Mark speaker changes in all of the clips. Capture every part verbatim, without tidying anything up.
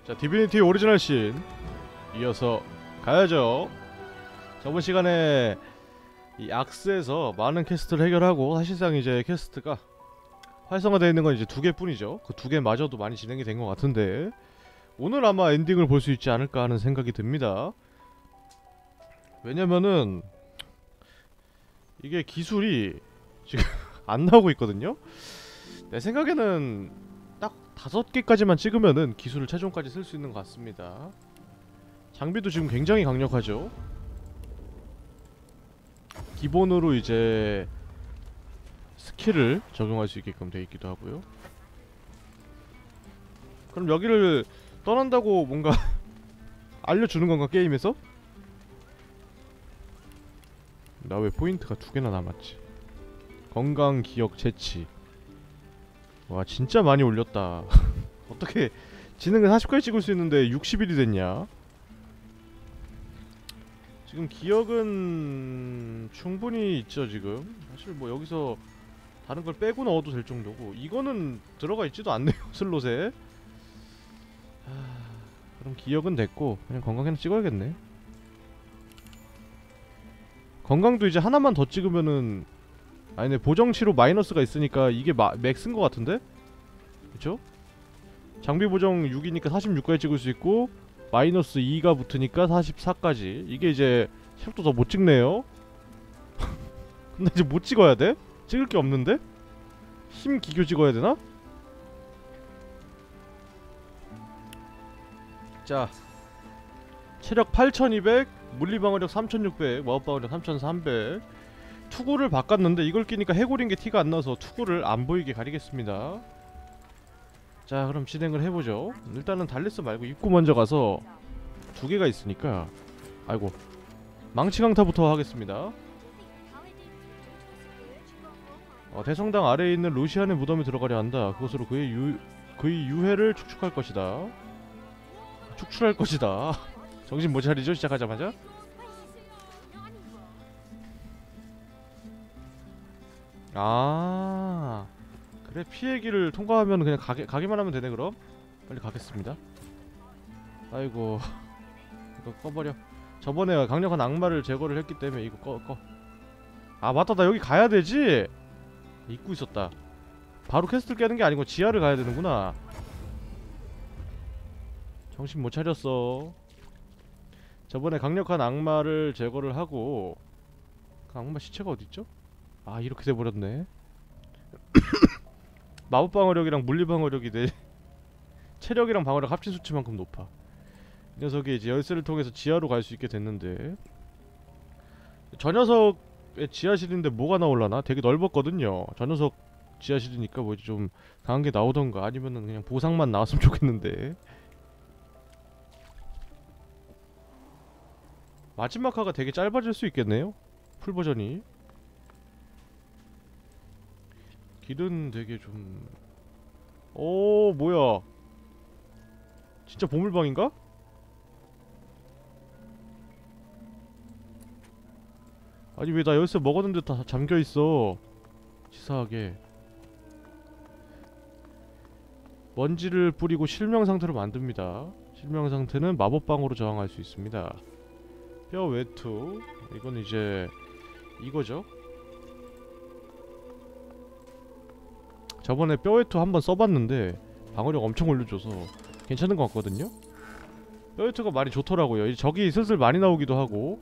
Speaker 1: 자, 디비니티 오리지널 신 이어서 가야죠. 저번 시간에 이 악스에서 많은 퀘스트를 해결하고 사실상 이제 퀘스트가 활성화되어 있는 건 이제 두 개뿐이죠. 그 두 개마저도 많이 진행이 된 것 같은데 오늘 아마 엔딩을 볼 수 있지 않을까 하는 생각이 듭니다. 왜냐면은 이게 기술이 지금 안 나오고 있거든요. 내 생각에는 딱 다섯 개까지만 찍으면은 기술을 최종까지 쓸 수 있는 것 같습니다. 장비도 지금 굉장히 강력하죠. 기본으로 이제 스킬을 적용할 수 있게끔 되어 있기도 하고요. 그럼 여기를 떠난다고 뭔가 알려주는 건가, 게임에서? 나 왜 포인트가 두 개나 남았지? 건강, 기억, 재치. 와, 진짜 많이 올렸다. 어떻게 지능은 사십까지 찍을 수 있는데 육십 일이 됐냐? 지금 기억은 충분히 있죠. 지금 사실 뭐 여기서 다른 걸 빼고 넣어도 될 정도고, 이거는 들어가 있지도 않네요. 슬롯에. 하... 그럼 기억은 됐고 그냥 건강에는 찍어야겠네. 건강도 이제 하나만 더 찍으면은, 아니네, 보정치로 마이너스가 있으니까 이게 마, 맥스인 것 같은데? 그쵸? 장비 보정 육이니까 사십육까지 찍을 수 있고 마이너스 이가 붙으니까 사십사까지. 이게 이제 샵도 더 못 찍네요. 근데 이제 못 찍어야 돼? 찍을 게 없는데? 힘 기교 찍어야 되나? 자, 체력 팔천이백, 물리방어력 삼천육백, 마법방어력 삼천삼백. 투구를 바꿨는데 이걸 끼니까 해골인 게 티가 안 나서 투구를 안 보이게 가리겠습니다. 자, 그럼 진행을 해보죠. 일단은 달리스 말고 입구 먼저 가서 두 개가 있으니까, 아이고, 망치 강타부터 하겠습니다. 어, 대성당 아래에 있는 루시안의 무덤에 들어가려 한다. 그것으로 그의 유 그의 유해를 축축할 것이다. 축출할 것이다. 정신 못 차리죠? 시작하자마자. 아, 그래, 피해 길을 통과하면 그냥 가게, 가기만 하면 되네. 그럼 빨리 가겠습니다. 아이고, 이거 꺼버려. 저번에 강력한 악마를 제거를 했기 때문에 이거 꺼, 꺼. 아, 맞다, 나 여기 가야 되지? 잊고 있었다. 바로 퀘스트를 깨는 게 아니고 지하를 가야 되는구나. 정신 못 차렸어. 저번에 강력한 악마를 제거를 하고, 그 악마 시체가 어딨죠? 아, 이렇게 돼버렸네. 마법 방어력이랑 물리 방어력이 내 체력이랑 방어력 합친 수치만큼 높아. 이 녀석이 이제 열쇠를 통해서 지하로 갈 수 있게 됐는데, 저 녀석의 지하실인데 뭐가 나올라나? 되게 넓었거든요. 저 녀석 지하실이니까 뭐 좀 강한 게 나오던가 아니면은 그냥 보상만 나왔으면 좋겠는데. 마지막 화가 되게 짧아질 수 있겠네요? 풀 버전이. 길은 되게 좀... 오, 뭐야, 진짜 보물방인가? 아니, 왜 나 열쇠 먹었는데 다 잠겨있어. 치사하게. 먼지를 뿌리고 실명상태로 만듭니다. 실명상태는 마법방으로 저항할 수 있습니다. 뼈 외투, 이건 이제 이거죠. 저번에 뼈 외투 한번 써봤는데 방어력 엄청 올려줘서 괜찮은 것 같거든요. 뼈 외투가 많이 좋더라고요. 적이 슬슬 많이 나오기도 하고.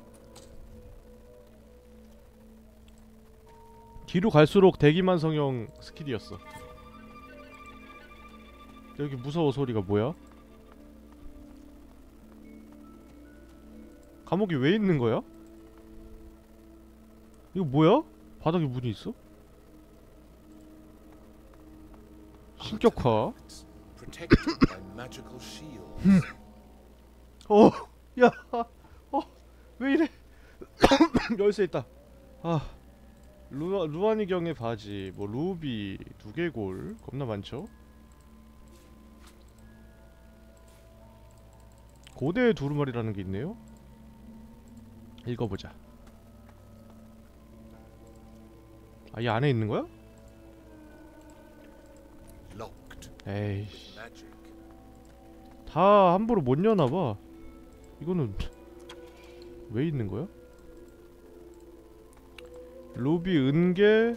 Speaker 1: 뒤로 갈수록 대기만 성형 스킬이었어. 여기 무서워 소리가 뭐야? 감옥이 왜 있는 거야? 이거 뭐야? 바닥에 문이 있어? 신격화. 어, 야, 어, 왜 이래? 열쇠 있다. 아, 루 루아니경의 바지, 뭐 루비, 두개골, 겁나 많죠? 고대의 두루마리라는 게 있네요. 읽어보자. 아, 이 안에 있는 거야? 에이씨. 다 함부로 못 여나봐. 이거는 왜 있는 거야? 로비 은계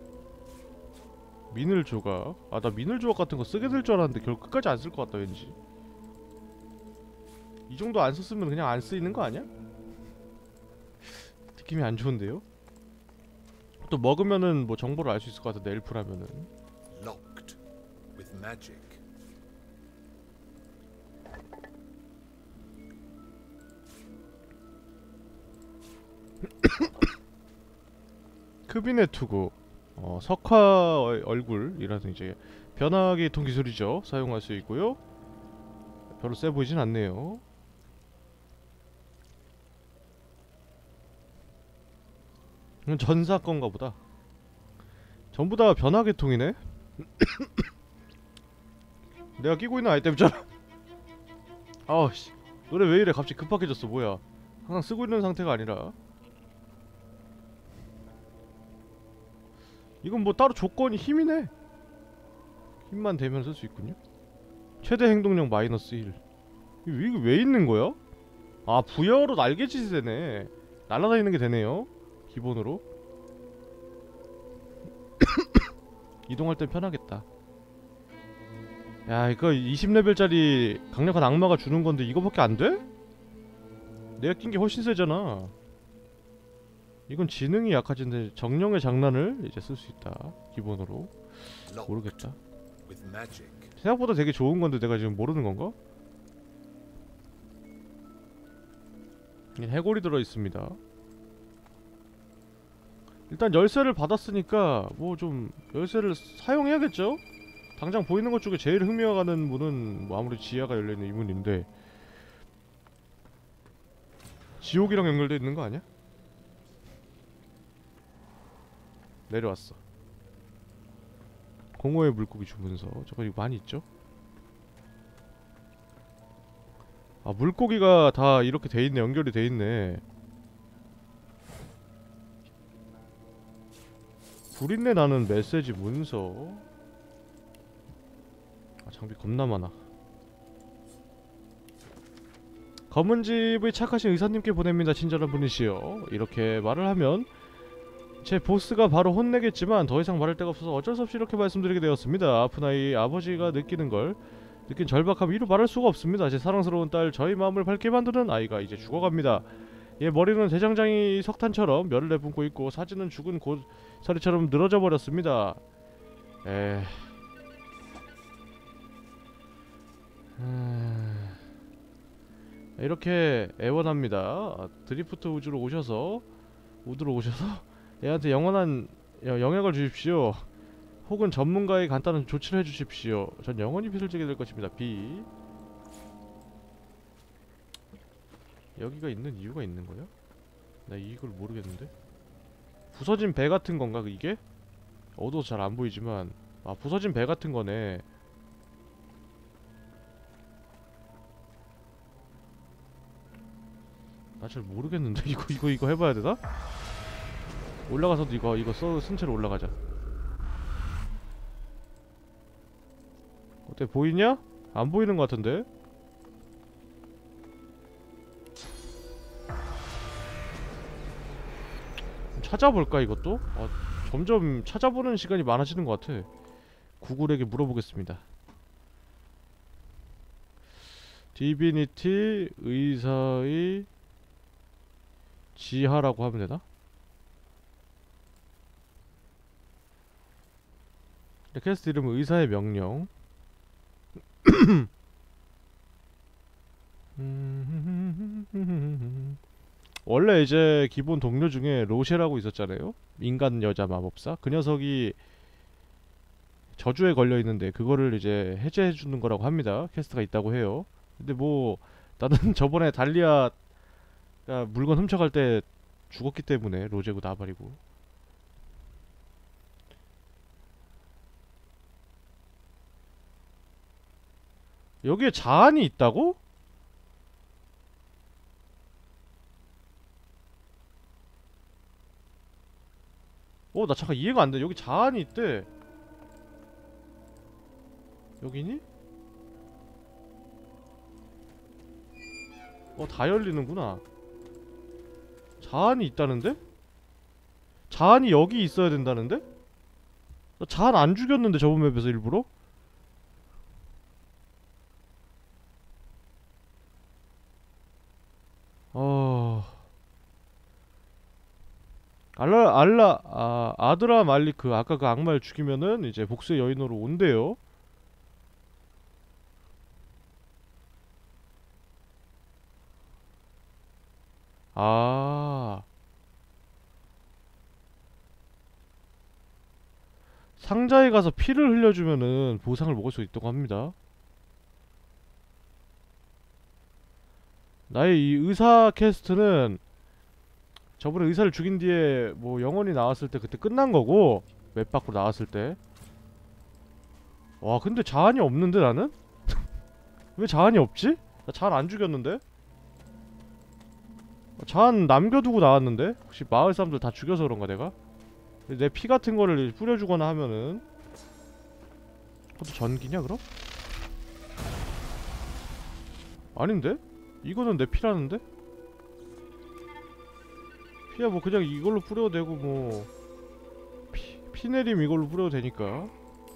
Speaker 1: 미늘 조각. 아, 나 미늘 조각 같은 거 쓰게 될 줄 알았는데 결국 끝까지 안 쓸 것 같다 왠지. 이 정도 안 썼으면 그냥 안 쓰이는 거 아니야? 느낌이 안 좋은데요? 또 먹으면은 뭐 정보를 알 수 있을 것 같은데 엘프라면은.
Speaker 2: Locked with magic.
Speaker 1: 크비네 투구. 어, 석화 얼굴이라는 이제 변화기 통 기술이죠. 사용할 수 있고요. 별로 세 보이진 않네요. 이건 전사 건가 보다. 전부 다 변화기 통이네. 내가 끼고 있는 아이템잖아. 아우씨, 노래 왜 이래 갑자기 급박해졌어. 뭐야, 항상 쓰고 있는 상태가 아니라. 이건 뭐 따로 조건이 힘이네. 힘만 되면 쓸 수 있군요. 최대 행동력 마이너스 일. 이거 왜 있는 거야? 아, 부여로 날개짓이 되네. 날아다니는 게 되네요. 기본으로. 이동할 땐 편하겠다. 야, 이거 이십 레벨짜리 강력한 악마가 주는 건데 이거밖에 안 돼? 내가 낀 게 훨씬 세잖아. 이건 지능이 약하진데 정령의 장난을 이제 쓸 수 있다. 기본으로. 모르겠다. 생각보다 되게 좋은 건데 내가 지금 모르는 건가? 해골이 들어있습니다. 일단 열쇠를 받았으니까 뭐 좀 열쇠를 사용해야겠죠? 당장 보이는 것 중에 제일 흥미가 가는 문은 뭐 아무리 지하가 열려있는 이 문인데, 지옥이랑 연결돼 있는 거 아니야? 내려왔어. 공허의 물고기 주문서. 저거 이거 많이 있죠? 아, 물고기가 다 이렇게 돼있네. 연결이 돼있네. 불인내 나는 메시지 문서. 아, 장비 겁나 많아. 검은 집의 착하신 의사님께 보냅니다. 친절한 분이시여. 이렇게 말을 하면 제 보스가 바로 혼내겠지만 더 이상 말할 데가 없어서 어쩔 수 없이 이렇게 말씀드리게 되었습니다. 아픈 아이 아버지가 느끼는 걸 느낀 절박함 이루 말할 수가 없습니다. 제 사랑스러운 딸, 저희 마음을 밝게 만드는 아이가 이제 죽어갑니다. 얘 머리는 대장장이 석탄처럼 멸을 내뿜고 있고 사진은 죽은 고사리처럼 늘어져 버렸습니다. 에... 음... 이렇게 애원합니다. 아, 드리프트 우주로 오셔서 우드로 오셔서 얘한테 영원한 여, 영향을 주십시오. 혹은 전문가의 간단한 조치를 해주십시오. 전 영원히 빚을 지게 될 것입니다. B. 여기가 있는 이유가 있는 거야? 나 이걸 모르겠는데? 부서진 배 같은 건가 이게? 어두워서 잘 안 보이지만, 아, 부서진 배 같은 거네. 나 잘 모르겠는데 이거 이거 이거 해봐야 되나? 올라가서도 이거 이거 써 쓴 채로 올라가자. 어때, 보이냐? 안 보이는 것 같은데? 찾아볼까 이것도? 아, 점점 찾아보는 시간이 많아지는 것 같아. 구글에게 물어보겠습니다. 디비니티 의사의 지하라고 하면 되나? 퀘스트 이름은 의사의 명령. 원래 이제 기본 동료 중에 로쉐라고 있었잖아요. 인간 여자 마법사. 그 녀석이 저주에 걸려있는데 그거를 이제 해제해주는 거라고 합니다. 퀘스트가 있다고 해요. 근데 뭐 나는 저번에 달리아 물건 훔쳐갈 때 죽었기 때문에 로제고 나발이고. 여기에 자안이 있다고? 어, 나 잠깐 이해가 안 돼. 여기 자안이 있대. 여기니? 어, 다 열리는구나. 자한이 있다는데? 자한이 여기 있어야 된다는데? 나 자한 안 죽였는데 저번 맵에서 일부러? 어... 알라 알라 아 아드라 말리크 아까 그 악마를 죽이면은 이제 복수의 여인으로 온대요. 아 상자에 가서 피를 흘려주면은 보상을 먹을 수 있다고 합니다. 나의 이 의사 퀘스트는 저번에 의사를 죽인 뒤에 뭐 영혼이 나왔을 때 그때 끝난 거고, 맵 밖으로 나왔을 때. 와 근데 자한이 없는데 나는? 왜 자한이 없지? 나 자한 안 죽였는데? 자한 남겨두고 나왔는데? 혹시 마을 사람들 다 죽여서 그런가 내가? 내 피 같은 거를 뿌려주거나 하면은 그것도 전기냐 그럼? 아닌데? 이거는 내 피라는데? 피야 뭐 그냥 이걸로 뿌려도 되고 뭐 피, 피내림 이걸로 뿌려도 되니까.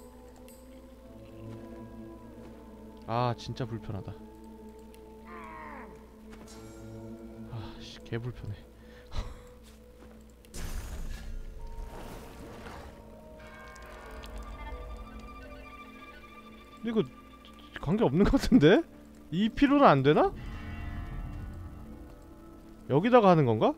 Speaker 1: 아 진짜 불편하다. 아씨 개 불편해. 이거 관계 없는 것 같은데? 이 피로는 안 되나? 여기다가 하는 건가?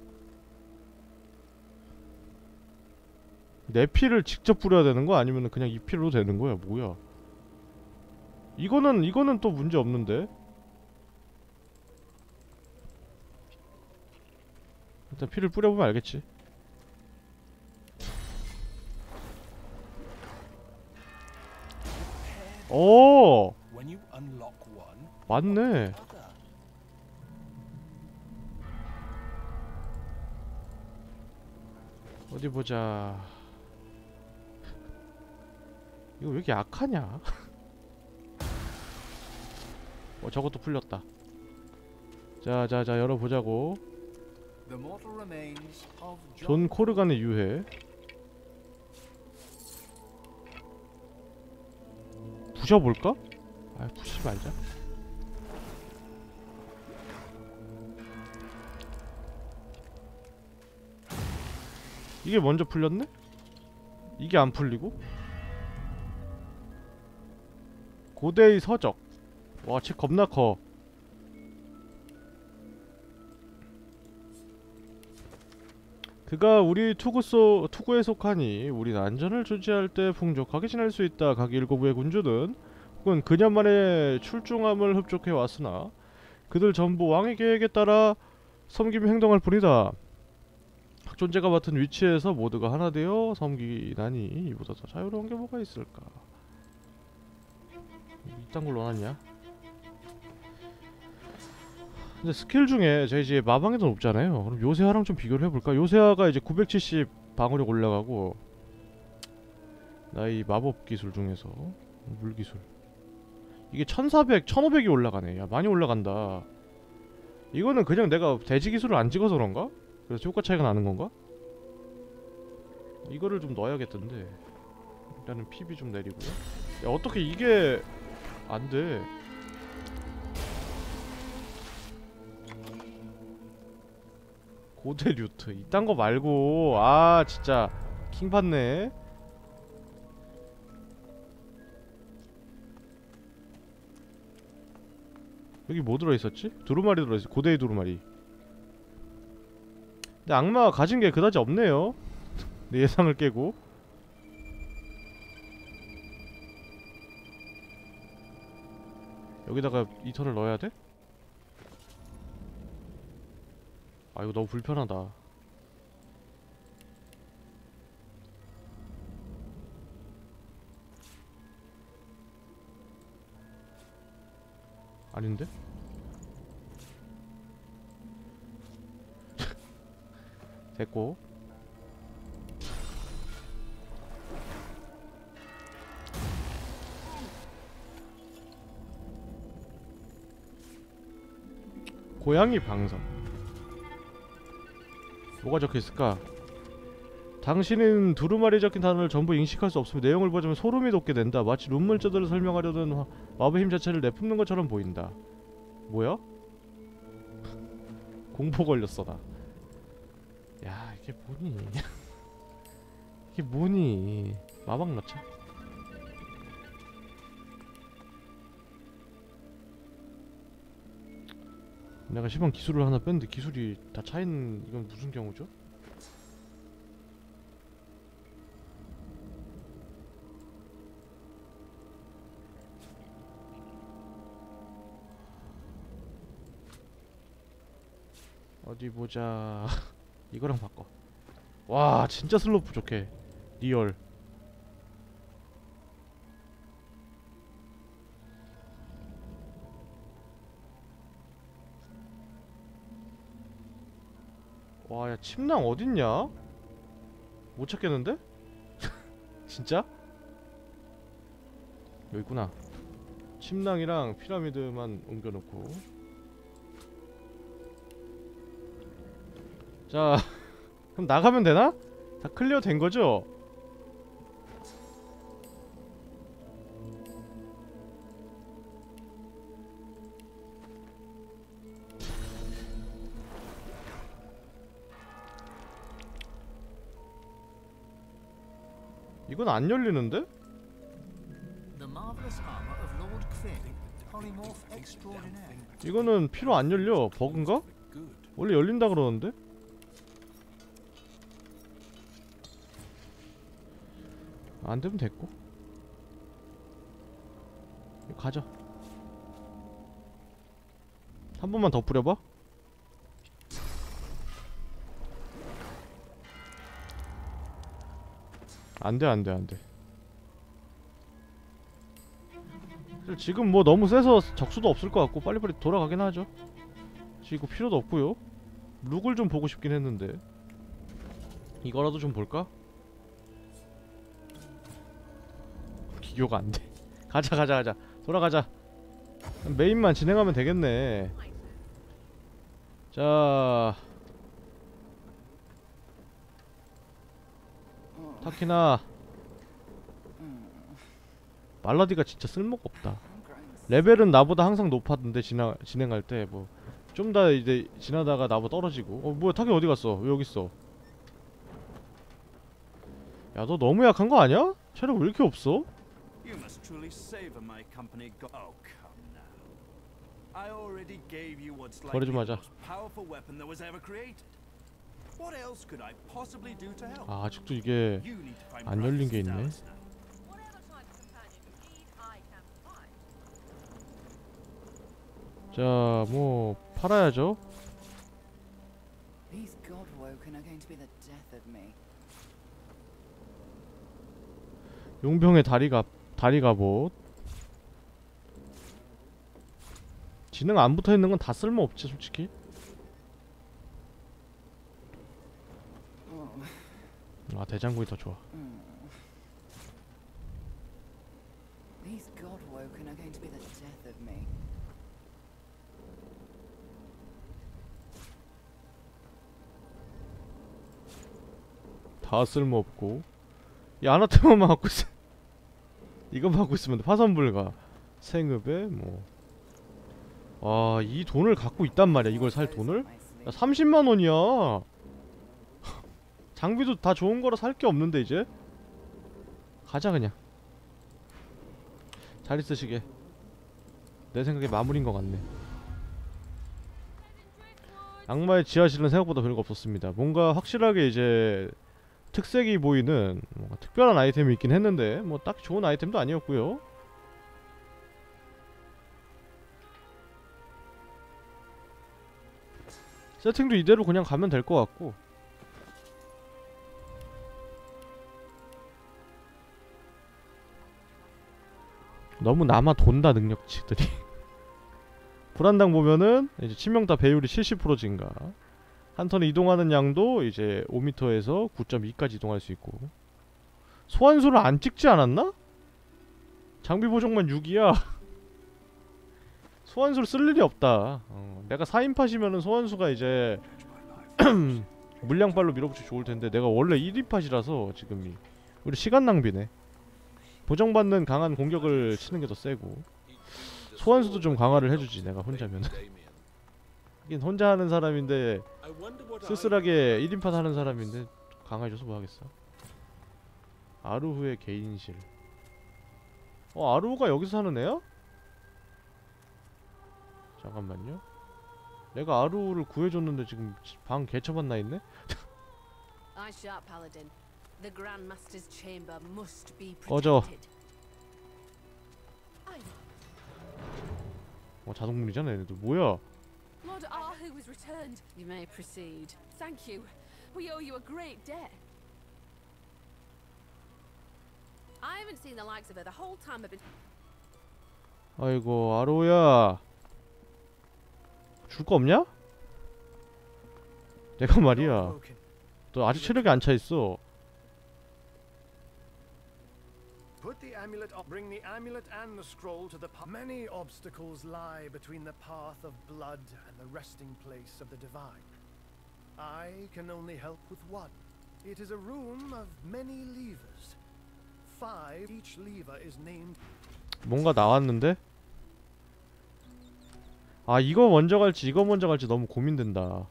Speaker 1: 내 피를 직접 뿌려야 되는 거 아니면 그냥 이 피로 되는 거야? 뭐야? 이거는 이거는 또 문제 없는데. 일단 피를 뿌려보면 알겠지. 오! 맞네. 어디 보자. 이거 왜 이렇게 약하냐? 어 저것도 풀렸다. 자자자 열어보자고. 존 코르간의 유해. 부셔볼까? 아 부시지 말자. 이게 먼저 풀렸네? 이게 안 풀리고? 고대의 서적. 와 책 겁나 커. 그가 우리 투구소, 투구에 속하니 우린 안전을 조지할 때 풍족하게 지낼 수 있다. 각 일거부의 군주는 혹은 그년만의 출중함을 흡족해 왔으나 그들 전부 왕의 계획에 따라 섬기며 행동할 뿐이다. 존재가 맡은 위치에서 모두가 하나 되어 섬기다니 이보다 더 자유로운 게 뭐가 있을까? 이딴 걸 원하냐? 근데 스킬 중에 제 이제 마방에도 높잖아요. 그럼 요새화랑 좀 비교를 해볼까? 요새화가 이제 구백칠십 방어력 올라가고, 나의 마법 기술 중에서 물기술 이게 천사백, 천오백이 올라가네. 야 많이 올라간다. 이거는 그냥 내가 돼지 기술을 안 찍어서 그런가? 그래서 효과 차이가 나는 건가? 이거를 좀 넣어야겠던데. 일단은 피비 좀 내리고요. 야 어떻게 이게 안 돼? 고대 류트 이딴 거 말고. 아 진짜 킹 받네. 여기 뭐 들어있었지? 두루마리 들어있어. 고대의 두루마리. 근데 악마가 가진 게 그다지 없네요. 내 예상을 깨고. 여기다가 이 턴을 넣어야 돼? 아 이거 너무 불편하다. 아닌데? 됐고. 고양이 방석. 뭐가 적혀있을까? 당신은 두루마리에 적힌 단어를 전부 인식할 수 없으며 내용을 보자면 소름이 돋게 된다. 마치 룸물자들을 설명하려던 화, 마법의 힘 자체를 내뿜는 것처럼 보인다. 뭐야? 공포 걸렸어 나. 야 이게 뭐니? 이게 뭐니? 마박 넣자. 내가 시방 기술을 하나 뺐는데 기술이 다 차있는 이건 무슨 경우죠? 어디 보자. 이거랑 바꿔. 와 진짜 슬로우 부족해. 리얼. 와 야 침낭 어딨냐? 못 찾겠는데? 진짜? 여기 있구나. 침낭이랑 피라미드만 옮겨놓고. 자 그럼 나가면 되나? 다 클리어 된 거죠? 이건 안 열리는데?
Speaker 3: The marvelous armor of Lord Kvin, polymorph extraordinaire.
Speaker 1: 이거는 피로 안 열려. 버그인가?
Speaker 2: Good.
Speaker 1: 원래 열린다 그러는데? 안 되면 됐고. 가자. 한 번만 더 뿌려봐. 안돼 안돼 안돼. 지금 뭐 너무 세서 적수도 없을 것 같고 빨리빨리 돌아가긴 하죠. 지금 이거 필요도 없고요. 룩을 좀 보고 싶긴 했는데 이거라도 좀 볼까? 비교가 안돼. 가자 가자 가자. 돌아가자. 메인만 진행하면 되겠네. 자 타키나. 말라디가 진짜 쓸모가 없다. 레벨은 나보다 항상 높았는데 지나, 진행할 때 뭐 좀 더 이제 지나다가 나보다 떨어지고. 어 뭐야 타키 어디 갔어? 왜 여기 있어? 야 너 너무 약한 거 아니야? 체력 왜 이렇게 없어?
Speaker 4: You must truly savor my company. Go oh, come now. I already gave you what's like
Speaker 1: 버리지
Speaker 4: the
Speaker 1: 마자.
Speaker 4: most powerful weapon that was ever created. What else could I possibly do to help?
Speaker 1: 아 아직도 이게
Speaker 4: You need to find
Speaker 1: 안 열린 게 있네.
Speaker 4: Dallas now.
Speaker 5: Whatever type of companion you need, I can provide.
Speaker 1: 자 뭐 팔아야죠.
Speaker 6: These Godwoken are going to be the death of me.
Speaker 1: 용병의 다리가 다리 갑옷. 지능 안 붙어있는 건 다 쓸모없지 솔직히. 아 대장군이 더 좋아.
Speaker 6: Mm. These Godwoken are going to be the death of me.
Speaker 1: 다 쓸모없고 이 아나테마만 갖고 있어. 이거만 갖고 있으면 돼. 파산불가 생읍에 뭐. 와 이 돈을 갖고 있단 말이야. 이걸 살 돈을? 야 삼십만 원이야. 장비도 다 좋은 거라 살 게 없는데 이제. 가자 그냥. 잘 있으시게. 내 생각에 마무리인 것 같네. 악마의 지하실은 생각보다 별거 없었습니다. 뭔가 확실하게 이제 특색이 보이는 뭔가 특별한 아이템이 있긴 했는데 뭐 딱 좋은 아이템도 아니었고요. 세팅도 이대로 그냥 가면 될 것 같고. 너무 남아 돈다 능력치들이. 불안당 보면은 이제 치명타 배율이 칠십 퍼센트 증가. 한 턴에 이동하는 양도 이제 오 미터에서 구 점 이까지 이동할 수 있고. 소환수를 안 찍지 않았나? 장비 보정만 육이야. 소환수를 쓸 일이 없다. 어, 내가 사 인팟이면은 소환수가 이제 물량발로 밀어붙이기 좋을텐데 내가 원래 일 인팟이라서 지금이 우리 시간 낭비네. 보정받는 강한 공격을 치는 게 더 세고 소환수도 좀 강화를 해주지 내가 혼자면. 하긴 혼자 하는 사람인데 쓸쓸하게 일 인팟 하는 사람인데 강화해줘서 뭐하겠어. 아루후의 개인실. 어 아루후가 여기서 사는 애야? 잠깐만요. 내가 아루후를 구해줬는데 지금 방 개처만 나있네?
Speaker 7: I sharp paladin. The Grand Master's chamber must be
Speaker 1: 꺼져.
Speaker 7: protected.
Speaker 1: 어 자동문이잖아 얘네들. 뭐야?
Speaker 7: Lord Arhu was returned. You may proceed. Thank you. We owe you a great debt. I haven't seen the likes of her the whole time I've been.
Speaker 1: 아이고 아루야 줄 거 없냐? 내가 말이야 너 아직 체력이 안 차있어.
Speaker 8: Put the amulet up. Bring the amulet and the scroll to the path. Many obstacles lie between the path of blood and the resting place of the divine. I can only help with one. It is a room of many levers. Five. Each lever is named.
Speaker 1: 뭔가 나왔는데? 아 이거 먼저 갈지 이거 먼저 갈지 너무 고민된다.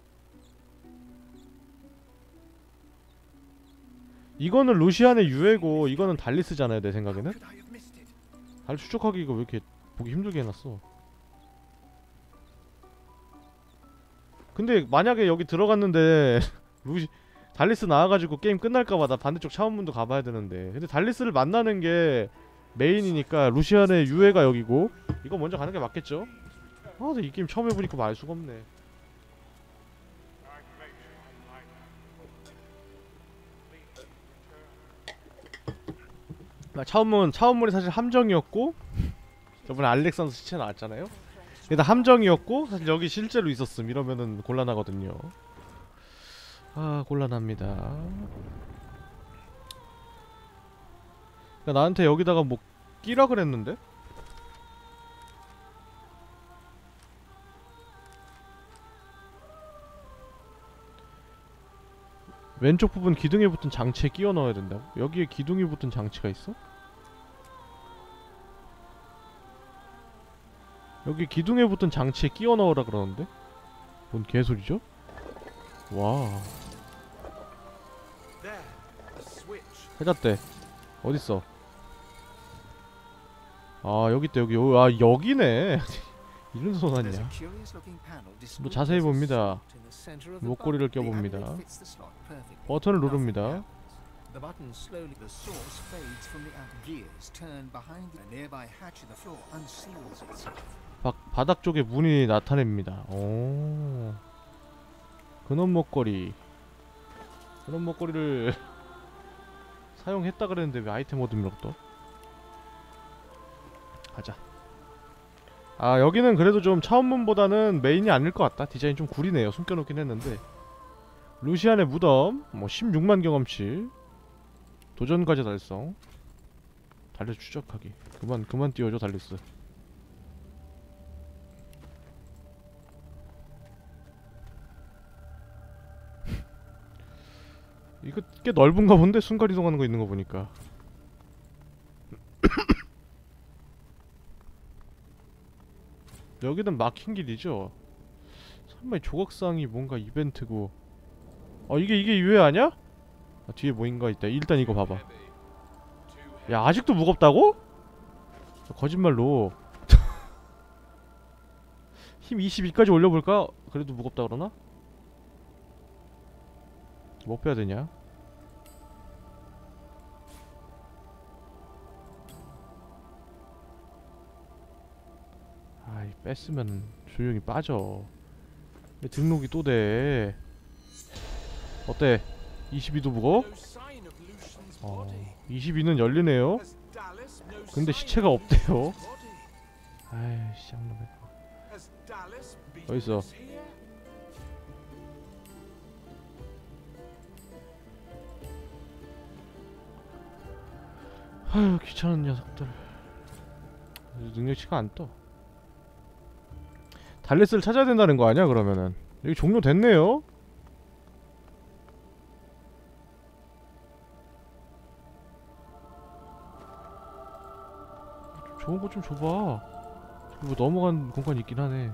Speaker 1: 이거는 루시안의 유해고 이거는 달리스잖아요 내 생각에는. 달 추적하기 이거 왜 이렇게 보기 힘들게 해놨어. 근데 만약에 여기 들어갔는데 루시 달리스 나와가지고 게임 끝날까봐 나 반대쪽 차원문도 가봐야 되는데. 근데 달리스를 만나는 게 메인이니까 루시안의 유해가 여기고 이거 먼저 가는 게 맞겠죠? 아 근데 이 게임 처음 해보니까 말 수가 없네. 차원문, 차원문이 사실 함정이었고 저번에 알렉산더 시체 나왔잖아요. 이게 다 함정이었고 사실 여기 실제로 있었음 이러면은 곤란하거든요. 아 곤란합니다. 그러니까 나한테 여기다가 뭐 끼라 그랬는데? 왼쪽 부분 기둥에 붙은 장치에 끼워 넣어야 된다고? 여기에 기둥이 붙은 장치가 있어? 여기 기둥에 붙은 장치에 끼워 넣으라 그러는데? 뭔 개소리죠? 와. 해졌대. 어딨어? 아 여기 있다 여기. 아 여기네. 이런 데서 났냐? 뭐 자세히 봅니다. 목걸이를 껴봅니다. 버튼을 누릅니다. 바, 바닥 쪽에 문이 나타냅니다. 오. 근원 목걸이. 근원 목걸이를 사용했다 그랬는데 왜 아이템 얻음이라고 또? 가자. 아 여기는 그래도 좀 차원문보다는 메인이 아닐 것 같다. 디자인 좀 구리네요. 숨겨놓긴 했는데. 루시안의 무덤 뭐 십육만 경험치. 도전과제 달성. 달리스 추적하기. 그만 그만 띄워줘 달리스. 이거 꽤 넓은가 본데? 순간이동하는 거 있는 거 보니까. 여기는 막힌 길이죠? 설마 이 조각상이 뭔가 이벤트고. 어 이게 이게 유해 아냐? 아, 뒤에 뭐인가 있다. 일단 이거 봐봐. 야 아직도 무겁다고? 거짓말로. 힘 이십이까지 올려볼까? 그래도 무겁다 그러나? 뭐 빼야 되냐? 아이 뺐으면 조용히 빠져. 왜 등록이 또 돼? 어때? 이십이도 무거워? 어, 이십이는 열리네요? 근데 시체가 없대요? 아이씨 쌍놈의 어딨어? 아휴 귀찮은 녀석들. 능력치가 안 떠. 달레스를 찾아야 된다는 거 아니야 그러면은. 여기 종료됐네요. 좋은 거 좀 줘봐. 뭐 넘어간 공간이 있긴 하네.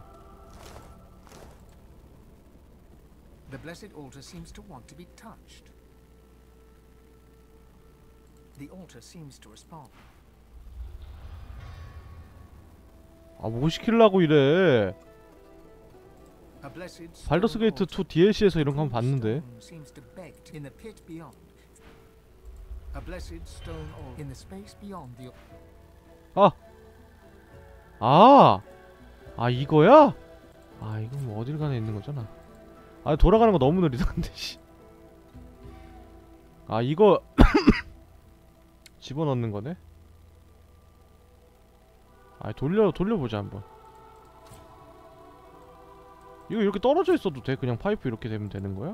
Speaker 3: The blessed altar seems to want to be touched. The altar seems to respond.
Speaker 1: 아 뭐 시키려고 이래.
Speaker 3: A blessed
Speaker 1: 발더스
Speaker 3: stone
Speaker 1: 게이트
Speaker 3: altar.
Speaker 1: 투 디엘씨에서 이런 거 한번 봤는데.
Speaker 3: Stone seems to beg in the pit beyond. A blessed stone altar in the space beyond the.
Speaker 1: 아! 아! 아 이거야? 아 이건 뭐 어딜 가나 있는 거잖아. 아 돌아가는 거 너무 느리다 근데 씨. 아 이거 집어넣는 거네? 아 돌려 돌려보자 한번. 이거 이렇게 떨어져 있어도 돼? 그냥 파이프 이렇게 되면 되는 거야?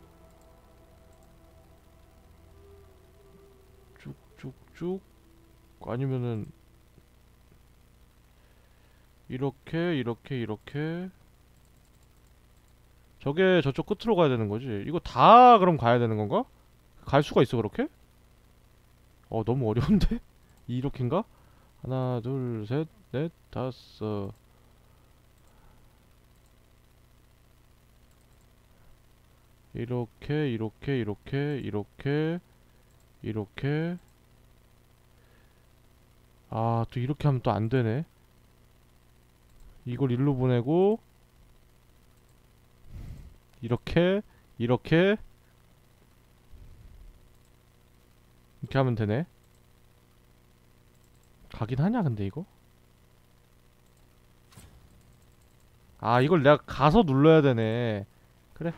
Speaker 1: 쭉쭉쭉 아니면은 이렇게 이렇게 이렇게 저게 저쪽 끝으로 가야 되는 거지. 이거 다 그럼 가야 되는 건가? 갈 수가 있어 그렇게? 어 너무 어려운데? 이렇게인가? 하나 둘 셋 넷 다섯 이렇게 이렇게 이렇게 이렇게 이렇게 아 또 이렇게 하면 또 안 되네. 이걸 일로 보내고 이렇게 이렇게 이렇게 하면 되네. 가긴 하냐 근데 이거? 아 이걸 내가 가서 눌러야 되네. 그래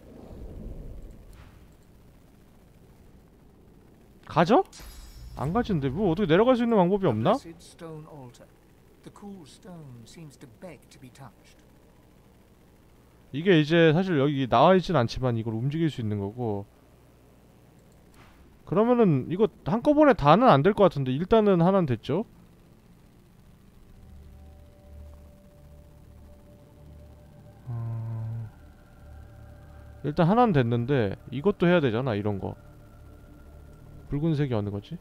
Speaker 1: 가죠? 안 가지는데 뭐 어떻게 내려갈 수 있는 방법이
Speaker 3: A
Speaker 1: 없나?
Speaker 3: blessed stone altar. The cool stone seems to beg to be touched.
Speaker 1: 이게 이제 사실 여기 나와있진 않지만 이걸 움직일 수 있는 거고. 그러면은 이거 한꺼번에 다는 안 될 것 같은데 일단은 하나는 됐죠? 어... 일단 하나는 됐는데 이것도 해야 되잖아 이런거. 붉은색이 어느 거지?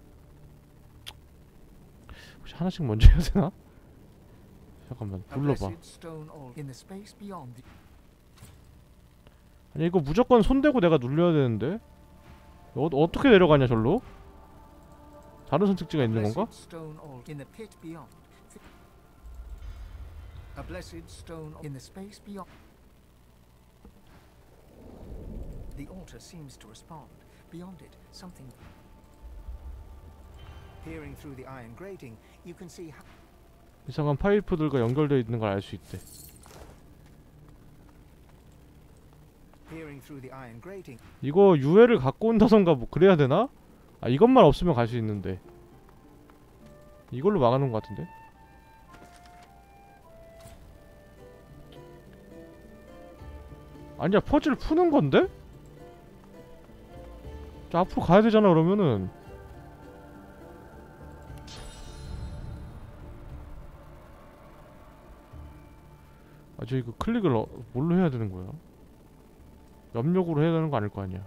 Speaker 1: 혹시 하나씩 먼저 해야 되나? 잠깐만
Speaker 3: A
Speaker 1: 눌러봐.
Speaker 3: blessed stone altar in the space beyond the.
Speaker 1: 아니 이거 무조건 손대고 내가 눌려야 되는데 어, 어떻게 내려가냐 절로? 다른 선택지가 있는 건가?
Speaker 3: blessed stone altar in the pit beyond. A blessed stone in the space beyond. The altar seems to respond. Beyond it, something. Peering through the iron grating, you can see how.
Speaker 1: 이상한 파이프들과 연결되어 있는 걸 알 수 있대.
Speaker 3: Peering through the iron grating.
Speaker 1: 이거 유해를 갖고 온다던가 뭐 그래야 되나? 아 이것만 없으면 갈 수 있는데 이걸로 막아놓은 것 같은데? 아니야 퍼즐 푸는 건데? 저 앞으로 가야 되잖아 그러면은. 아 저 이거 클릭을 어, 뭘로 해야 되는 거야? 염력으로 해야 되는 거 아닐 거 아니야.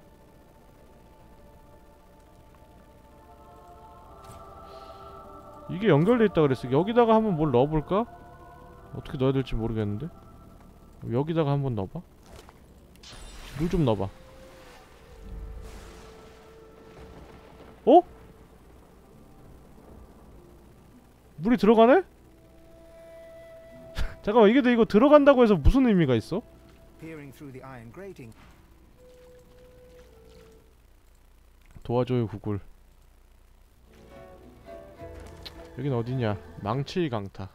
Speaker 1: 이게 연결돼 있다 그랬어. 여기다가 한번 뭘 넣어볼까? 어떻게 넣어야 될지 모르겠는데. 여기다가 한번 넣어봐. 물 좀 넣어봐. 어? 물이 들어가네? 잠깐만 이게 이거 들어간다고 해서 무슨 의미가 있어?
Speaker 3: Peering through the iron grating.
Speaker 1: 도와줘요 구글. 여긴 어디냐? 망치 강타.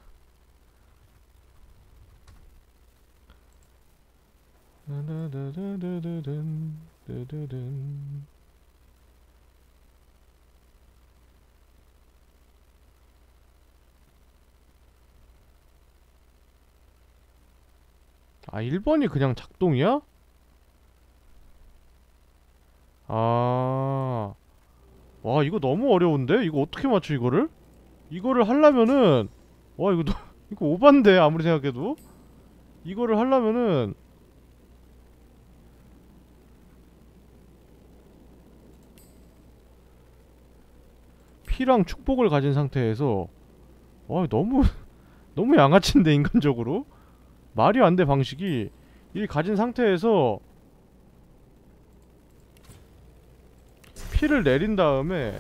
Speaker 1: 아 일 번이 그냥 작동이야? 아... 와 이거 너무 어려운데? 이거 어떻게 맞춰 이거를? 이거를 하려면은 와 이거 너, 이거 오반데 아무리 생각해도? 이거를 하려면은 피랑 축복을 가진 상태에서 와 너무 너무 양아치인데 인간적으로 말이 안 돼 방식이. 이 가진 상태에서 피를 내린 다음에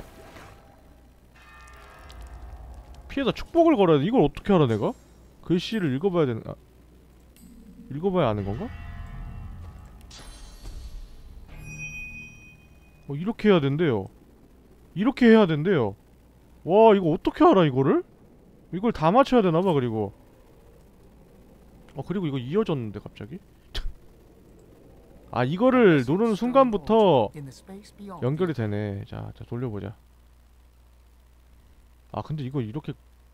Speaker 1: 피에다 축복을 걸어야 돼. 이걸 어떻게 알아 내가? 글씨를 읽어봐야 되는 아, 읽어봐야 아는 건가? 어 이렇게 해야 된대요. 이렇게 해야 된대요. 와 이거 어떻게 알아 이거를? 이걸 다 맞춰야 되나봐. 그리고 어 그리고 이거 이어졌는데 갑자기? 아 이거를 누르는 순간부터
Speaker 3: In the space beyond.
Speaker 1: 연결이 되네. 자, 자 돌려보자. 아 근데 이거 이렇게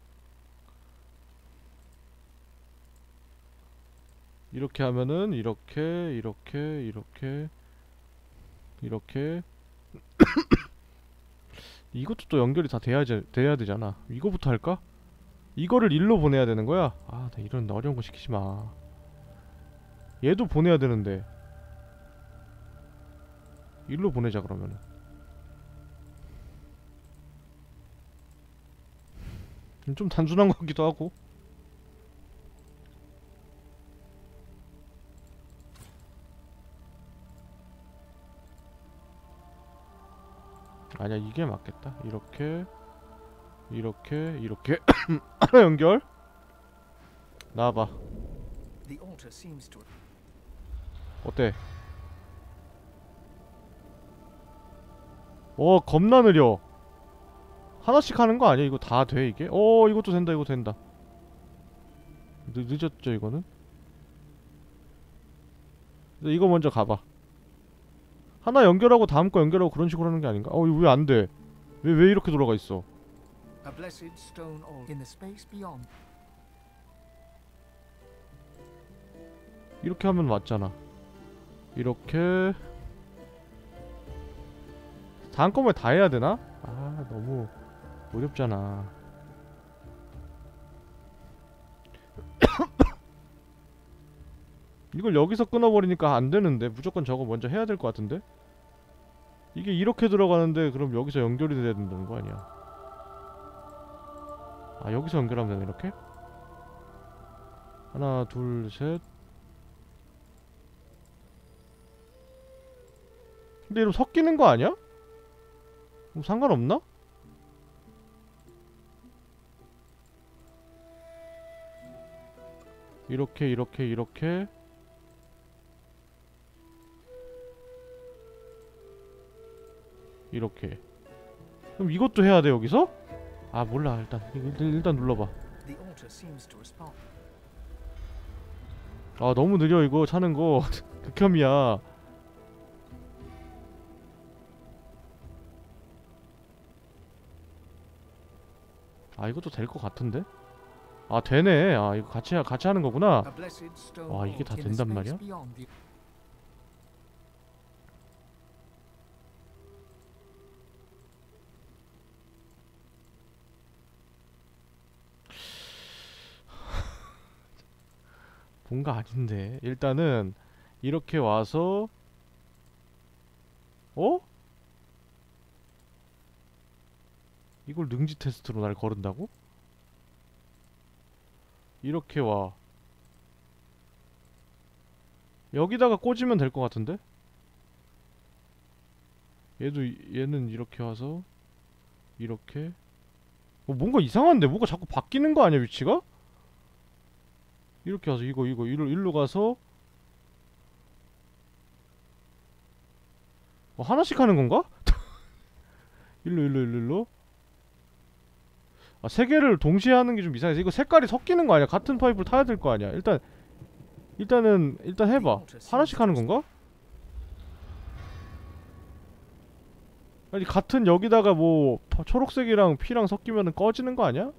Speaker 1: 이렇게 하면은 이렇게 이렇게 이렇게 이렇게 이것도 또 연결이 다 돼야, 돼야 되잖아. 이거부터 할까? 이거를 일로 보내야 되는 거야? 아, 나 이런 어려운 거 시키지 마. 얘도 보내야 되는데. 일로 보내자 그러면은. 좀 단순한 것 같기도 하고. 아니야 이게 맞겠다. 이렇게 이렇게 이렇게 하나 연결. 나와봐.
Speaker 3: The altar seems to.
Speaker 1: 어때? 어 겁나 느려. 하나씩 하는 거 아니야? 이거 다 돼 이게? 어 이것도 된다. 이거 된다. 늦, 늦었죠 이거는? 이거 먼저 가봐. 하나 연결하고 다음 거 연결하고 그런 식으로 하는 게 아닌가? 어 이거 왜 안 돼? 왜 왜 이렇게 돌아가 있어?
Speaker 3: A blessed stone altar in the space beyond.
Speaker 1: 이렇게 하면 맞잖아. 이렇게 다 한꺼번에 다 해야 되나? 아 너무 어렵잖아. 이걸 여기서 끊어버리니까 안 되는데 무조건 저거 먼저 해야 될 것 같은데? 이게 이렇게 들어가는데 그럼 여기서 연결이 돼야 된다는 거 아니야? 아 여기서 연결하면 되네 이렇게? 하나 둘 셋. 근데 이러면 섞이는 거 아니야? 그럼 상관없나? 이렇게 이렇게 이렇게 이렇게. 그럼 이것도 해야 돼 여기서? 아 몰라. 일단 일단, 일단 눌러봐.
Speaker 3: The altar seems to respond.
Speaker 1: 아 너무 느려 이거 차는 거. 극혐이야. 아 이것도 될 것 같은데? 아 되네. 아 이거 같이 하- 같이 하는 거구나.
Speaker 3: A blessed stone
Speaker 1: 와 이게 다
Speaker 3: altar in the
Speaker 1: 된단
Speaker 3: space
Speaker 1: 말이야?
Speaker 3: beyond the-
Speaker 1: 뭔가 아닌데. 일단은 이렇게 와서 어? 이걸 능지 테스트로 날 거른다고? 이렇게 와. 여기다가 꽂으면 될 것 같은데? 얘도 이- 얘는 이렇게 와서 이렇게. 어, 뭔가 이상한데? 뭔가 자꾸 바뀌는 거 아니야 위치가? 이렇게 와서 이거 이거 일로 일로 가서 어, 하나씩 하는 건가? 일로 일로 일로 일로. 아, 세 개를 동시에 하는 게 좀 이상해서 이거 색깔이 섞이는 거 아니야? 같은 파이프를 타야 될 거 아니야? 일단 일단은 일단 해봐. 하나씩 하는 건가? 아니 같은 여기다가 뭐 파- 초록색이랑 피랑 섞이면은 꺼지는 거 아니야?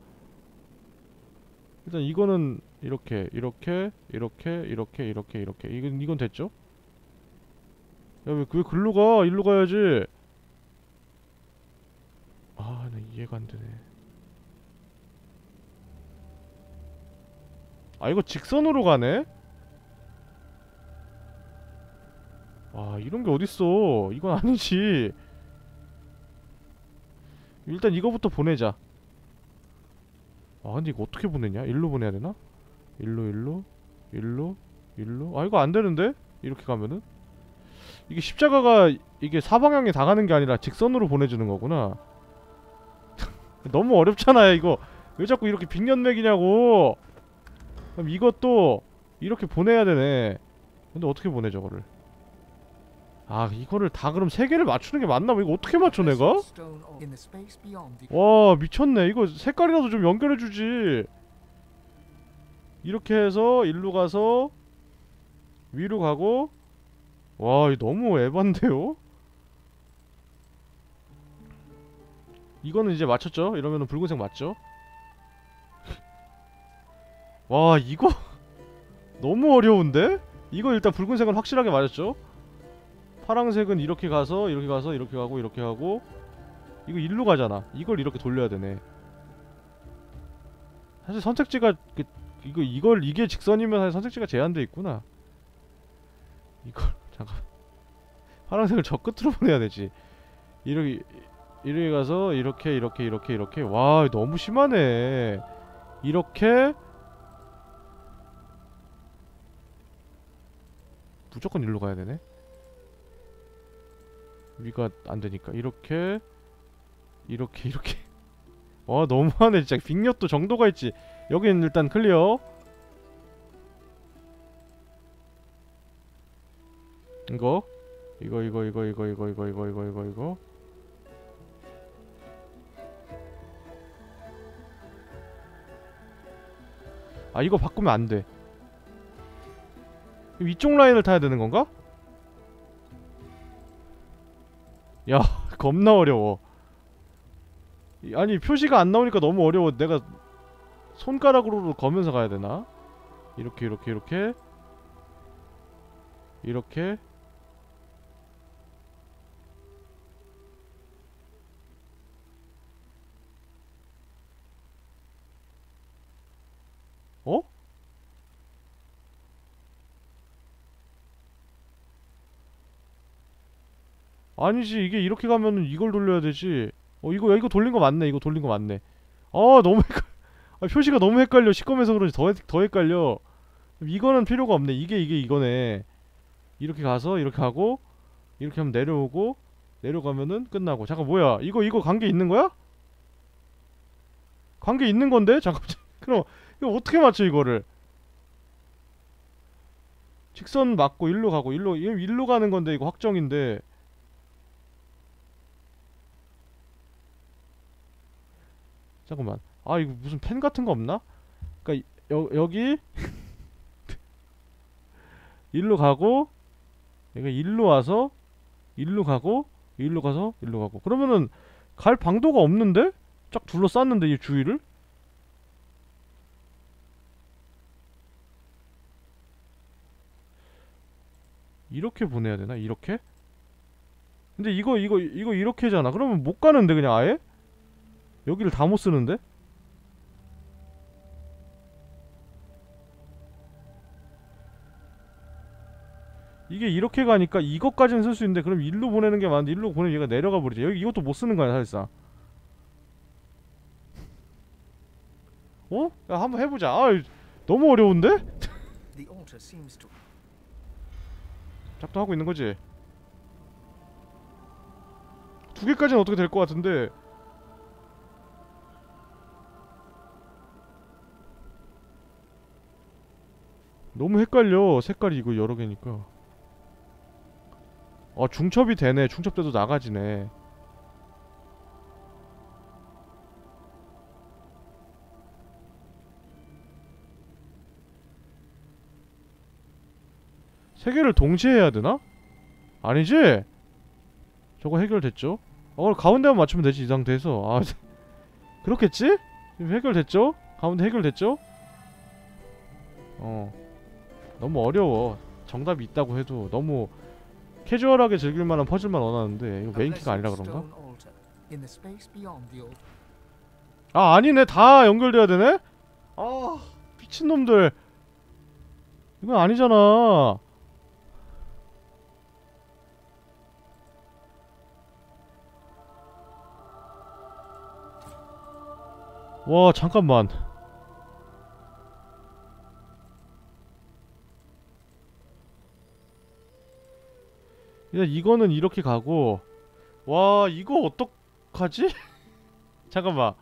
Speaker 1: 일단 이거는 이렇게 이렇게 이렇게 이렇게 이렇게 이렇게 이건 이건 됐죠? 야 왜 왜 글로 가? 일로 가야지. 아, 나 이해가 안 되네. 아 이거 직선으로 가네? 와 이런게 어딨어. 이건 아니지. 일단 이거부터 보내자. 아 근데 이거 어떻게 보내냐? 일로 보내야 되나? 일로 일로 일로 일로 아 이거 안되는데? 이렇게 가면은? 이게 십자가가 이게 사방향에 다 가는 게 아니라 직선으로 보내주는 거구나. 너무 어렵잖아요 이거. 왜 자꾸 이렇게 빅년맥이냐고. 그럼 이것도 이렇게 보내야 되네. 근데 어떻게 보내 저거를? 아 이거를 다 그럼 세 개를 맞추는 게 맞나? 이거 어떻게 맞춰 내가?
Speaker 3: Stone or in the space beyond the
Speaker 1: 와 미쳤네. 이거 색깔이라도 좀 연결해주지. 이렇게 해서 일로 가서 위로 가고. 와 이거 너무 에반데요? 이거는 이제 맞췄죠? 이러면은 붉은색 맞죠? 와 이거 너무 어려운데? 이거 일단 붉은색은 확실하게 맞았죠? 파랑색은 이렇게 가서 이렇게 가서 이렇게 가고 이렇게 하고. 이거 일로 가잖아. 이걸 이렇게 돌려야 되네. 사실 선택지가 그, 이거 이걸 이게 직선이면 사실 선택지가 제한돼 있구나. 이걸 잠깐 파란색을 저 끝으로 보내야 되지. 이렇게 이렇게 가서 이렇게 이렇게 이렇게 이렇게. 와 너무 심하네. 이렇게 무조건 일로 가야 되네. 위가 안 되니까 이렇게 이렇게 이렇게. 와 너무하네 진짜. 빅엿도 정도가 있지. 여긴 일단 클리어. 이거 이거 이거 이거 이거 이거 이거 이거 이거 이거 이거 아 이거 바꾸면 안 돼. 위쪽 라인을 타야 되는 건가? 야 겁나 어려워. 아니 표시가 안 나오니까 너무 어려워. 내가 손가락으로 거면서 가야 되나? 이렇게 이렇게 이렇게 이렇게 어? 아니지 이게 이렇게 가면은 이걸 돌려야 되지. 어 이거 이거 돌린 거 맞네. 이거 돌린 거 맞네. 아 너무 헷갈. 아, 표시가 너무 헷갈려. 시꺼매서 그런지 더, 더 헷갈려. 이거는 필요가 없네. 이게 이게 이거네. 이렇게 가서 이렇게 하고 이렇게 하면 내려오고 내려가면은 끝나고. 잠깐 뭐야 이거 이거 관계 있는 거야? 관계 있는 건데? 잠깐 그럼 이거 어떻게 맞춰 이거를? 직선 맞고 일로 가고 일로 일로 가는 건데 이거 확정인데. 잠깐만. 아 이거 무슨 펜 같은 거 없나? 그니까 여, 여기 일로 가고 여기 일로 와서 일로 가고 일로 가서 일로 가고. 그러면은 갈 방도가 없는데? 쫙 둘러쌌는데 이 주위를? 이렇게 보내야 되나? 이렇게? 근데 이거 이거 이거 이렇게잖아. 그러면 못 가는데 그냥 아예? 여기를 다 못 쓰는데? 이게 이렇게 가니까 이것까지는 쓸 수 있는데 그럼 일로 보내는 게 맞는데 일로 보내면 얘가 내려가 버리지. 여기 이것도 못 쓰는 거야 사실상. 어? 야 한번 해보자. 아 너무 어려운데?
Speaker 3: the altar seems to
Speaker 1: 작동하고 있는 거지? 두 개까지는 어떻게 될 것 같은데. 너무 헷갈려. 색깔이 이거 여러 개니까. 아 중첩이 되네. 중첩돼도 나가지네. 세 개를 동시에 해야 되나? 아니지? 저거 해결됐죠? 어 가운데만 맞추면 되지 이 상태에서. 아 그렇겠지? 지금 해결됐죠? 가운데 해결됐죠? 어 너무 어려워. 정답이 있다고 해도 너무 캐주얼하게 즐길 만한 퍼즐만 원하는데 이거 메인키가 아니라 그런가?
Speaker 3: in the space beyond the altar.
Speaker 1: 아 아니네. 다 연결돼야 되네? 아 미친놈들. 이건 아니잖아. 와 잠깐만. 일단 이거는 이렇게 가고. 와 이거 어떡하지? 잠깐만.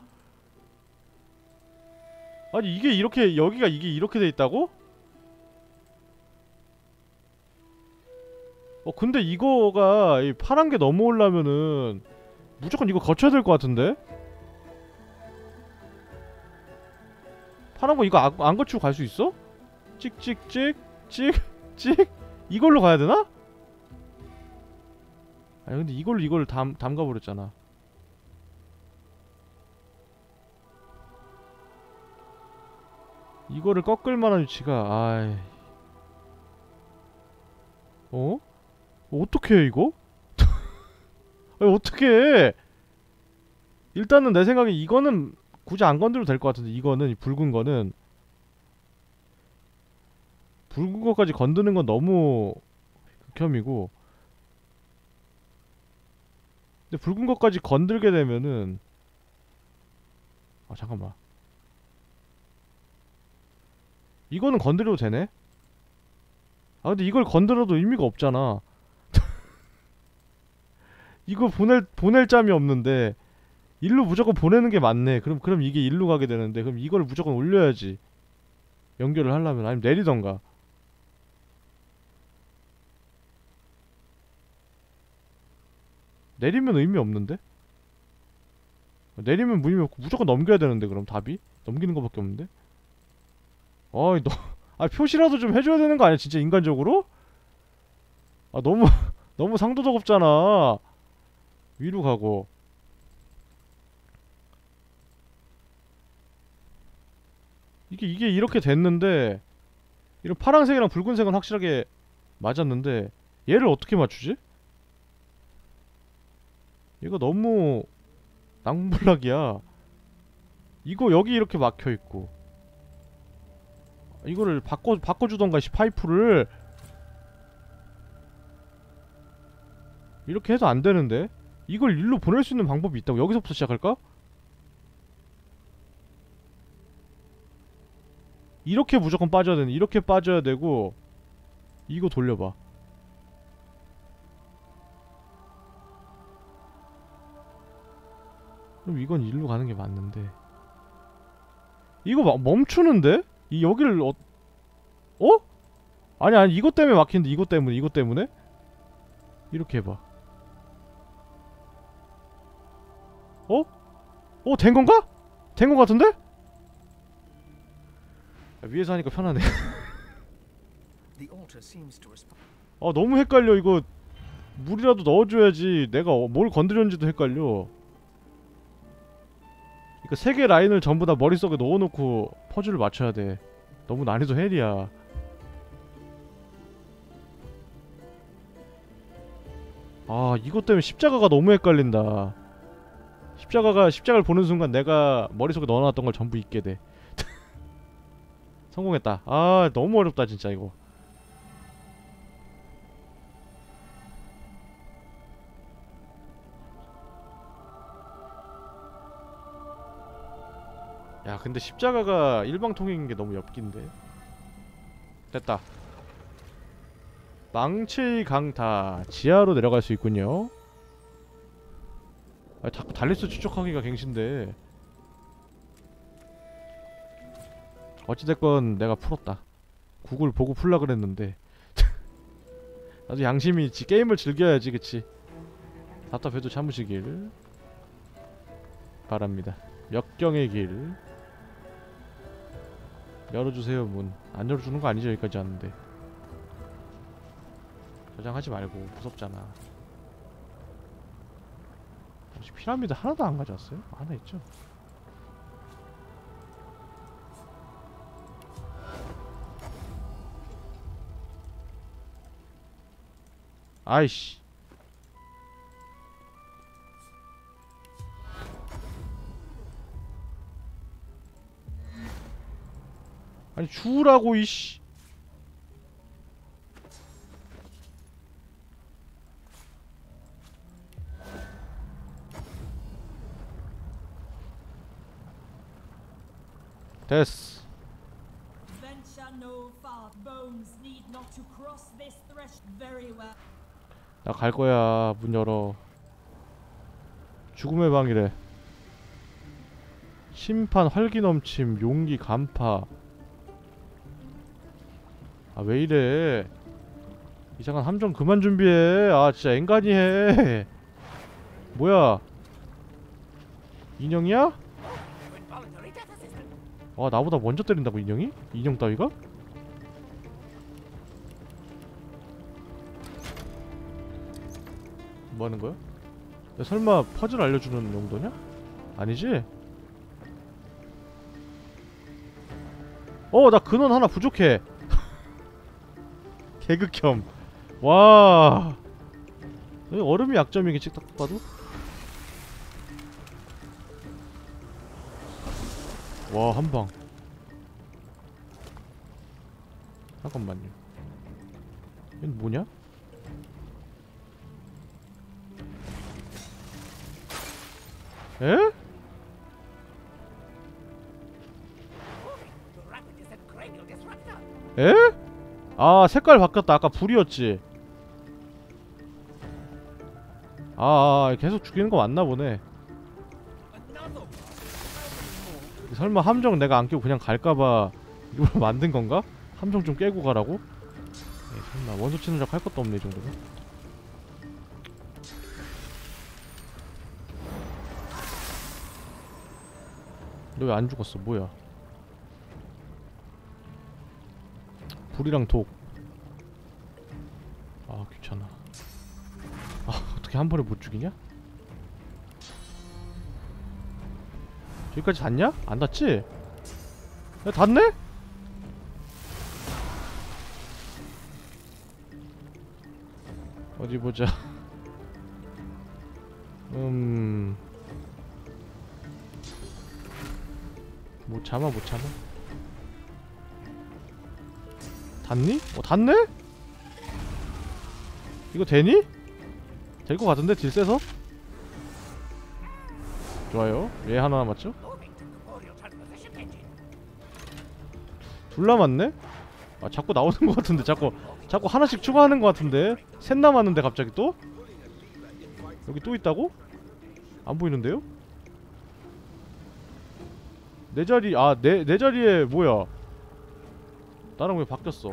Speaker 1: 아니 이게 이렇게 여기가 이게 이렇게 돼 있다고? 어 근데 이거가 이 파란 게 넘어오려면은 무조건 이거 거쳐야 될 것 같은데? 파란 거 이거 안, 안 거치고 갈 수 있어? 찍찍찍 찍찍 이걸로 가야 되나? 아니 근데 이걸로 이걸 담 담가 버렸잖아. 이거를 꺾을 만한 위치가 아이. 어? 어떻게 해 이거? 아니 어떻게 해? 일단은 내 생각에 이거는 굳이 안 건드려도 될 것 같은데 이거는 이 붉은 거는 붉은 거까지 건드는 건 너무 극혐이고 근데 붉은 거까지 건들게 되면은 아 잠깐만 이거는 건드려도 되네? 아 근데 이걸 건드려도 의미가 없잖아. 이거 보낼 보낼 짬이 없는데 일로 무조건 보내는 게 맞네. 그럼 그럼 이게 일로 가게 되는데 그럼 이걸 무조건 올려야지. 연결을 하려면 아니면 내리던가. 내리면 의미 없는데? 내리면 의미 없고 무조건 넘겨야 되는데 그럼 답이? 넘기는 거밖에 없는데? 어이 너 아 표시라도 좀 해줘야 되는 거 아니야 진짜 인간적으로? 아 너무 너무 상도덕 없잖아. 위로 가고 이게 이게 이렇게 됐는데 이런 파란색이랑 붉은색은 확실하게 맞았는데 얘를 어떻게 맞추지? 이거 너무 낭불락이야. 이거 여기 이렇게 막혀있고 이거를 바꿔, 바꿔주던가 씨 파이프를 이렇게 해도 안되는데? 이걸 일로 보낼 수 있는 방법이 있다고? 여기서부터 시작할까? 이렇게 무조건 빠져야 되는 이렇게 빠져야 되고 이거 돌려봐. 그럼 이건 일로 가는 게 맞는데 이거 막 멈추는데? 이 여기를 어... 어? 아니 아니 이것 때문에 막히는데 이것 때문에 이것 때문에? 이렇게 해봐. 어? 어? 된건가? 된 거 같은데? 야, 위에서 하니까 편하네.
Speaker 3: The altar seems to respond.
Speaker 1: 아 너무 헷갈려. 이거 물이라도 넣어줘야지. 내가 어, 뭘 건드렸는지도 헷갈려. 그니까 세 개 라인을 전부 다 머릿속에 넣어놓고 퍼즐을 맞춰야 돼. 너무 난이도 헬이야. 아 이것 때문에 십자가가 너무 헷갈린다. 십자가가 십자가를 보는 순간 내가 머릿속에 넣어놨던 걸 전부 잊게 돼. 성공했다. 아 너무 어렵다 진짜 이거. 야 근데 십자가가 일방통행인게 너무 엽긴데. 됐다. 망칠 강타 지하로 내려갈 수 있군요. 아 자꾸 달리스 추적하기가 갱신데. 어찌됐건 내가 풀었다. 구글 보고 풀라 그랬는데. 나도 양심이 있지. 게임을 즐겨야지 그치. 답답해도 참으시길 바랍니다. 역경의 길 열어주세요. 문 안 열어주는 거 아니죠 여기까지 왔는데. 저장하지 말고 무섭잖아. 혹시 피라미드 하나도 안 가져왔어요? 하나 있죠? 아이씨. 아니 주우라고 이씨. 됐어.
Speaker 9: Venture no far. Bones need not to cross this threshold. Very well.
Speaker 1: 나 갈 거야. 문 열어. 죽음의 방이래. 심판, 활기 넘침, 용기, 간파. 아 왜 이래? 이상한 함정 그만 준비해. 아 진짜 앵간히 해. 뭐야? 인형이야? 와 나보다 먼저 때린다고 인형이? 인형 따위가? 뭐하는 거야? 야, 설마 퍼즐 알려주는 용도냐? 아니지? 어 나 근원 하나 부족해. 개극혐. 와 여기 얼음이 약점이겠지 딱 봐도. 와 한방. 잠깐만요. 얘는 뭐냐? 에? 에? 아 색깔 바뀌었다. 아까 불이었지. 아, 아 계속 죽이는 거 맞나 보네. 설마 함정 내가 안 깨고 그냥 갈까봐 이걸 만든 건가? 함정 좀 깨고 가라고? 에이, 설마 원소 치는 작 할 것도 없네 이 정도면. 너 왜 안 죽었어? 뭐야? 불이랑 독. 아 귀찮아. 아 어떻게 한 번에 못 죽이냐? 여기까지 닿냐? 안 닿지? 야 닿네? 어디 보자. 음... 못 참아 못 참아. 닿니? 어 닿네? 이거 되니? 될 것 같은데 딜 세서? 좋아요. 얘 하나 남았죠? 둘 남았네? 아 자꾸 나오는 것 같은데 자꾸 자꾸 하나씩 추가하는 것 같은데 셋 남았는데 갑자기 또? 여기 또 있다고? 안 보이는데요? 내 자리 아 내 내 자리에 뭐야? 나랑 왜 바뀌었어?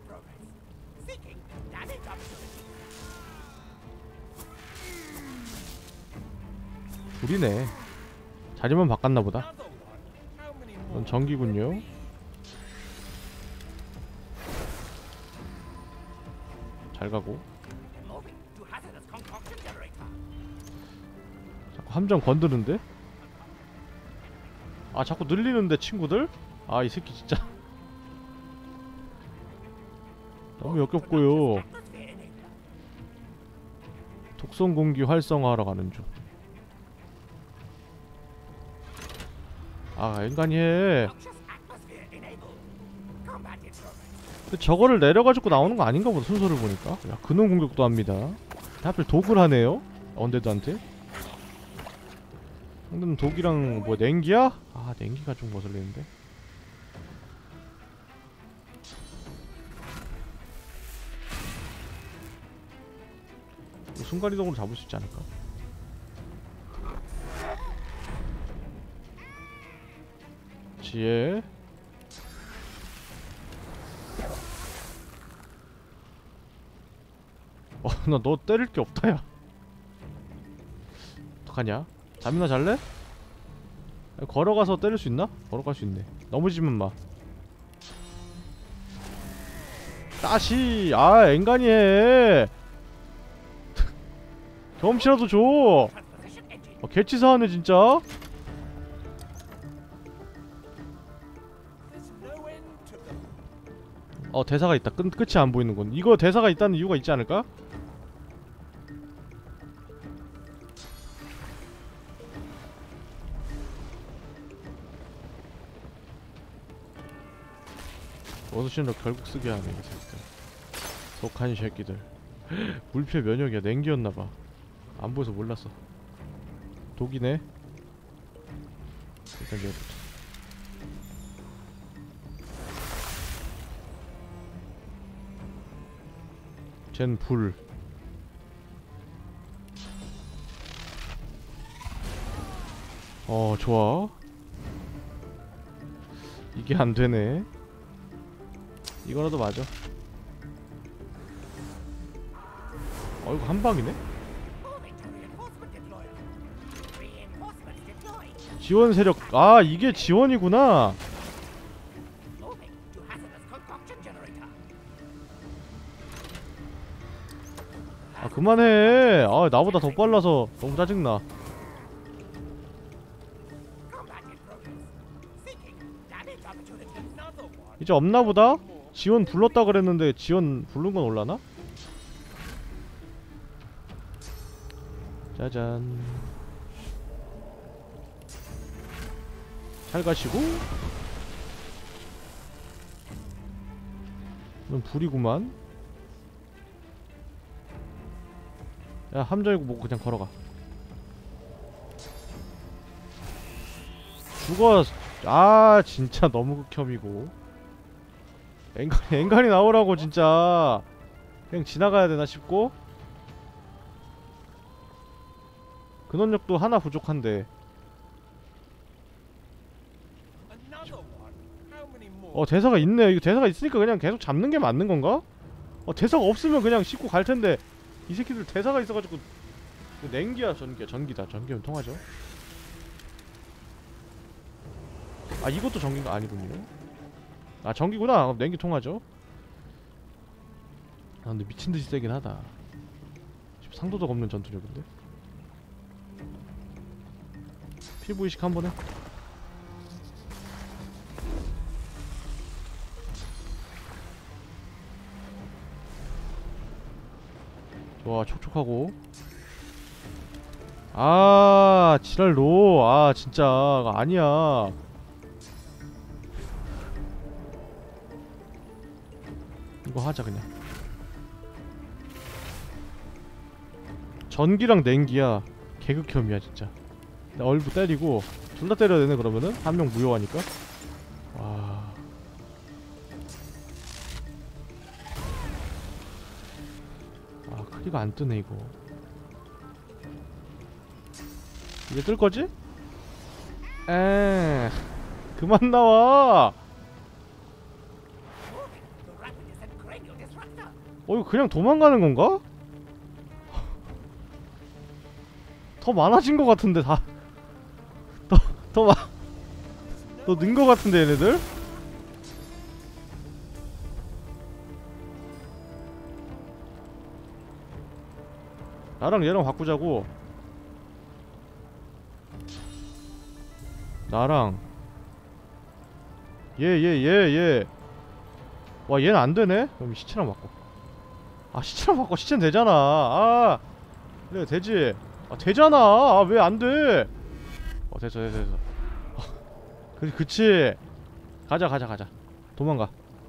Speaker 1: 둘이네. 자리만 바꿨나보다. 넌 전기군요. 잘 가고. 자꾸 함정 건드는데? 아 자꾸 늘리는데 친구들? 아 이 새끼 진짜 너무 역겹고요. 독성 공기 활성화하러 가는 중. 아 인간이 해. 근데 저거를 내려가지고 나오는 거 아닌가 보다 순서를 보니까. 야 근원 공격도 합니다. 하필 독을 하네요 언데드한테. 상대는 독이랑 뭐 냉기야? 아 냉기가 좀 거슬리는데. 순간이동으로 잡을 수 있지 않을까? 지혜. 어 나 너 때릴 게 없다 야. 어떡하냐? 잠이나 잘래? 걸어가서 때릴 수 있나? 걸어갈 수 있네. 넘어지면 마. 따시! 아 앵간히 해! 경험치라도 줘! 어, 개치사하네 진짜? 어 대사가 있다. 끝, 끝이 안 보이는군. 이거 대사가 있다는 이유가 있지 않을까? 원소신으로 결국 쓰게 하네 이 새끼들. 독한 새끼들. 물피해 면역이야. 냉기였나봐. 안 보여서 몰랐어. 독이네. 일단 얘부터. 쟨 불. 어 좋아. 이게 안되네. 이거라도 맞아. 어 이거 한방이네? 지원 세력. 아 이게 지원이구나. 아 그만해. 아 나보다 더 빨라서 너무 짜증나. 이제 없나보다? 지원 불렀다 그랬는데 지원 부른 건 올라나? 짜잔. 잘 가시고. 이건 불이구만. 야 함정이고 뭐 그냥 걸어가. 죽어. 아 진짜 너무 극혐이고. 앵간이, 앵간이 나오라고 진짜. 그냥 지나가야 되나 싶고. 근원력도 하나 부족한데. 어 대사가 있네. 이거 대사가 있으니까 그냥 계속 잡는 게 맞는 건가? 어 대사가 없으면 그냥 씻고 갈 텐데. 이 새끼들 대사가 있어가지고. 냉기야 전기야. 전기다. 전기면 통하죠. 아 이것도 전기가 아니군요. 아 전기구나. 그럼 냉기 통하죠. 아 근데 미친듯이 세긴 하다. 상도덕 없는 전투력인데. 피부이식 한 번에. 좋아 촉촉하고. 아 지랄로. 아 진짜 아니야. 이거 하자 그냥. 전기랑 냉기야 개극혐이야 진짜. 나 얼부 때리고 둘 다 때려야 되네 그러면은. 한 명 무효하니까. 와. 아 크리가 안 뜨네 이거. 이제 뜰 거지? 에 그만 나와. 어 이거 그냥 도망가는 건가? 더 많아진 것 같은데 다. 더 더 마. 더 는 것 같은데 얘네들? 나랑 얘랑 바꾸자고. 나랑 얘 얘 얘 얘. 와 얘는 안되네? 그럼 시체랑 바꿔. 아 시체랑 바꿔. 시체는 되잖아. 아 그래 되지. 아 되잖아. 아 왜 안돼. 어 됐어 됐어 됐어. 어, 그, 그치. 가자 가자 가자. 도망가.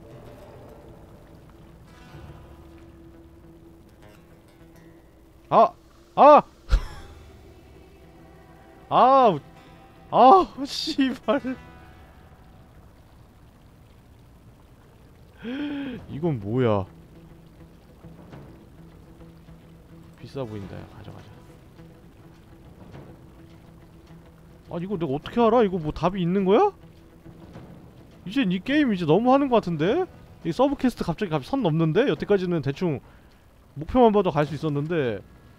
Speaker 1: 아! 아! 아! 아! 씨발. 이건 뭐야. 비싸 보인다. 야 가져가자. 아 이거 내가 어떻게 알아? 이거 뭐 답이 있는 거야? 이젠 이 게임 이제 너무 하는 거 같은데? 이 서브 퀘스트 갑자기 갑자기 선 넘는데? 여태까지는 대충 목표만 봐도 갈 수 있었는데.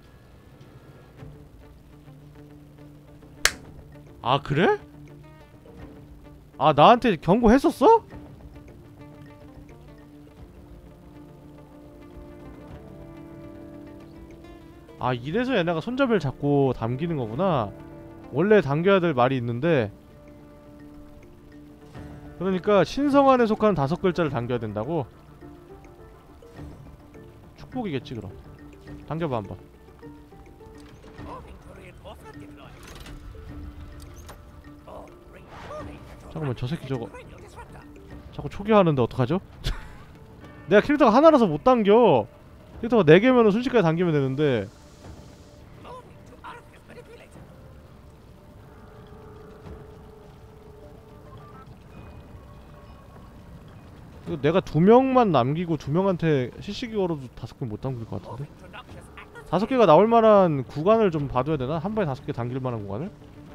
Speaker 1: 아 그래? 아 나한테 경고했었어? 아 이래서 얘네가 손잡이를 잡고 당기는 거구나. 원래 당겨야 될 말이 있는데. 그러니까 신성한에 속하는 다섯 글자를 당겨야 된다고? 축복이겠지 그럼. 당겨봐 한번. 잠깐만 저 새끼 저거 자꾸 초기화하는데 어떡하죠? 내가 캐릭터가 하나라서 못 당겨. 캐릭터가 네 개면은 순식간에 당기면 되는데. 이거 내가 두 명만 남기고 두 명한테 씨씨기 걸어도 다섯 개 못 당길 것 같은데? 다섯 개가 나올 만한 구간을 좀 봐둬야 되나? 한 번에 다섯 개 당길 만한 구간을?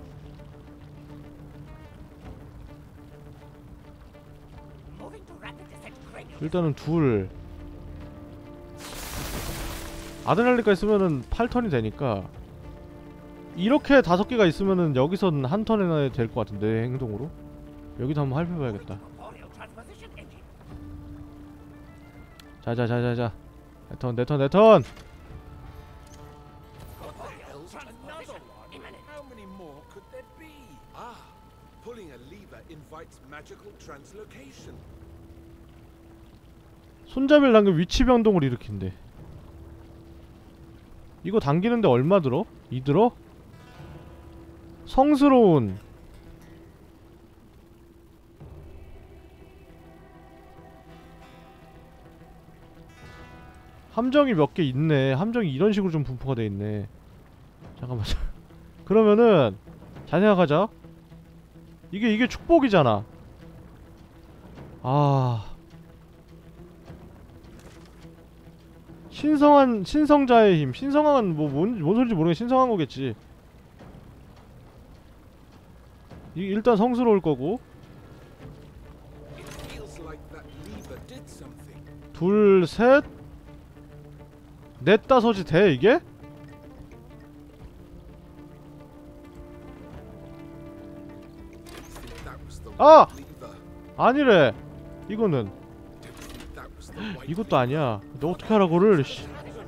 Speaker 1: 일단은 둘 아드레날린까지 있으면은 팔 턴이 되니까 이렇게 다섯 개가 있으면은 여기선 한 턴이나 될 것 같은데 행동으로? 여기도 한번 살펴봐야겠다. 자자자자자 내 턴 내 턴 내 턴!
Speaker 2: How many more could there be? Ah, pulling a lever invites magical translocation.
Speaker 1: 손잡이를 당기면 위치 변동을 일으킨대. 이거 당기는데 얼마 들어? 이 들어? 성스러운 함정이 몇 개 있네. 함정이 이런 식으로 좀 분포가 돼 있네. 잠깐만. 그러면은 잘 생각하자. 이게 이게 축복이잖아. 아. 신성한 신성자의 힘. 신성한 뭐 뭔 뭔 소리인지 모르겠. 신성한 거겠지. 이 일단 성스러울 거고.
Speaker 2: It feels like that lever did something.
Speaker 1: 둘, 셋, 넷, 다섯이 돼 이게?
Speaker 2: Think that was the
Speaker 1: 아!
Speaker 2: right lever.
Speaker 1: 아니래. 이거는
Speaker 2: Think that was the right
Speaker 1: 이것도 아니야. 너 어떻게 하라 그를? 씨.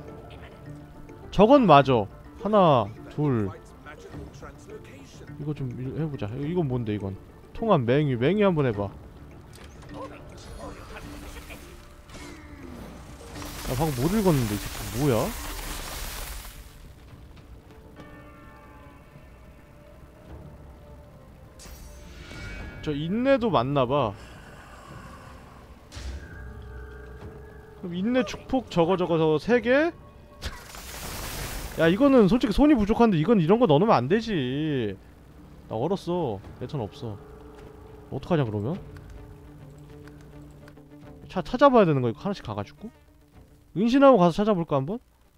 Speaker 1: 저건 맞아. 하나, 둘.
Speaker 2: invites magical translocation.
Speaker 1: 이거 좀 일- 해보자. 이- 이건 뭔데 이건? 통합 맹위. 맹위 한번 해봐. 나 방금 못 읽었는데 이 새끼 뭐야? 저 인내도 맞나봐. 그럼 인내 축복 저거 저거 세 개? 야 이거는 솔직히 손이 부족한데 이건 이런 거 넣어놓으면 안 되지. 나 얼었어. 내 턴 없어. 어떡하냐 그러면? 차 찾아봐야 되는 거 이거 하나씩 가가지고? 은신하고 가서 찾아볼까 한번?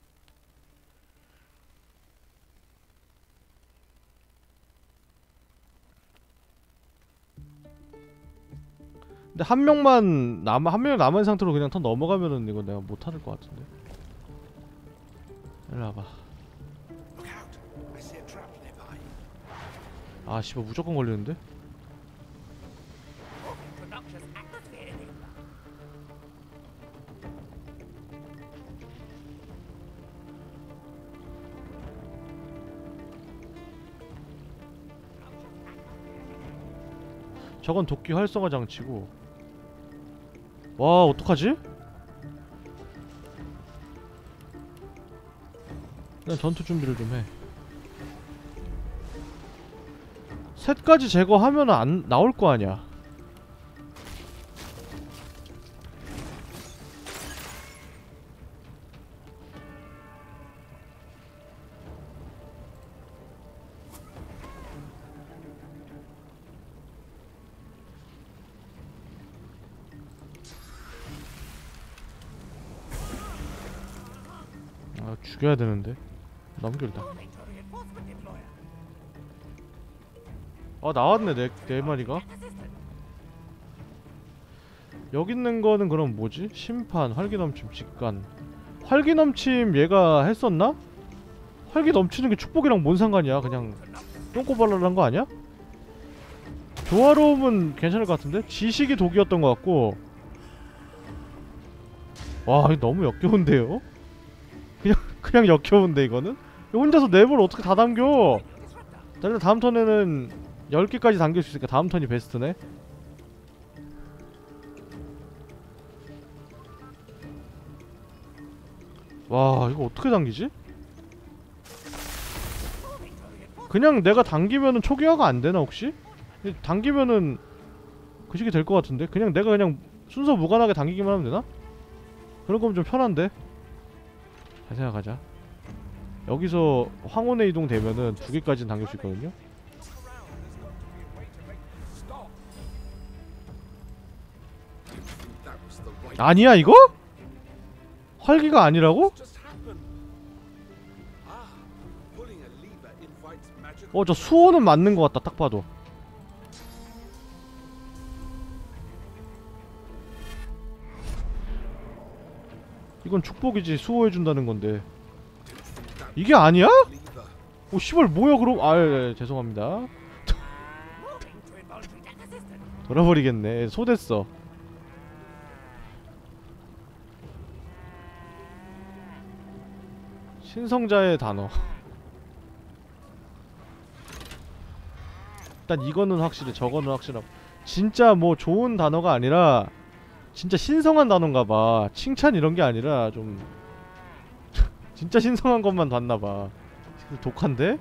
Speaker 1: 근데 한 명만 남아 한 명 남은 상태로 그냥 턴 넘어가면은 이거 내가 못 하는 것 같은데. 일로 와봐.
Speaker 2: Look out! I see a trap nearby.
Speaker 1: 아 씨발 무조건 걸리는데? 저건 도끼 활성화 장치고. 와 어떡하지? 그냥 전투 준비를 좀 해. 셋까지 제거하면 안 나올 거 아니야. 아 죽여야 되는데. 넘길다. 아 나왔네 네, 네 마리가. 여기 있는 거는 그럼 뭐지? 심판, 활기 넘침, 직관. 활기 넘침 얘가 했었나? 활기 넘치는 게 축복이랑 뭔 상관이야? 그냥 똥꼬발랄한 거 아니야? 조화로움은 괜찮을 것 같은데? 지식이 독이었던 것 같고. 와 이거 너무 역겨운데요? 그냥 그냥 역겨운데 이거는? 혼자서 맵을 어떻게 다 당겨? 자, 일단 다음 턴에는 열 개까지 당길 수 있으니까 다음 턴이 베스트네. 와 이거 어떻게 당기지? 그냥 내가 당기면은 초기화가 안되나 혹시? 당기면은 그 식이 될 것 같은데? 그냥 내가 그냥 순서 무관하게 당기기만 하면 되나? 그런 거면 좀 편한데? 잘 생각하자. 여기서 황혼의 이동 되면은 두 개까지는 당길 수 있거든요?
Speaker 2: Think that was
Speaker 1: 아니야 이거? 활기가 아니라고?
Speaker 2: Just happened. Ah, pulling a lever invites magical.
Speaker 1: 어 저 수호는 맞는 것 같다 딱 봐도. 이건 축복이지 수호해준다는 건데 이게 아니야?
Speaker 2: lever.
Speaker 1: 오 씨발 뭐야 그럼 아 예, 예, 죄송합니다. 돌아버리겠네. 소됐어. 신성자의 단어. 일단 이거는 확실해. 저거는 확실하고. 진짜 뭐 좋은 단어가 아니라 진짜 신성한 단어인가봐. 칭찬 이런게 아니라 좀 진짜 신성한 것만 봤나봐. 독한데?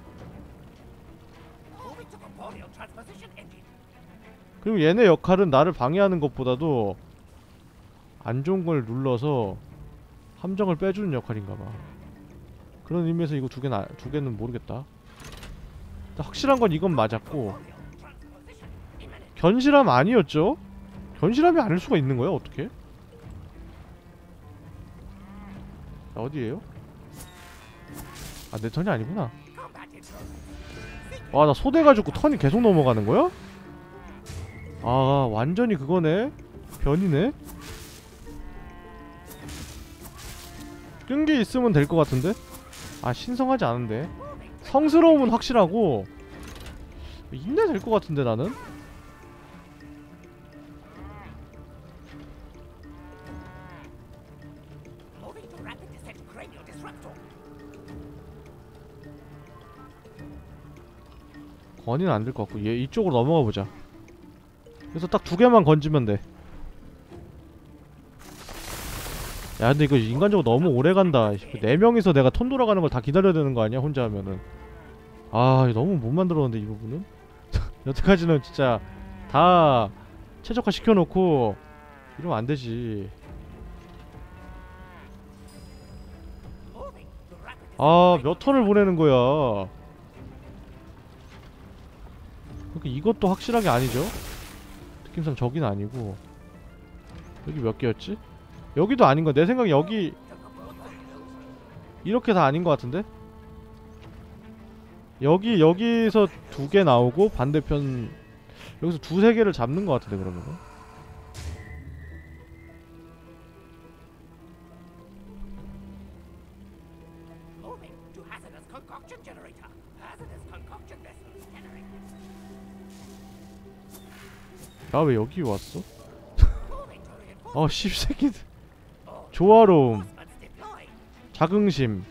Speaker 1: 그리고 얘네 역할은 나를 방해하는 것보다도 안 좋은 걸 눌러서 함정을 빼주는 역할인가봐. 그런 의미에서 이거 두 개는, 두 개는 모르겠다. 확실한 건 이건 맞았고 견실함 아니었죠? 견실함이 아닐 수가 있는 거야 어떻게? 어디에요? 아 내 턴이 아니구나. 와 나 소돼가지고 턴이 계속 넘어가는 거야? 아 완전히 그거네? 변이네? 끈기 있으면 될 것 같은데? 아 신성하지 않은데? 성스러움은 확실하고 인내 될 것 같은데 나는? 건이는 안 될 것 같고 얘 이쪽으로 넘어가 보자. 그래서 딱 두 개만 건지면 돼. 야 근데 이거 인간적으로 너무 오래 간다. 네 명이서 내가 턴 돌아가는 걸 다 기다려야 되는 거 아니야 혼자 하면은. 아 이거 너무 못 만들었는데 이 부분은. 여태까지는 진짜 다 최적화 시켜놓고 이러면 안 되지. 아 몇 턴을 보내는 거야. 그러니까 이것도 확실하게 아니죠? 느낌상 저긴 아니고 여기 몇 개였지? 여기도 아닌 거야. 내 생각에 여기 이렇게 다 아닌 것 같은데? 여기 여기서 두 개 나오고 반대편 여기서 두세 개를 잡는 것 같은데 그러면은. 나 왜 여기 왔어? 어 씹새끼들. 조화로움, 자긍심.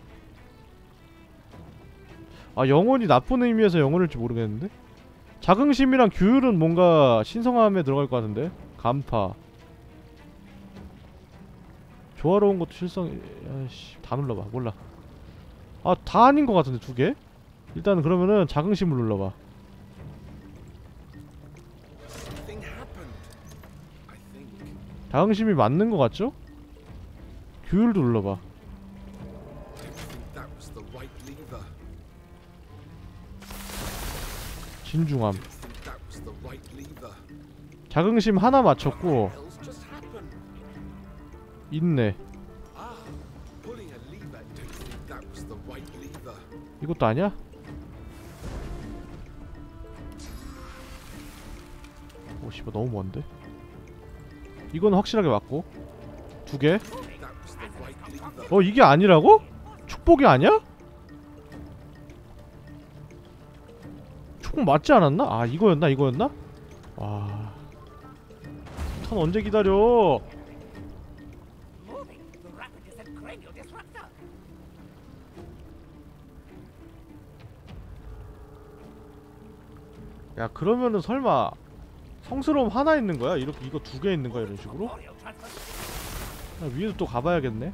Speaker 1: 아 영혼이 나쁜 의미에서 영혼일지 모르겠는데? 자긍심이랑 규율은 뭔가 신성함에 들어갈 것 같은데? 간파, 조화로운 것도 실성. 아이씨 다 눌러봐. 몰라. 아 다 아닌 것 같은데 두 개? 일단 그러면은 자긍심을 눌러봐. 자긍심이 맞는 것 같죠? 규율도 눌러봐. 진중함. 자긍심 하나 맞췄고 인내. 이것도 아니야? 오 씨발 너무 먼데? 이건 확실하게 맞고 두 개. 어 이게 아니라고? 축복이 아니야? 축복 맞지 않았나? 아 이거였나 이거였나? 와 턴 언제 기다려? 야 그러면은 설마 성스러움 하나 있는 거야? 이렇게 이거 두 개 있는 거야 이런 식으로? 야, 위에도 또 가봐야겠네.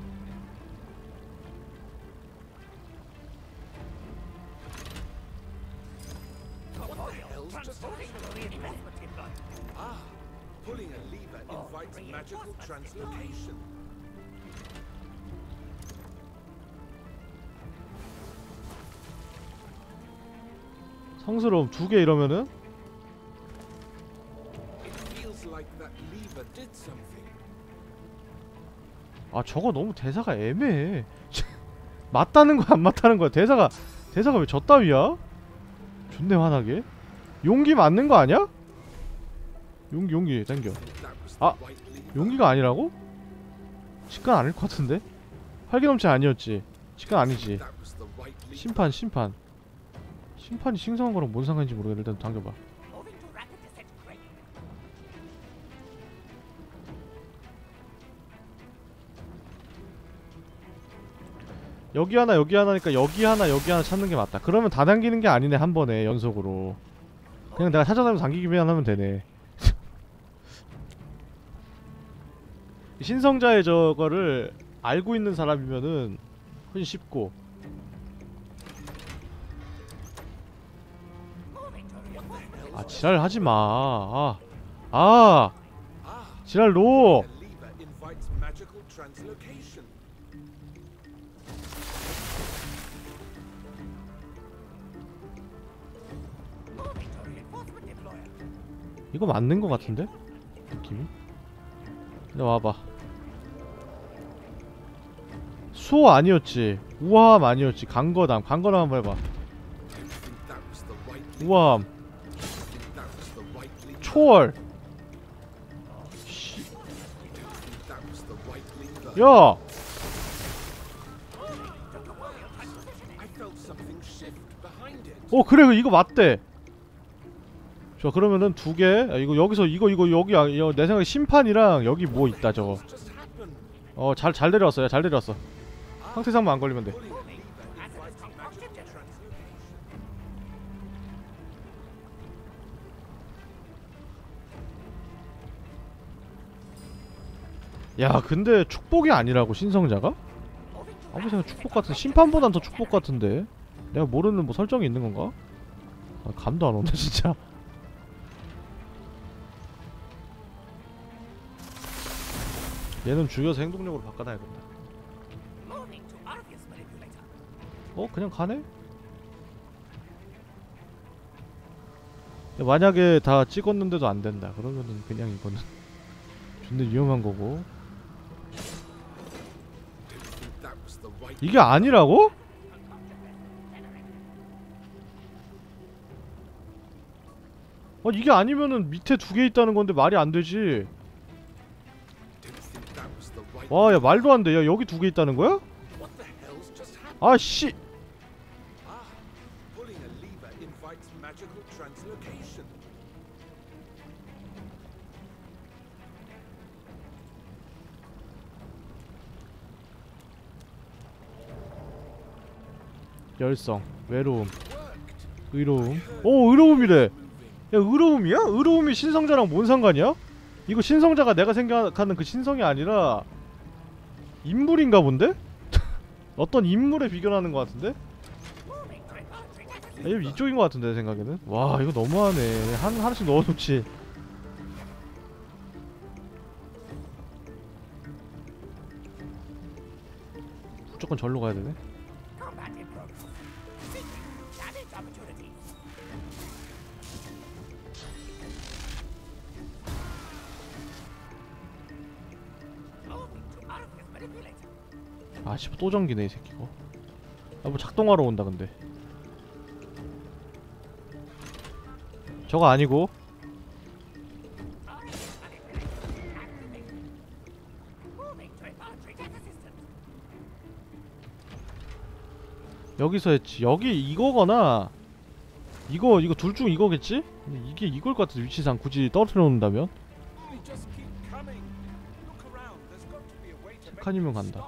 Speaker 1: 성스러움 두 개 이러면은 아 저거 너무 대사가 애매해. 맞다는 거야 안 맞다는 거야. 대사가 대사가 왜 저따위야? 존내 화나게. 용기 맞는 거 아니야? 용기 용기 당겨. 아 용기가 아니라고? 직관 아닐 것 같은데? 활기넘치 아니었지? 직관 아니지? 심판 심판 심판이 싱성한 거랑 뭔 상관인지 모르겠는데 일단 당겨봐. 여기 하나 여기 하나니까 여기 하나 여기 하나 찾는 게 맞다. 그러면 다 당기는 게 아니네 한 번에 연속으로. 그냥 내가 찾아다니면서 당기기만 하면 되네. 신성자의 저거를 알고 있는 사람이면은 훨씬 쉽고. 아 지랄 하지마. 아, 아 지랄 노.
Speaker 2: A lever invites magical translocation.
Speaker 1: 이거 맞는 거 같은데? 느낌이? 근데 와봐. 수호 아니었지? 우아함 아니었지? 강거담 강거담 한번 해봐. 우아함 초월. 씨. 야! 어 그래 이거 맞대. 좋아 그러면은 두 개. 아, 이거 여기서 이거 이거 여기 아, 이거 내 생각에 심판이랑 여기 뭐 있다 저거. 어 잘 잘 내려왔어. 야 잘 내려왔어. 상태상만 안 걸리면 돼. 야 근데 축복이 아니라고 신성자가? 아무 생각 축복 같은 심판보단 더 축복 같은데. 내가 모르는 뭐 설정이 있는 건가? 아, 감도 안 온다 진짜. 얘는 죽여서 행동력으로 바꿔놔야겠다. 어? 그냥 가네? 야, 만약에 다 찍었는데도 안 된다. 그러면은 그냥 이거는 존나 위험한 거고. 이게 아니라고? 어 이게 아니면은 밑에 두 개 있다는 건데 말이 안 되지. 와, 야 말도 안 돼. 야 여기 두 개 있다는 거야? 아 씨. 열성, 외로움, 의로움. 오 의로움이래. 야 의로움이야? 의로움이 신성자랑 뭔 상관이야? 이거 신성자가 내가 생각하는 그 신성이 아니라 인물인가 본데? 어떤 인물에 비견하는 것 같은데? 아, 이거 이쪽인 것 같은데 내 생각에는. 와 이거 너무하네. 한, 하나씩 넣어놓지. 무조건 절로 가야 되네. 아 씨발 또 전기네 이 새끼. 거 아 뭐 작동하러 온다 근데. 저거 아니고. 여기서 했지. 여기 이거거나 이거 이거 둘 중 이거겠지? 근데 이게 이걸 것 같아. 위치상 굳이 떨어뜨려 놓는다면. 세 칸이면 간다.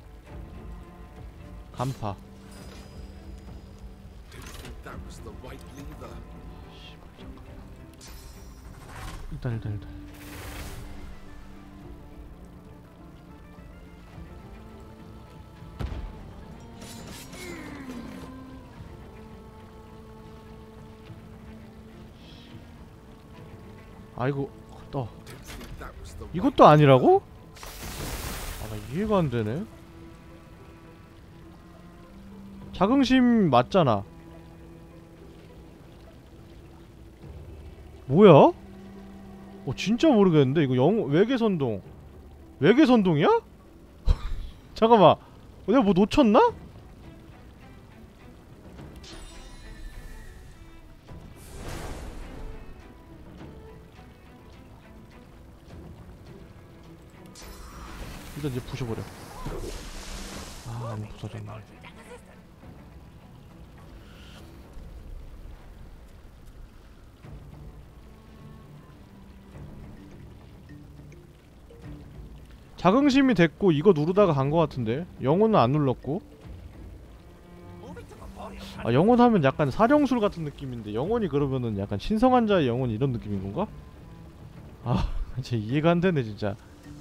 Speaker 1: 간파. 일단 일단 일단 아이고 떠. 이것도 아니라고? 아 나 이해가 안 되네. 자긍심 맞잖아. 뭐야? 어 진짜 모르겠는데 이거 영 외계선동 외계선동이야? 잠깐만. 내가 뭐 놓쳤나? 일단 이제 부셔버려. 아, 안 부서졌네. 자긍심이 됐고 이거 누르다가 간 거 같은데. 영혼은 안 눌렀고. 아, 영혼 하면 약간 사령술 같은 느낌인데 영혼이 그러면은 약간 신성한 자의 영혼 이런 느낌인 건가? 아, 진짜 이해가 안 되네 진짜.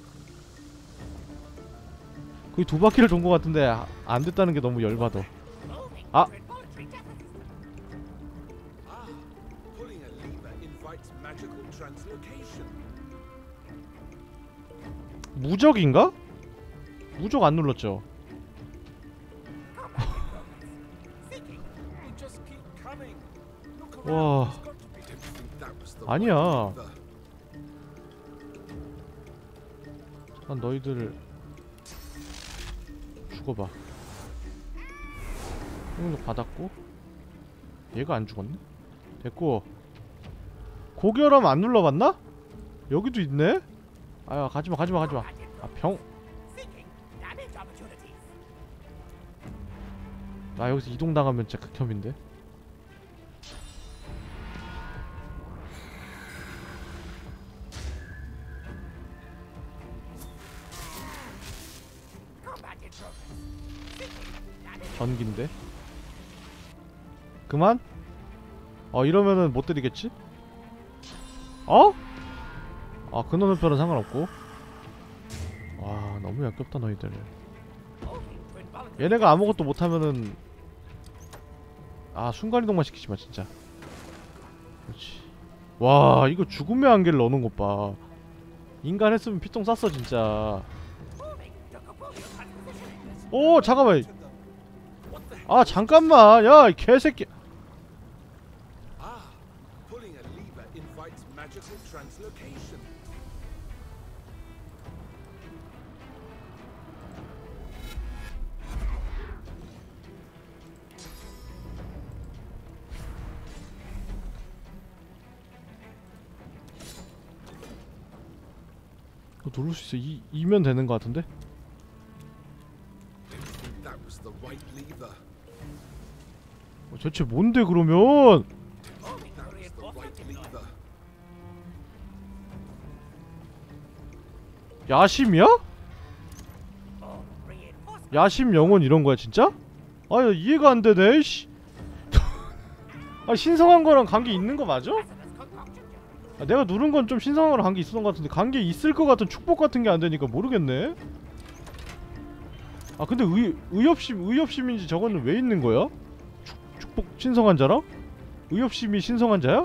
Speaker 1: 거의 두 바퀴를 돈 거 같은데 아, 안 됐다는 게 너무 열받아. 아,
Speaker 2: Ah, pulling a lever invites magical translocation.
Speaker 1: 무적인가? 무적 안 눌렀죠?
Speaker 2: They just keep coming. Look
Speaker 1: 와,
Speaker 2: around. There's got to be. Don't you think that was the
Speaker 1: 아니야.
Speaker 2: right lever?
Speaker 1: 잠깐 너희들 죽어봐. 공격 받았고 얘가 안 죽었네? 됐고. 고결함 안 눌러봤나? 여기도 있네? 아야, 가지마 가지마 가지마. 아, 병. 아, 여기서 이동당하면 진짜 극혐인데. 전기인데. 그만? 어, 이러면은 못 때리겠지? 어? 아, 근원의 편은 상관없고. 와, 너무 역겹다 너희들. 얘네가 아무것도 못하면은 아, 순간이동만 시키지마 진짜. 그렇지. 와, 이거 죽음의 안개를 넣는 것봐. 인간 했으면 피똥 쌌어 진짜. 오, 잠깐만. 아, 잠깐만. 야, 이 개새끼.
Speaker 2: Ah, pulling a lever invites magical translocation.
Speaker 1: 이거 누를 수 있어. 이, 이면 되는 것 같은데?
Speaker 2: Don't you think that was the right lever?
Speaker 1: 어, 대체 뭔데 그러면?
Speaker 2: That was the right lever.
Speaker 1: 야심이야? 야심 영혼 이런 거야 진짜? 아, 야, 이해가 안 되네. 씨. 아, 신성한 거랑 관계 있는 거 맞아? 아, 내가 누른 건 좀 신성한 거랑 관계 있었던 것 같은데 관계 있을 것 같은 축복 같은 게 안 되니까 모르겠네. 아, 근데 의 의협심 의협심인지 저거는 왜 있는 거야? 축, 축복 신성한 자랑? 의협심이 신성한 자야?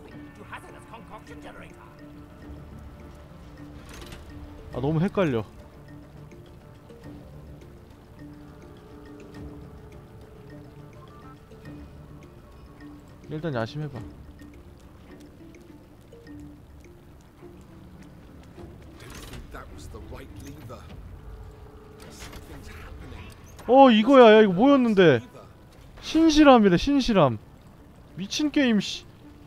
Speaker 1: 아, 너무 헷갈려. 일단 야심해봐.
Speaker 2: Don't you think that was the right lever? Something's happening.
Speaker 1: 어, 이거야. 야, 이거 뭐였는데?
Speaker 2: Lever.
Speaker 1: 신실함이래. 신실함. 미친 게임 씨.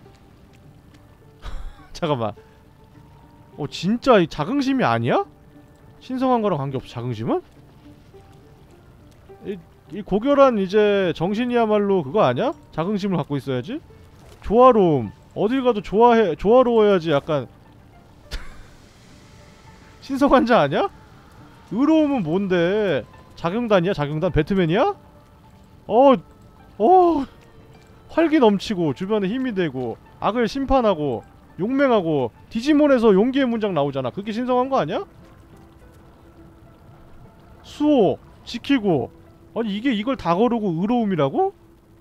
Speaker 1: 잠깐만. 어, 진짜 이 자긍심이 아니야? 신성한 거랑 관계없어 자긍심은? 이, 이 고결한 이제 정신이야말로 그거 아니야? 자긍심을 갖고 있어야지? 조화로움. 어딜 가도 좋아해, 조화로워야지 약간. 신성한 자 아니야? 의로움은 뭔데? 자경단이야? 자경단? 배트맨이야? 어, 어, 활기 넘치고 주변에 힘이 되고 악을 심판하고 용맹하고 디지몬에서 용기의 문장 나오잖아. 그게 신성한 거 아니야? 수호 지키고. 아니 이게 이걸 다 거르고 의로움이라고?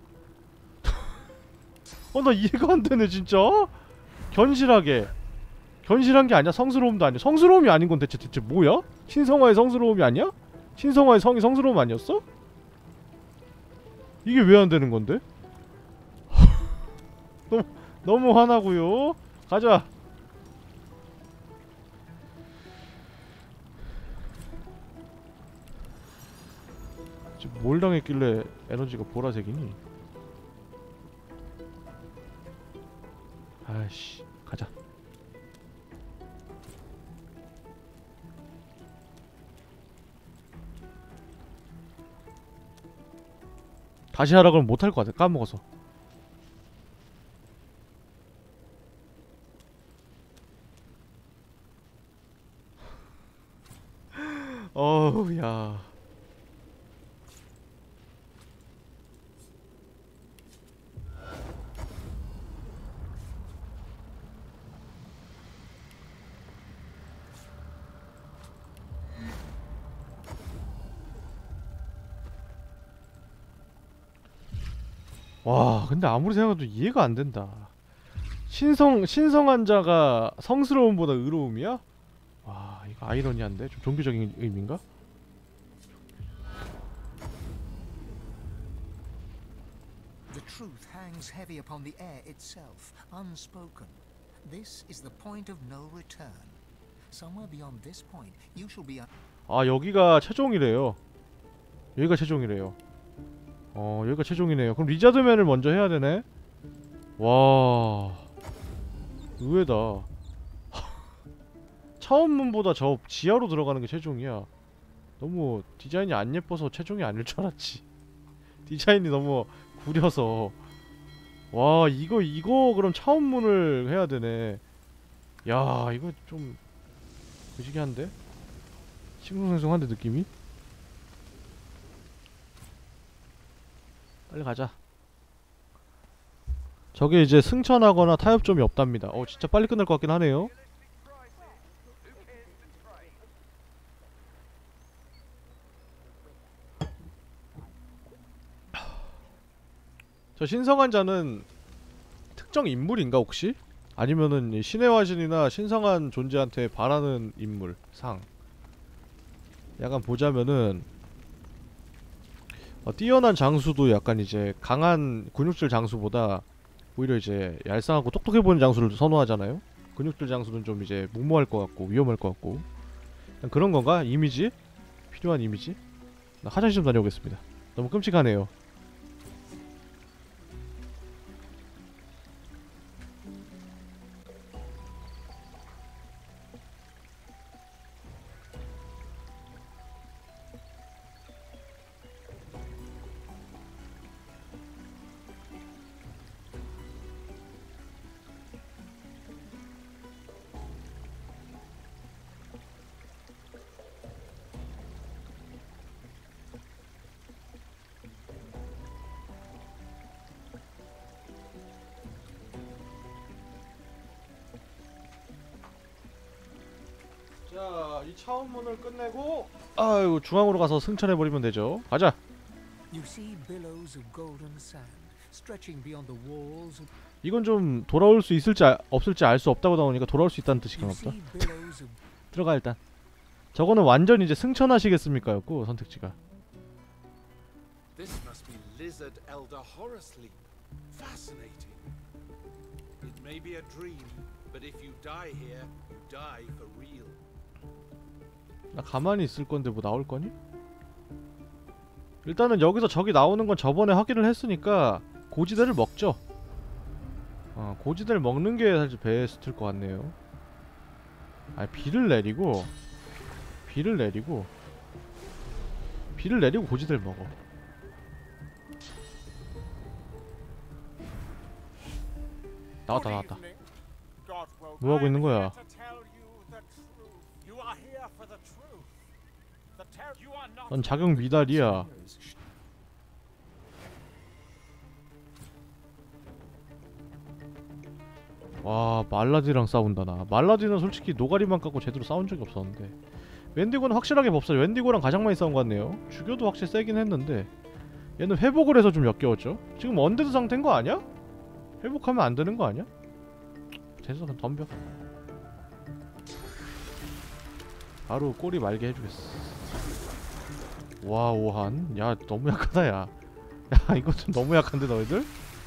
Speaker 1: 어, 나 이해가 안 되네 진짜. 견실하게. 견실한 게 아니야. 성스러움도 아니야. 성스러움이 아닌 건 대체 대체 뭐야? 신성화의 성스러움이 아니야? 신성화의 성이 성스러움 아니었어? 이게 왜 안 되는 건데? 너무 너무 화나고요. 가자. 지금 뭘 당했길래 에너지가 보라색이니? 아이씨, 가자. 다시 하라 그러면 못할 것 같아. 까먹어서. 어우, 야. 와, 근데 아무리 생각해도 이해가 안 된다. 신성 신성한 자가 성스러움보다 의로움이야? 와, 이거 아이러니한데? 좀 종교적인 의미인가?
Speaker 3: The truth hangs heavy upon the air itself, unspoken. This is the point of no return. Somewhere beyond this point, you shall be.
Speaker 1: 아, 여기가 최종이래요. 여기가 최종이래요. 어, 여기가 최종이네요. 그럼 리자드맨을 먼저 해야 되네? 와, 의외다. 차원문보다 저 지하로 들어가는 게 최종이야. 너무 디자인이 안 예뻐서 최종이 아닐 줄 알았지. 디자인이 너무 구려서. 와, 이거 이거 그럼 차원문을 해야 되네. 야, 이거 좀 그지기한데? 싱숭생숭한데 느낌이? 빨리 가자. 저게 이제 승천하거나 타협점이 없답니다. 어, 진짜 빨리 끝날 것 같긴 하네요. 저 신성한 자는 특정 인물인가 혹시? 아니면은 이 신의 화신이나 신성한 존재한테 바라는 인물, 상. 약간 보자면은 어, 뛰어난 장수도 약간 이제 강한 근육질 장수보다 오히려 이제 얄쌍하고 똑똑해 보이는 장수를 선호하잖아요. 근육질 장수는 좀 이제 무모할 것 같고 위험할 것 같고 그런 건가? 이미지? 필요한 이미지? 나 화장실 좀 다녀오겠습니다. 너무 끔찍하네요. 자, 이 차원문을 끝내고 아이고 중앙으로 가서 승천해버리면 되죠. 가자.
Speaker 3: You see billows of golden sand stretching beyond the walls of.
Speaker 1: 이건 좀 돌아올 수 있을지 아, 없을지 알 수 없다고 나오니까 돌아올 수 있다는 뜻이긴
Speaker 3: You
Speaker 1: 없다.
Speaker 3: see billows of.
Speaker 1: 들어가 일단. 저거는 완전 이제 승천하시겠습니까 였고 선택지가.
Speaker 2: This must be Lizard Elder Horrorsleep. Fascinating. It may be a dream, but if you die here, you die for real.
Speaker 1: 나 가만히 있을 건데 뭐 나올 거니? 일단은 여기서 적이 나오는 건 저번에 확인을 했으니까 고지대를 먹죠. 어, 고지대를 먹는 게 사실 베스트일 것 같네요. 아, 비를 내리고 비를 내리고 비를 내리고 고지대를 먹어. 나왔다 나왔다. 뭐하고 있는 거야? 넌 자격 미달이야. 와, 말라디랑 싸운다. 나 말라디는 솔직히 노가리만 깎고 제대로 싸운 적이 없었는데 웬디고는 확실하게 법사죠. 웬디고랑 가장 많이 싸운 것 같네요. 주교도 확실히 세긴 했는데 얘는 회복을 해서 좀 역겨웠죠. 지금 언데드 상태인 거 아니야? 회복하면 안 되는 거 아니야? 됐어, 그럼 덤벼. 바로 꼬리 말게 해주겠어. 와, 오한. 야, 너무 약하다, 야. 야, 이거 좀 너무 약한데, 너희들?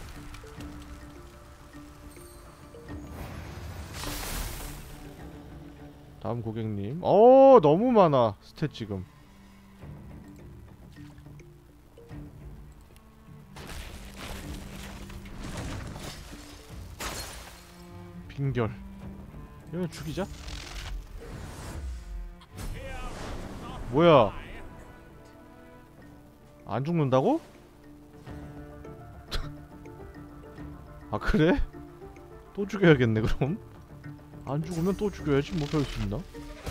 Speaker 1: 다음 고객님. 어, 너무 많아, 스탯 지금. 빙결. 이거 죽이자. 뭐야? 안 죽는다고? 아 그래? 또 죽여야겠네 그럼. 안 죽으면 또 죽여야지 뭐 별 수 있나?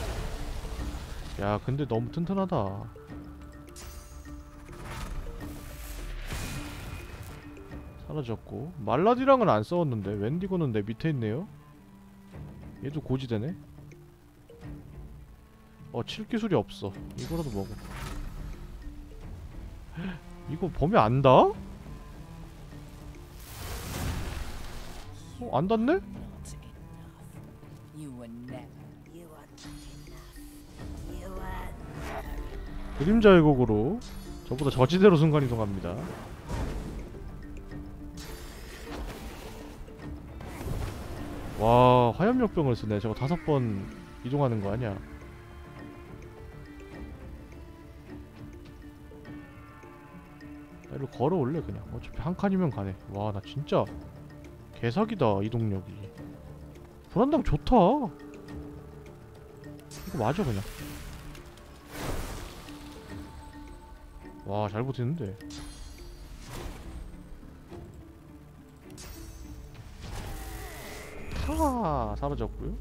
Speaker 1: 야 근데 너무 튼튼하다. 사라졌고 말라디랑은 안 싸웠는데 웬디고는 내 밑에 있네요. 얘도 고지되네. 어 칠 기술이 없어. 이거라도 먹어. 이거 범위 안다? 어? 안 닿네? 그림자의 곡으로 저보다 저지대로 순간이동합니다. 와 화염역병을 쓰네. 저거 다섯 번 이동하는 거 아니야? 일로 걸어올래 그냥. 어차피 한 칸이면 가네. 와 나 진짜 개사기다 이동력이. 불안당 좋다. 이거 맞아 그냥. 와 잘 버티는데. 하 사라졌고요.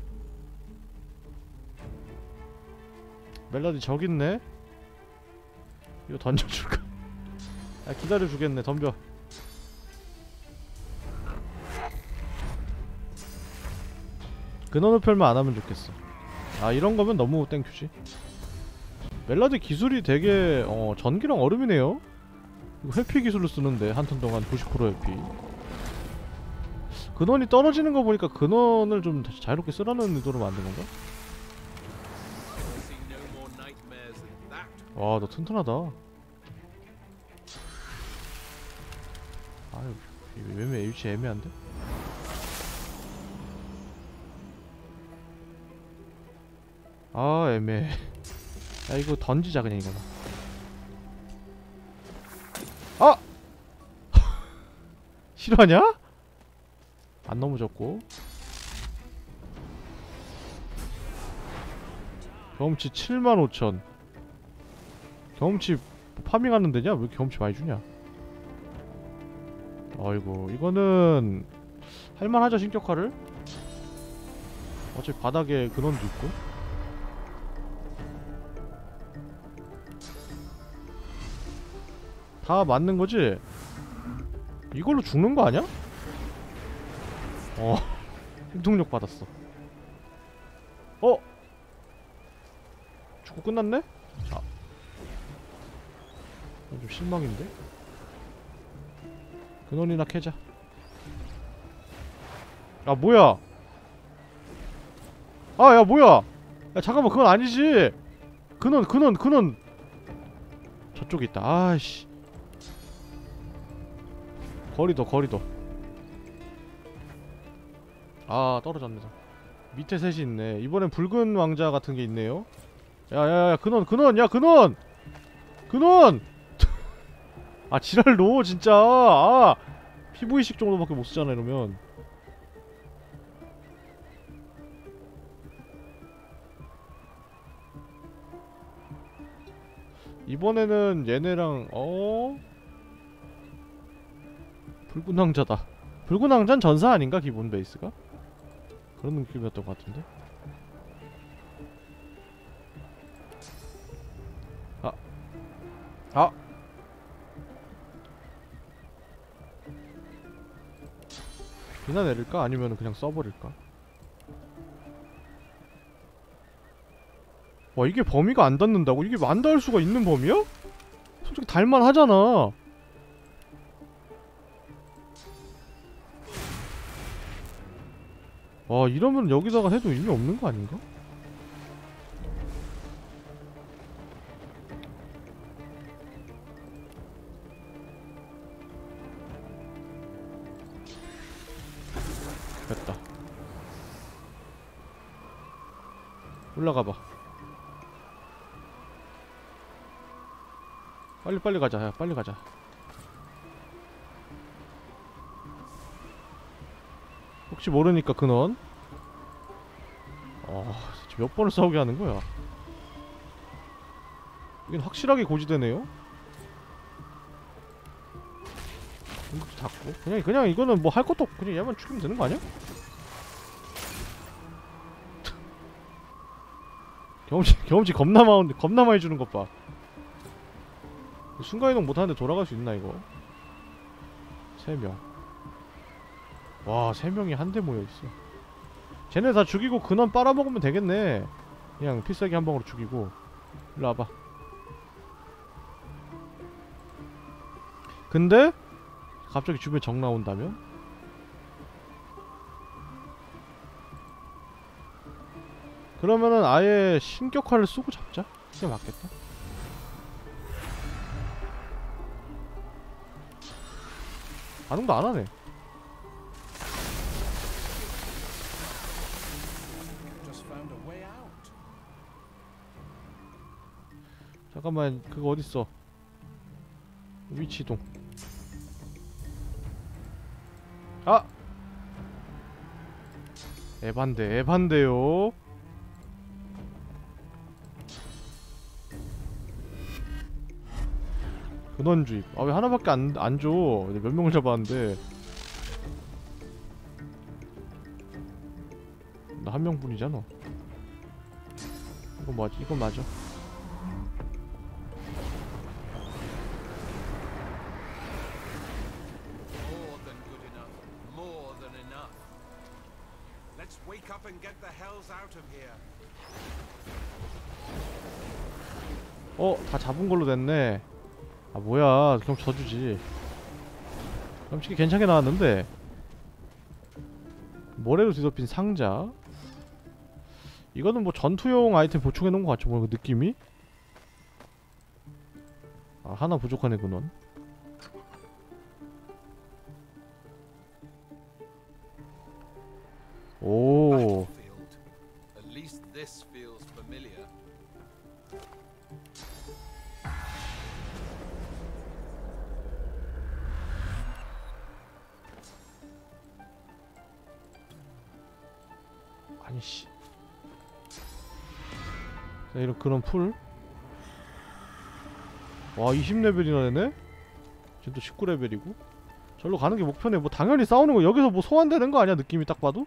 Speaker 1: 멜로디 저기 있네. 이거 던져줄까? 아 기다려주겠네. 덤벼. 근원 흡혈만 안하면 좋겠어. 아 이런거면 너무 땡큐지. 멜라디 기술이 되게 어 전기랑 얼음이네요. 이거 회피 기술로 쓰는데 한 턴 동안 구십 퍼센트 회피. 근원이 떨어지는 거 보니까 근원을 좀 다시 자유롭게 쓰라는 의도로 만든 건가? 와 너 튼튼하다. 아유 왜 위치 애매한데? 아 애매해. 야 이거 던지자 그냥 이거는. 아! 싫어하냐? 안 넘어졌고. 경험치 칠만 오천. 경험치 파밍하는 데냐? 왜 이렇게 경험치 많이 주냐? 아이고 이거는 할만하죠 신격화를? 어차피 바닥에 근원도 있고. 다 맞는 거지? 이걸로 죽는 거 아니야? 어 행동력 받았어. 어? 죽고 끝났네? 자 좀 실망인데? 근원이나 캐자. 야 뭐야? 아 야 뭐야? 야 잠깐만 그건 아니지. 근원 근원 근원 저쪽에 있다. 아이씨 거리 더 거리 더. 아 떨어졌네. 밑에 셋이 있네. 이번엔 붉은 왕자 같은 게 있네요. 야야야 근원 근원 야 근원 근원. 아 지랄로 진짜. 아 피브이식 정도밖에 못 쓰잖아 이러면. 이번에는 얘네랑 어 붉은 왕자다. 붉은 왕자는 전사 아닌가 기본 베이스가? 그런 느낌이었던 것 같은데. 아 아 비나 내릴까? 아니면 그냥 써버릴까? 와 이게 범위가 안 닿는다고? 이게 안 닿을 수가 있는 범위야? 솔직히 닿을만 하잖아. 와 이러면 여기다가 해도 의미 없는 거 아닌가? 됐다. 올라가봐. 빨리 빨리 가자. 야 빨리 가자. 혹시 모르니까 근원 어, 지금 몇 번을 싸우게 하는 거야? 이건 확실하게 고지되네요. 공격도 닫고 그냥 그냥 이거는 뭐 할 것도 없고 그냥 얘만 죽이면 되는 거 아니야? 경험치 경험치 겁나 많은데 겁나 많이 주는 것 봐. 순간이동 못하는데 돌아갈 수 있나 이거? 세 명. 와, 세 명이 한데 모여 있어. 쟤네 다 죽이고 근원 빨아먹으면 되겠네. 그냥 필살기 한 방으로 죽이고. 일로 와봐. 근데 갑자기 주변에 적 나온다면? 그러면은 아예 신격화를 쓰고 잡자. 그게 맞겠다. 반응도 안 하네.
Speaker 2: Just found a way out.
Speaker 1: 잠깐만, 그거 어딨어? 위치 이동. 아! 에반데, 에반데요. 근원주입. 아, 왜 하나밖에 안, 안 줘? 몇 명을 잡았는데. 나 한 명뿐이잖아. 이거 뭐지? 이거 맞아.
Speaker 2: More than good enough. More than enough. Let's wake up and get the hells out of here.
Speaker 1: 어, 다 잡은 걸로 됐네. 아, 뭐야. 그럼 져주지. 솔직히 괜찮게 나왔는데. 모래로 뒤덮인 상자. 이거는 뭐 전투용 아이템 보충해놓은 것 같죠, 뭐, 느낌이? 아, 하나 부족하네, 근원. 오.
Speaker 2: Battlefield. At least this feels familiar.
Speaker 1: 아니, 씨. 자, 이런 그런 풀. 와, 이십 레벨이나 되네? 지금 또 십구 레벨이고. 절로 가는 게 목표네. 뭐 당연히 싸우는 거 여기서 뭐 소환되는 거 아니야? 느낌이 딱 봐도?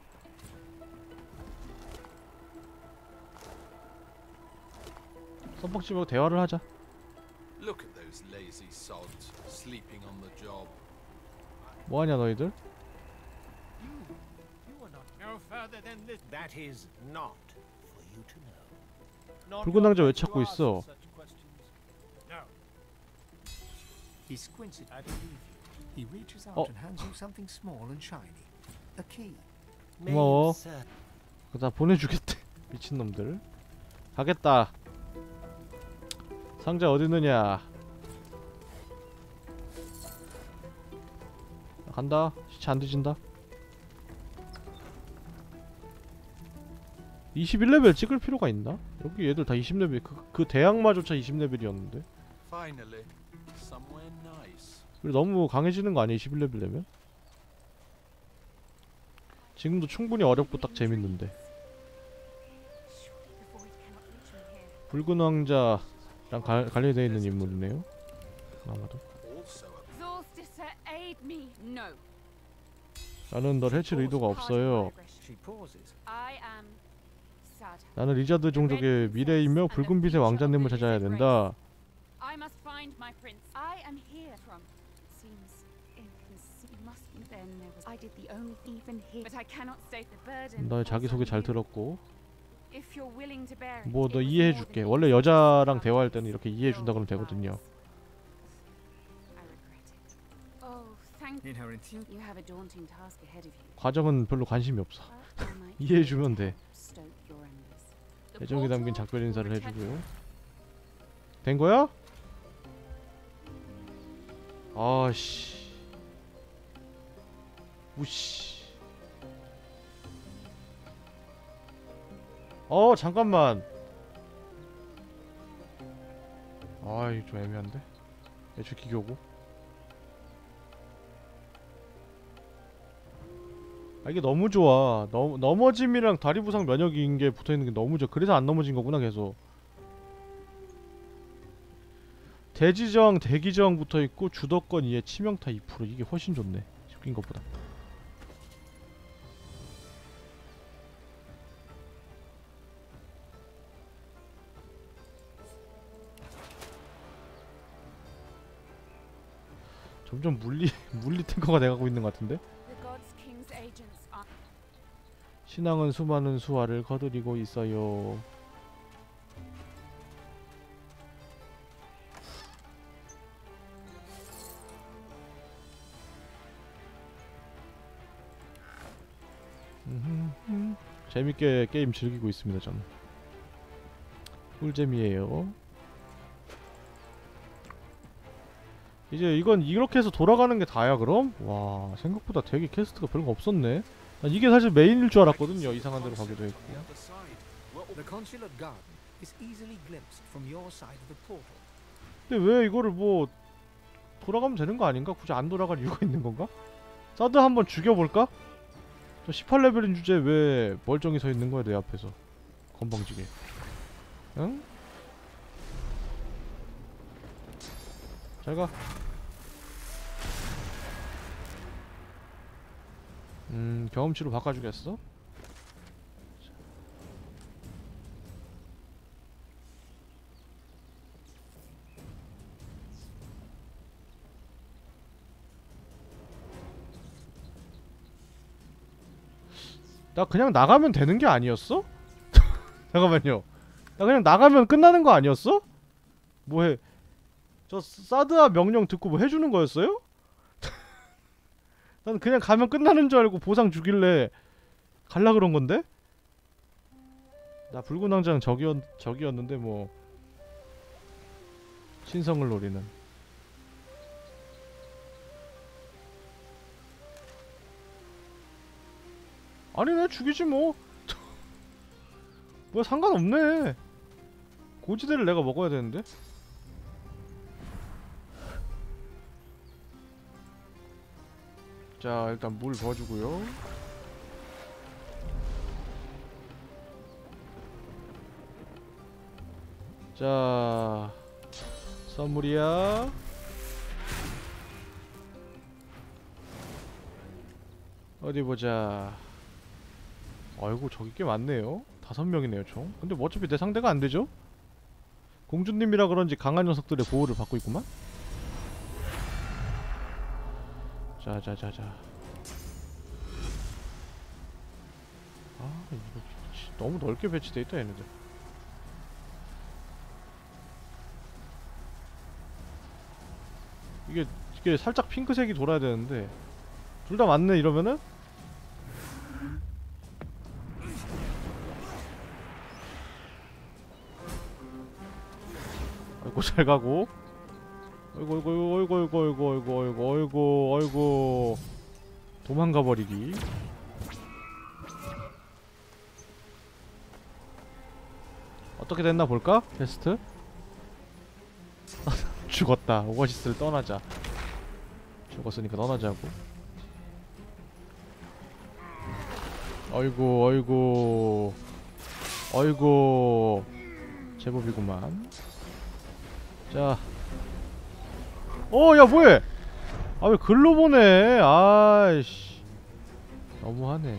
Speaker 1: 썸박지 말고 대화를 하자.
Speaker 2: Look at those lazy sods sleeping on the job.
Speaker 1: 뭐하냐 너희들?
Speaker 8: No further than this. That is not for you to know.
Speaker 1: 붉은 왕자 왜 찾고 있어?
Speaker 8: No.
Speaker 3: He squints at I believe you. He reaches out
Speaker 1: Oh.
Speaker 3: and hands you something small and shiny. A key.
Speaker 1: 고마워. 그거 다 보내주겠대. 미친놈들. 가겠다. 상자 어딨느냐. 간다. 시체 안 뒤진다. 이십일 레벨 찍을 필요가 있나? 여기 얘들 다 이십 레벨. 그, 그 대항마조차 이십 레벨이었는데.
Speaker 2: Finally, somewhere nice.
Speaker 1: 그리고 너무 강해지는 거 아니야? 이십일 레벨 되면? 지금도 충분히 어렵고 딱 재밌는데. 붉은 왕자랑 가, 관련되어 있는 인물이네요. 아마도.
Speaker 2: Also a
Speaker 7: Exhaustus, aid me. No.
Speaker 1: 나는 널 해칠 의도가 없어요.
Speaker 8: She pauses.
Speaker 7: I am sad.
Speaker 1: 나는 리자드 종족의 미래이며 붉은 빛의 왕자님을 찾아야 된다.
Speaker 7: I must find my prince. I am here from. Seems inconceivable. Must be then there was. I did the only even here. But I cannot state the burden.
Speaker 1: 너 자기소개 잘 들었고.
Speaker 7: If you're willing to bear it,
Speaker 1: 뭐 너
Speaker 7: it was
Speaker 1: 이해해줄게.
Speaker 7: more than
Speaker 1: 원래
Speaker 7: you
Speaker 1: 여자랑
Speaker 7: could
Speaker 1: 대화할 때는 이렇게 이해해준다 그러면
Speaker 7: build
Speaker 1: 되거든요.
Speaker 7: I regret it. Oh, thank
Speaker 3: In her enthusiasm.
Speaker 7: you. Have a daunting task ahead of you.
Speaker 1: 과정은 별로 관심이 없어.
Speaker 7: But I might
Speaker 1: 이해해주면 돼.
Speaker 7: stoke your embers. The
Speaker 1: 애정이 담긴
Speaker 7: portal
Speaker 1: 작별 인사를
Speaker 7: will return-
Speaker 1: 해주고요. 된 거야? 아씨. 우씨. 어 잠깐만. 아 이거 좀 애매한데. 애초 기교고. 아 이게 너무 좋아. 넘, 넘어짐이랑 다리 부상 면역인 게 붙어있는 게 너무 좋아. 그래서 안 넘어진 거구나 계속. 대지저항, 대기저항 붙어있고 주도권 이에 치명타 이 퍼센트. 이게 훨씬 좋네 시킨 것보다. 점점 물리 물리 탱커가 돼가고 있는 것 같은데?
Speaker 7: The gods' king's agents are
Speaker 1: 신앙은 수많은 수화를 거두리고 있어요. 음흠흠. 재밌게 게임 즐기고 있습니다 저는. 꿀잼이에요. 이제 이건 이렇게 해서 돌아가는 게 다야 그럼? 와 생각보다 되게 퀘스트가 별거 없었네. 난 이게 사실 메인일 줄 알았거든요. 이상한 데로 가기도 했고.
Speaker 2: The other side. What
Speaker 3: The consulate garden is easily glimpsed from your side of the portal.
Speaker 1: 근데 왜 이거를 뭐 돌아가면 되는 거 아닌가? 굳이 안 돌아갈 이유가 있는 건가? 사드 한번 죽여볼까? 저 십팔 레벨인 주제 왜 멀쩡히 서 있는 거야 내 앞에서 건방지게. 응? 잘가. 음 경험치로 바꿔주겠어? 나 그냥 나가면 되는 게 아니었어? 잠깐만요. 나 그냥 나가면 끝나는 거 아니었어? 뭐해? 저 사드아 명령 듣고 뭐 해주는 거였어요? 난 그냥 가면 끝나는 줄 알고 보상 주길래 갈라 그런 건데? 나 붉은 왕자는 적이었, 적이었는데 뭐 신성을 노리는. 아니네 죽이지 뭐. 뭐야 상관없네. 고지대를 내가 먹어야 되는데. 자 일단 물 부어주고요. 자 선물이야. 어디 보자. 아이고 저기 꽤 많네요. 다섯 명이네요 총. 근데 뭐 어차피 내 상대가 안 되죠? 공주님이라 그런지 강한 녀석들의 보호를 받고 있구만. 자자자자. 아 이거 너무 넓게 배치돼 있다 얘네들. 이게 이게 살짝 핑크색이 돌아야 되는데 둘 다 맞네 이러면은. 아이고 잘 가고. 어이구 어이구 어이구 어이구 어이구 어이구 어이구 어이구 어이구 도망가 버리기. 어떻게 됐나 볼까? 퀘스트? 죽었다. 오아시스를 떠나자. 죽었으니까 떠나자고. 어이구 어이구 어이구 제법이구만. 자 어, 야, 뭐해? 아, 왜 글로 보내? 아이씨. 너무하네.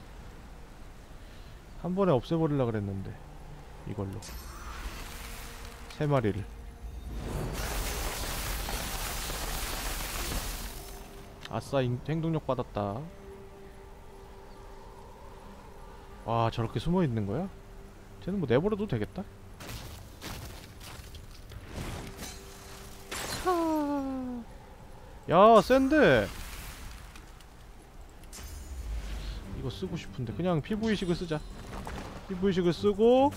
Speaker 1: 한 번에 없애버리려 그랬는데. 이걸로. 세 마리를. 아싸, 인, 행동력 받았다. 와, 저렇게 숨어 있는 거야? 쟤는 뭐 내버려도 되겠다. 야 센데. 이거 쓰고 싶은데 그냥 피브이식을 쓰자. 피브이식을 쓰고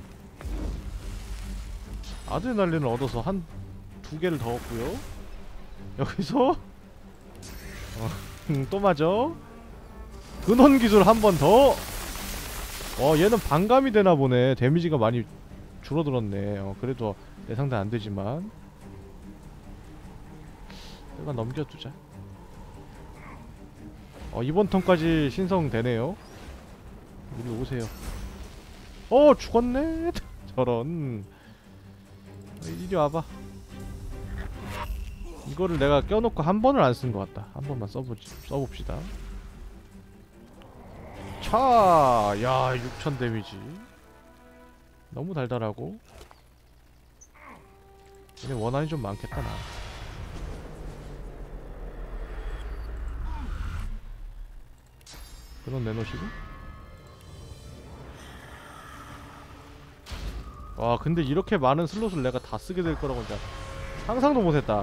Speaker 1: 아드레날린을 얻어서 한 두 개를 더 얻고요. 여기서 어, 또 맞아. 근원 기술 한 번 더. 어 얘는 반감이 되나 보네. 데미지가 많이 줄어들었네. 어, 그래도 내 상대 안 되지만 일단 넘겨두자. 어 이번 턴까지 신성되네요. 이리 오세요. 어 죽었네. 저런. 이리 와봐. 이거를 내가 껴놓고 한 번을 안 쓴 것 같다. 한 번만 써보지, 써봅시다. 차! 야 육천 데미지 너무 달달하고. 얘네 원한이 좀 많겠다 나. 그런 내놓으시고. 와 근데 이렇게 많은 슬롯을 내가 다 쓰게 될 거라고 진짜 상상도 못했다.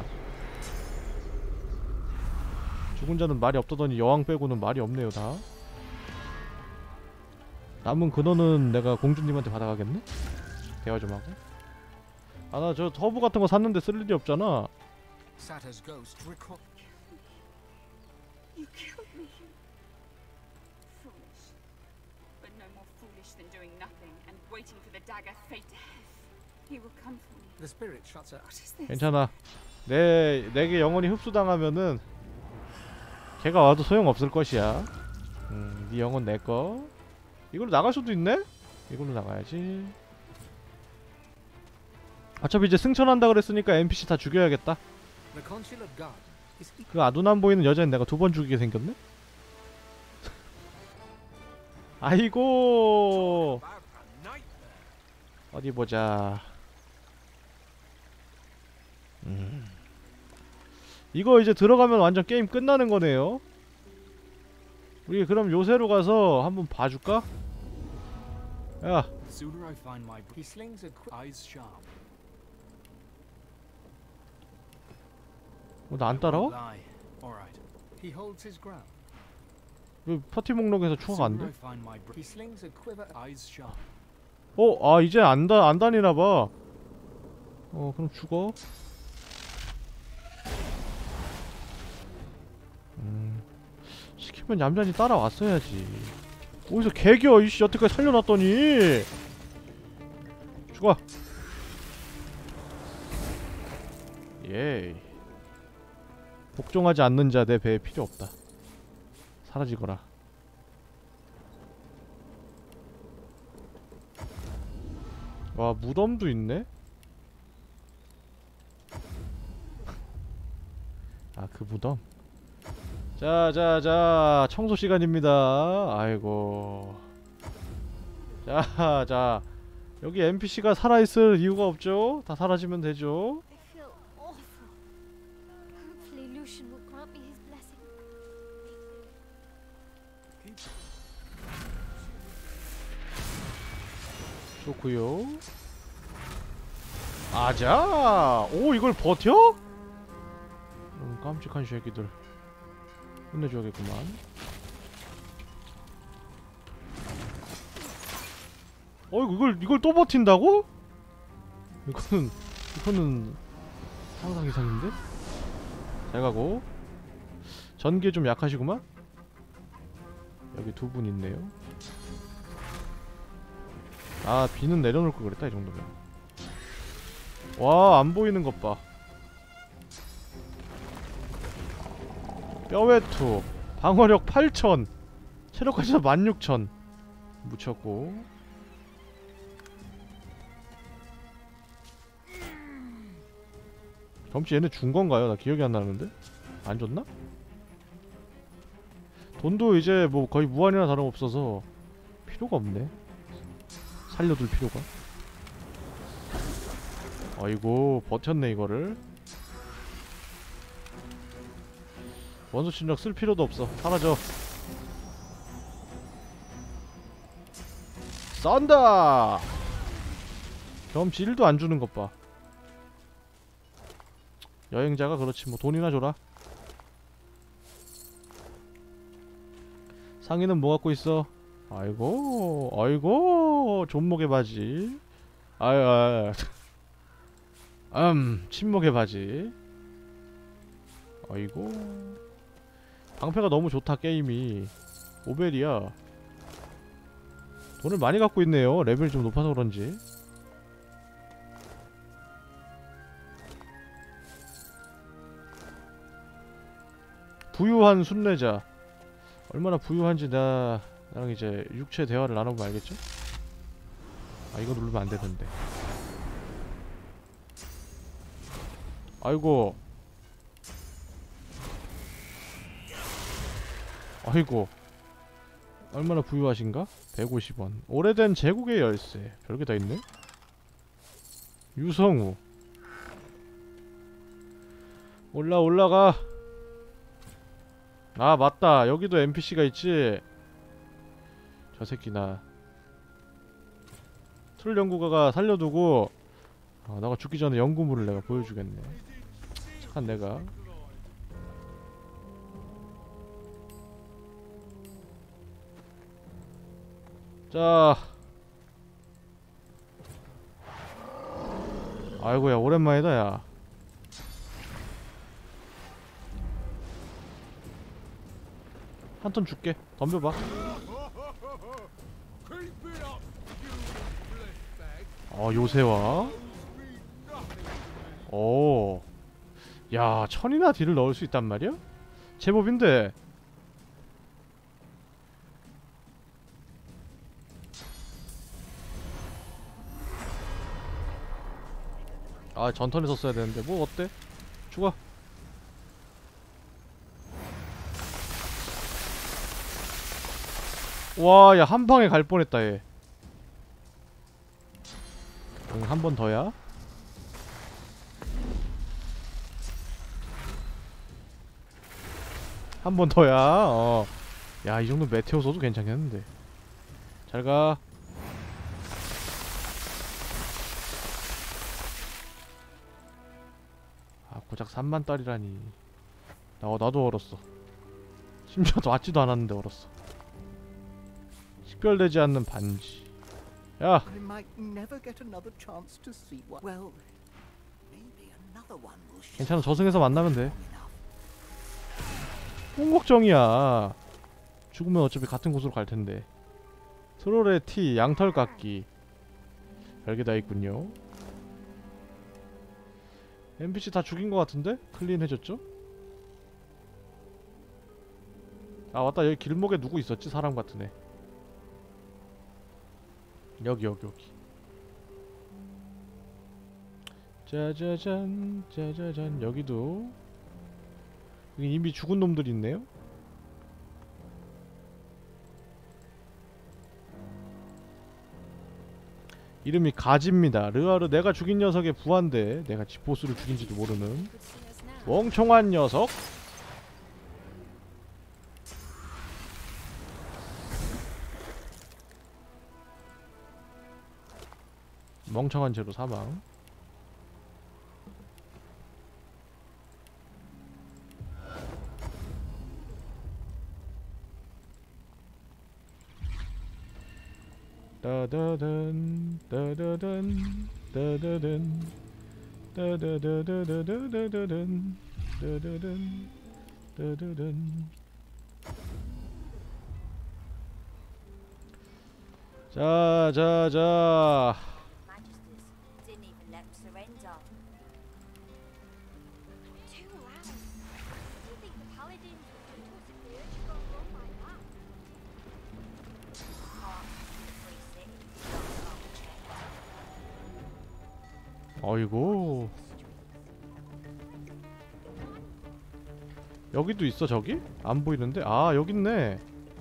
Speaker 1: 죽은 자는 말이 없다더니 여왕 빼고는 말이 없네요 다. 남은 근원은 내가 공주님한테 받아가겠네? 대화 좀 하고. 아 나 저 터보 같은 거 샀는데 쓸 일이 없잖아.
Speaker 3: Satyr's ghost recall.
Speaker 7: You killed me. Foolish. But no more foolish than doing nothing and waiting for the dagger fate to death. He will come for me.
Speaker 3: The spirit shuts her.
Speaker 7: What is this?
Speaker 1: 괜찮아. 내 내게 영혼이 흡수당하면은 걔가 와도 소용없을 것이야. 음, 네 영혼 내 거. 이걸로 나갈 수도 있네? 이걸로 나가야지. 어차피 이제 승천한다 그랬으니까 엔피씨 다 죽여야겠다.
Speaker 3: The consular guard is
Speaker 1: 그 아둔 안 보이는 여자는 내가 두 번 죽이게 생겼네? 아이고.
Speaker 2: About a nightmare.
Speaker 1: 어디 보자. 음. 이거 이제 들어가면 완전 게임 끝나는 거네요. 우리 그럼 요새로 가서 한번 봐줄까? 야,
Speaker 4: Sooner I find my
Speaker 3: he slings a quick
Speaker 4: eyes sharp.
Speaker 1: 어, 나 안 따라와?
Speaker 4: Lie. All right.
Speaker 3: he holds his ground.
Speaker 1: 왜 파티 목록에서 추가가 안
Speaker 4: Sooner I
Speaker 1: 돼?
Speaker 4: find my
Speaker 3: He slings a quiver.
Speaker 4: eyes sharp.
Speaker 1: 어, 아 이제 안, 다, 안 다니나봐. 어, 그럼 죽어. 음, 시키면 얌전히 따라왔어야지. 어디서 개겨 이씨. 여태까지 살려놨더니. 죽어. 예이. 복종하지 않는 자 내 배에 필요 없다. 사라지거라. 와 무덤도 있네? 아 그 무덤? 자자자 청소 시간입니다. 아이고. 자자 여기 엔피씨가 살아있을 이유가 없죠? 다 사라지면 되죠?
Speaker 10: I feel awful. Hopefully Lucian will grant me his blessing.
Speaker 1: 좋구요. 아자! 오 이걸 버텨? 음, 깜찍한 새끼들. 혼내줘야겠구만. 어이구 이걸 이걸 또 버틴다고? 이거는 이거는 상상 이상인데? 잘 가고. 전개 좀 약하시구만? 여기 두 분 있네요. 아 비는 내려놓을 걸 그랬다 이 정도면. 와 안 보이는 것 봐. 뼈외투 방어력 팔천 체력까지 만 육천 묻혔고. 점치 얘네 준 건가요? 나 기억이 안 나는데? 안 줬나? 돈도 이제 뭐 거의 무한이나 다름없어서 필요가 없네. 살려둘 필요가. 아이고 버텼네 이거를. 원소 침략 쓸 필요도 없어. 사라져. 쏜다. 경험치 일도 안 주는 것 봐. 여행자가 그렇지 뭐 돈이나 줘라. 상의는 뭐 갖고 있어? 아이고 아이고 존목의 바지. 아유 아유 음 침묵의 바지. 아이고 방패가 너무 좋다 게임이. 오벨이야. 돈을 많이 갖고 있네요. 레벨이 좀 높아서 그런지. 부유한 순례자. 얼마나 부유한지 나 나랑 이제 육체 대화를 나눠보면 알겠죠? 아 이거 누르면 안 되는데. 아이고. 아이고. 얼마나 부유하신가? 백오십 원. 오래된 제국의 열쇠. 별게 다 있네. 유성우. 올라 올라가. 아 맞다. 여기도 엔피씨가 있지. 저 새끼나 트롤 연구가가 살려두고 어, 나가 죽기 전에 연구물을 내가 보여주겠네. 착한 내가. 자. 아이고야 오랜만이다 야. 한 턴 줄게. 덤벼봐. 어 요새와. 오. 야 천이나 딜을 넣을 수 있단 말이야? 제법인데. 아 전턴에 썼어야 되는데 뭐 어때? 죽어. 와 야 한방에 갈 뻔했다 얘. 응 한 번 더야. 한 번 더야. 어. 야 이 정도 메테오 써도 괜찮겠는데. 잘가. 아 고작 삼만 달이라니. 나, 어, 나도 얼었어. 심지어 왔지도 않았는데 얼었어. 식별되지 않는 반지. 야.
Speaker 11: I might never get another chance to see one. Well, maybe another one will show.
Speaker 1: 괜찮아 저승에서 만나면 돼. 뭔 걱정이야. 죽으면 어차피 같은 곳으로 갈 텐데. 트롤의 티, 양털 깎기. 별게 다 있군요. 엔피씨 다 죽인 것 같은데? 클린 해줬죠? 아 맞다 여기 길목에 누구 있었지? 사람 같은 애. 여기 여기 여기. 짜자잔 짜자잔. 여기도 여기 이미 죽은 놈들이 있네요? 이름이 가지입니다. 르아르 내가 죽인 녀석의 부하인데 내가 지 보스를 죽인지도 모르는 멍청한 녀석. 멍청한 채로 사망. 따다단 따다단 따다단 따다다다다다다단 따다단 따다단. 자, 자, 자.
Speaker 10: Didn't even let him surrender. Too loud. Do you think the paladins would do to us if the urge got run like that?
Speaker 1: 어이구. 여기도 있어 저기? 안 보이는데? 아 여기 있네.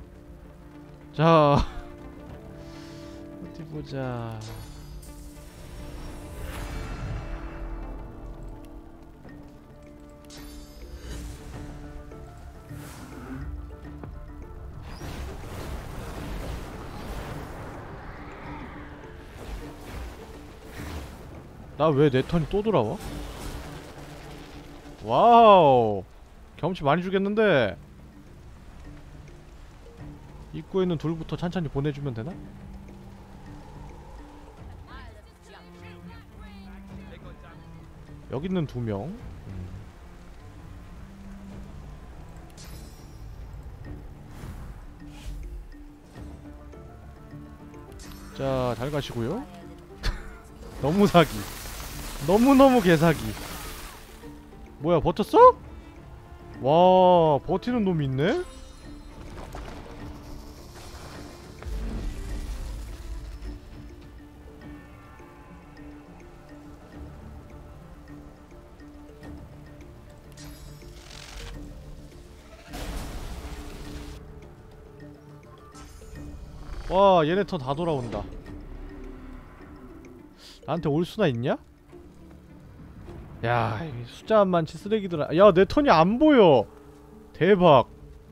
Speaker 1: 자 어디 보자. 나 왜 내 턴이 또 돌아와? 와우 경치 많이 주겠는데. 입구에 있는 둘부터 찬찬히 보내주면 되나? 여기 있는 두 명. 음. 자, 잘 가시고요. 너무 사기. 너무너무 개사기. 뭐야 버텼어? 와 버티는 놈이 있네? 와 얘네 턴 다 돌아온다. 나한테 올 수나 있냐? 야 숫자 안 많지 쓰레기들아. 야 내 턴이 안 보여. 대박.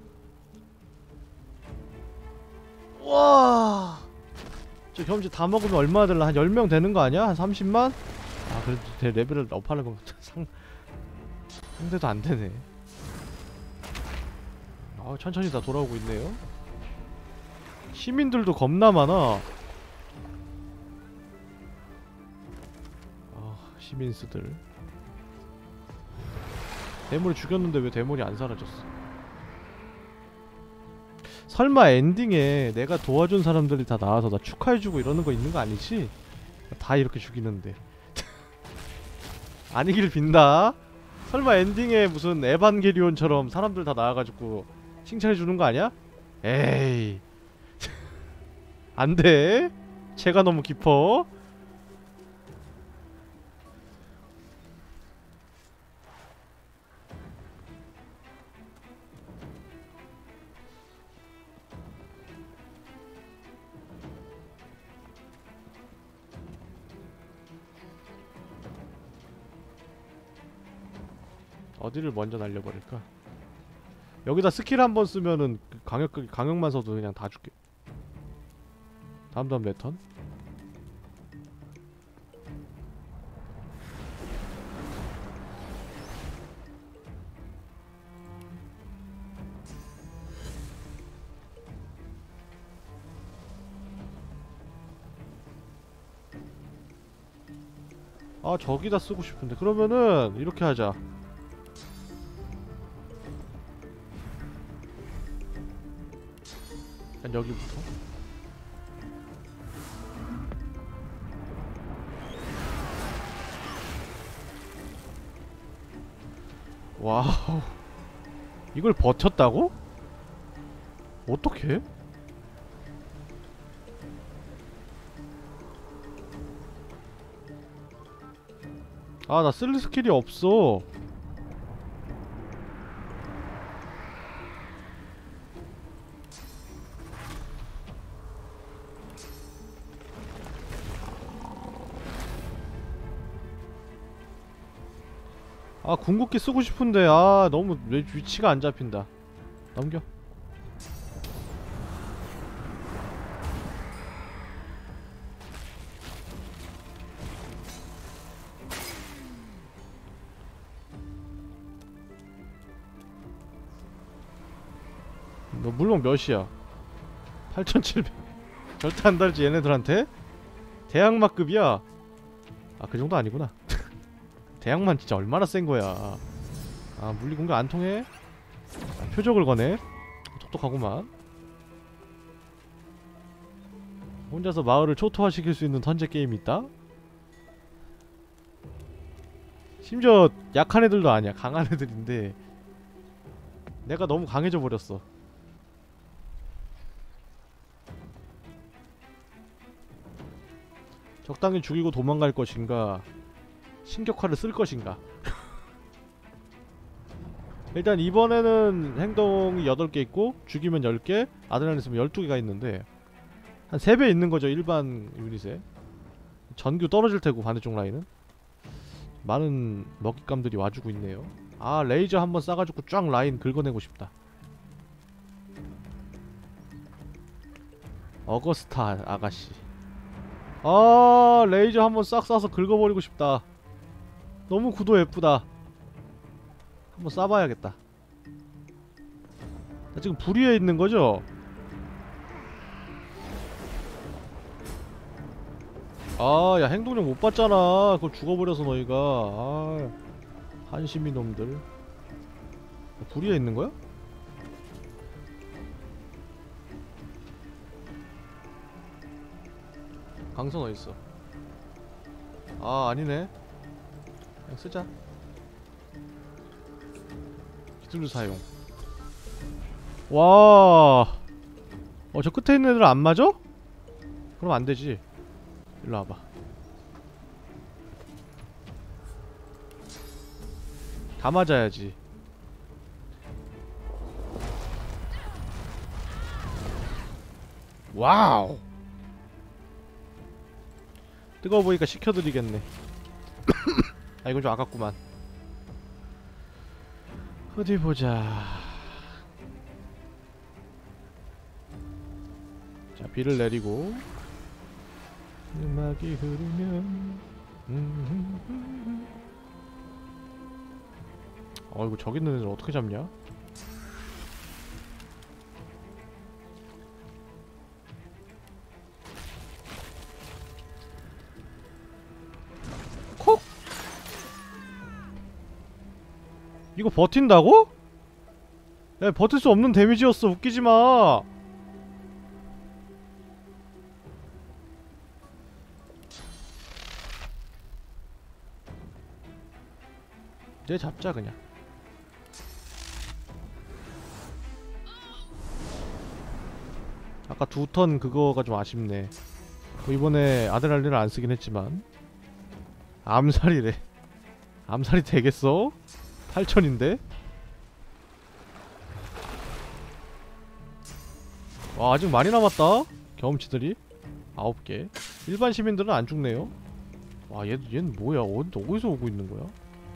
Speaker 1: 와 저 경험치 다 먹으면 얼마나 될라? 한 열 명 되는 거 아니야? 한 삼십만? 아 그래도 제 레벨을 업하는 건 상... 상대도 안 되네. 아 천천히 다 돌아오고 있네요. 시민들도 겁나 많아. 아 시민수들. 대물이 죽였는데 왜 대물이 안 사라졌어? 설마 엔딩에 내가 도와준 사람들이 다 나와서 나 축하해주고 이러는 거 있는 거 아니지? 다 이렇게 죽이는데. 아니길 빈다. 설마 엔딩에 무슨 에반게리온처럼 사람들 다 나와가지고 칭찬해주는 거 아니야? 에이 안돼. 채가 너무 깊어. 어디를 먼저 날려버릴까? 여기다 스킬 한번 쓰면은 그 강력, 강력만 써도 그냥 다 죽게. 다음 다음 내 턴. 아 저기다 쓰고 싶은데. 그러면은 이렇게 하자. 일단 여기부터. 와우 이걸 버텼다고? 어떡해? 아 나 쓸 스킬이 없어. 아 궁극기 쓰고 싶은데 아 너무 왜 위치가 안 잡힌다. 넘겨. 너 물론 몇이야? 팔천칠백. 절대 안 달지 얘네들한테? 대항마급이야. 아 그 정도 아니구나. 대항만 진짜 얼마나 센 거야. 아 물리 공격 안 통해? 아, 표적을 거네. 똑똑하구만. 혼자서 마을을 초토화시킬 수 있는 턴제 게임이 있다? 심지어 약한 애들도 아니야. 강한 애들인데 내가 너무 강해져 버렸어. 적당히 죽이고 도망갈 것인가, 신격화를 쓸 것인가. 일단 이번에는 행동이 여덟 개 있고 죽이면 열 개, 아드레날린 있으면 열두 개가 있는데 한 세 배 있는 거죠 일반 유닛에. 전규 떨어질 테고 반대쪽 라인은. 많은 먹잇감들이 와주고 있네요. 아 레이저 한번 쏴가지고 쫙 라인 긁어내고 싶다. 어거스타 아가씨. 아 레이저 한번 싹 쏴서 긁어버리고 싶다. 너무 구도 예쁘다. 한번 쏴봐야겠다. 나 지금 불 위에 있는 거죠? 아, 야 행동력 못 봤잖아. 그걸 죽어버려서 너희가. 아, 한심이 놈들. 불 위에 있는 거야? 강선 어딨어? 아, 아니네. 그냥 쓰자. 기술류 사용. 와. 어, 저 끝에 있는 애들 안 맞아? 그럼 안 되지. 일로 와봐. 다 맞아야지. 와우. 뜨거워 보니까 식혀드리겠네. 아 이건 좀 아깝구만. 어디 보자. 자 비를 내리고 음악이 흐르면 음. 어이구 저기 있는 애들 어떻게 잡냐? 콕! 이거 버틴다고? 야 버틸 수 없는 데미지였어. 웃기지마. 이제 잡자 그냥. 아까 두 턴 그거가 좀 아쉽네. 뭐 이번에 아드레날린을 안 쓰긴 했지만. 암살이래. 암살이 되겠어? 팔천인데? 와 아직 많이 남았다. 경험치들이 아홉 개. 일반 시민들은 안 죽네요. 와 얘, 얘는 뭐야? 어디, 어디서 오고 있는 거야?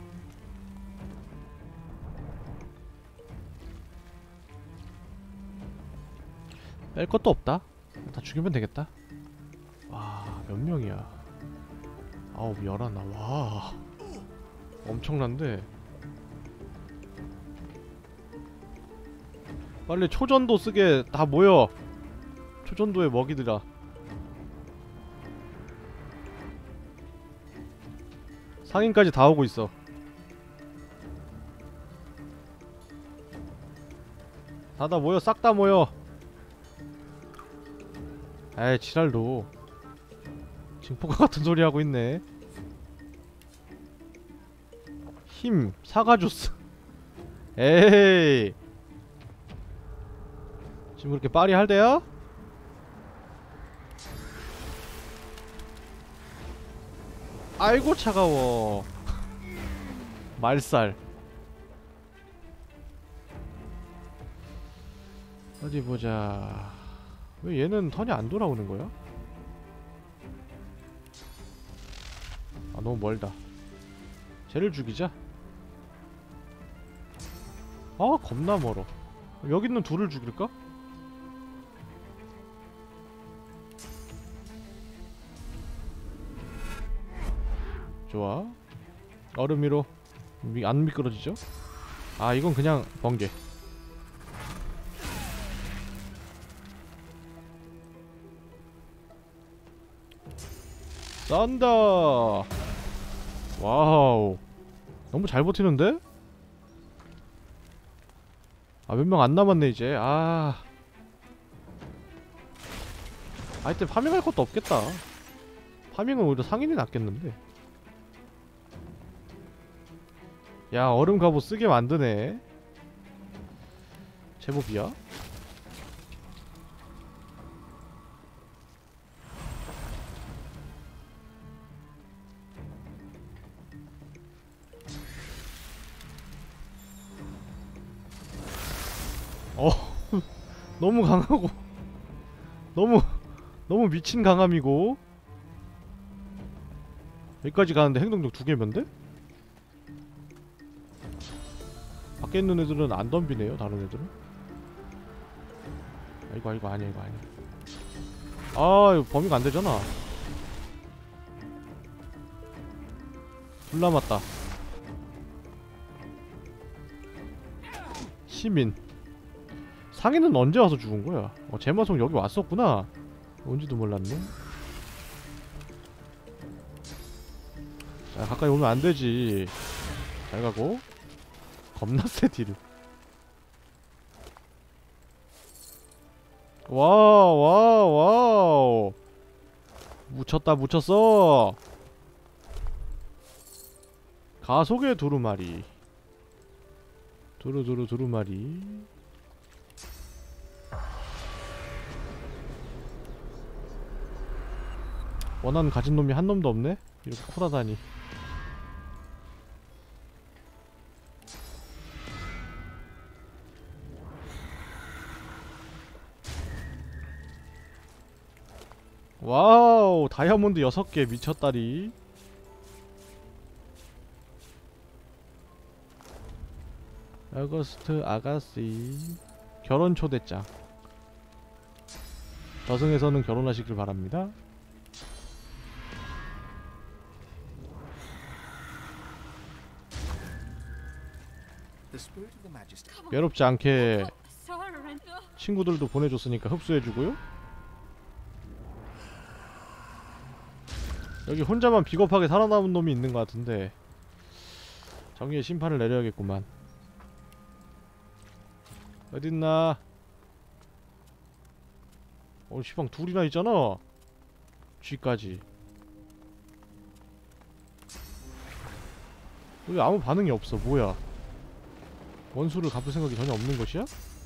Speaker 1: 뺄 것도 없다. 다 죽이면 되겠다. 와 몇 명이야? 아홉 열하나. 와 엄청난데. 빨리 초전도 쓰게 다 모여. 초전도에 먹이들아. 상인까지 다 오고 있어. 다다 모여. 싹 다 모여. 에이 지랄도. 징포가 같은 소리 하고 있네. 힘 사과주스. 에이 지금 그렇게 빠리 할대야? 아이고 차가워. 말살. 어디 보자. 왜 얘는 턴이 안 돌아오는 거야? 아 너무 멀다. 쟤를 죽이자. 아 겁나 멀어. 여기 있는 둘을 죽일까? 좋아. 얼음 위로. 미, 안 미끄러지죠? 아 이건 그냥 번개. 썬다. 와우 너무 잘 버티는데? 아 몇 명 안 남았네 이제. 아 아이템 파밍할 것도 없겠다. 파밍은 오히려 상인이 낫겠는데. 야 얼음 갑옷 쓰게 만드네. 제법이야. 어 너무 강하고 너무 너무 미친 강함이고. 여기까지 가는데 행동력 두 개면 돼? 밖에 있는 애들은 안 덤비네요. 다른 애들은. 아, 이거 이거 아니야 이거 아니야. 아 이거 범위가 안 되잖아. 불 남았다. 시민. 상인은 언제 와서 죽은 거야? 어, 제마송 여기 왔었구나. 뭔지도 몰랐네. 자, 가까이 오면 안 되지. 잘 가고. 겁나 세 딜을. 와우, 와우, 와우. 묻혔다, 묻혔어. 가속의 두루마리. 두루두루 두루마리. 원한 가진 놈이 한 놈도 없네? 이렇게 콜하다니. 와우, 다이아몬드 여섯 개 미쳤다리. 어거스트 아가씨 결혼 초대장. 저승에서는 결혼하시길 바랍니다.
Speaker 3: The spirit of the Majesty.
Speaker 1: 외롭지 않게
Speaker 7: Surrender.
Speaker 1: 친구들도 보내줬으니까 흡수해주고요. 여기 혼자만 비겁하게 살아남은 놈이 있는 것 같은데 정의의 심판을 내려야겠구만. 어딨나? 어, 시방 둘이나 있잖아. 쥐까지. 왜 아무 반응이 없어? 뭐야? 원수를 갚을 생각이 전혀 없는 것이야?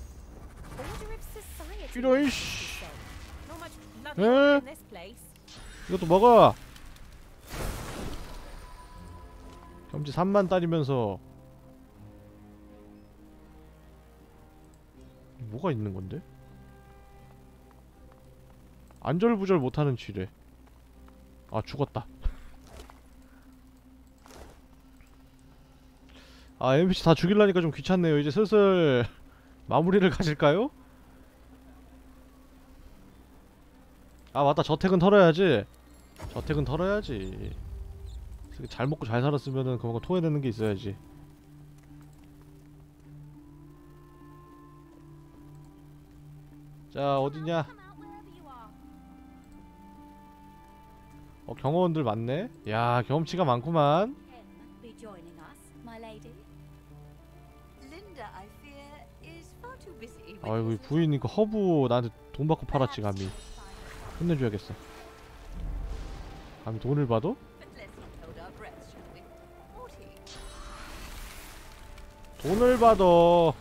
Speaker 1: 이런 씨. 에? 이것도 먹어. 경치 삼만 따리면서 뭐가 있는 건데? 안절부절 못하는 쥐래. 아, 죽었다. 아, 엠피씨 다 죽이려니까 좀 귀찮네요. 이제 슬슬 마무리를 가질까요? 아, 맞다. 저택은 털어야지. 저택은 털어야지. 잘 먹고 잘 살았으면은 그만큼 토해내는 게 있어야지. 자, 어디냐? 어, 경호원들 많네. 야, 경험치가 많구만. 아이고, 부인이 그 허브 나한테 돈 받고 팔았지. 감히 혼내줘야겠어. 감히 돈을 봐도? 돈을 봐도.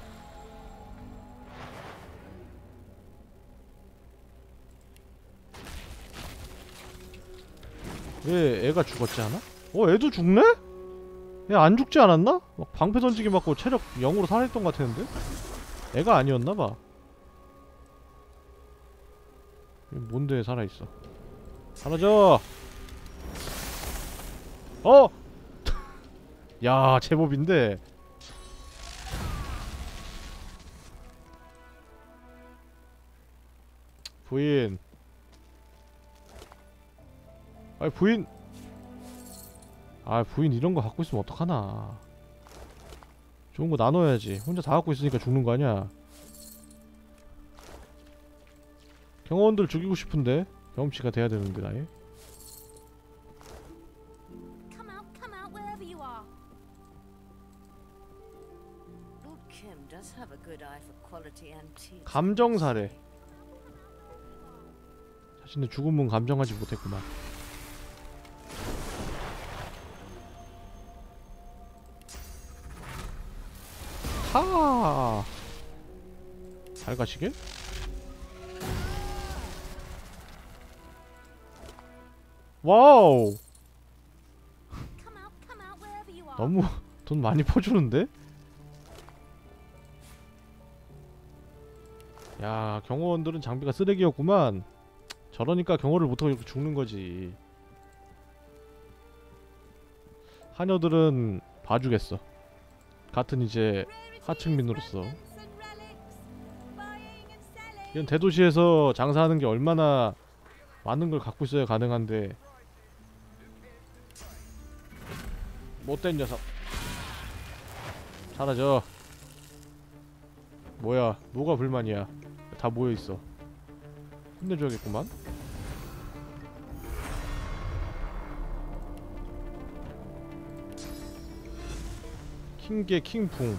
Speaker 1: 왜 애가 죽었지 않아? 어, 애도 죽네? 애 안 죽지 않았나? 막 방패 던지기 맞고 체력 영으로 살아있던 것 같았는데? 애가 아니었나봐. 뭔데 살아있어. 사라져! 어! 야, 제법인데. 부인. 아이, 부인. 아, 부인 이런거 갖고 있으면 어떡하나. 좋은거 나눠야지. 혼자 다 갖고 있으니까 죽는 거 아니야. 경호원들 죽이고 싶은데 경험치가 돼야 되는데 아예. 감정사래. 자신의 죽음은 감정하지 못했구만. 하. 잘 가시게? 와우. 너무 돈 많이 퍼주는데? 야, 경호원들은 장비가 쓰레기였구만. 저러니까 경호를 못하고 이렇게 죽는거지. 하녀들은 봐주겠어. 같은 이제 하층민으로서. 이런 대도시에서 장사하는 게 얼마나 많은 걸 갖고 있어야 가능한데. 못된 녀석. 사라져. 뭐야, 뭐가 불만이야. 다 모여있어. 혼내줘야겠구만. 킹계 킹풍.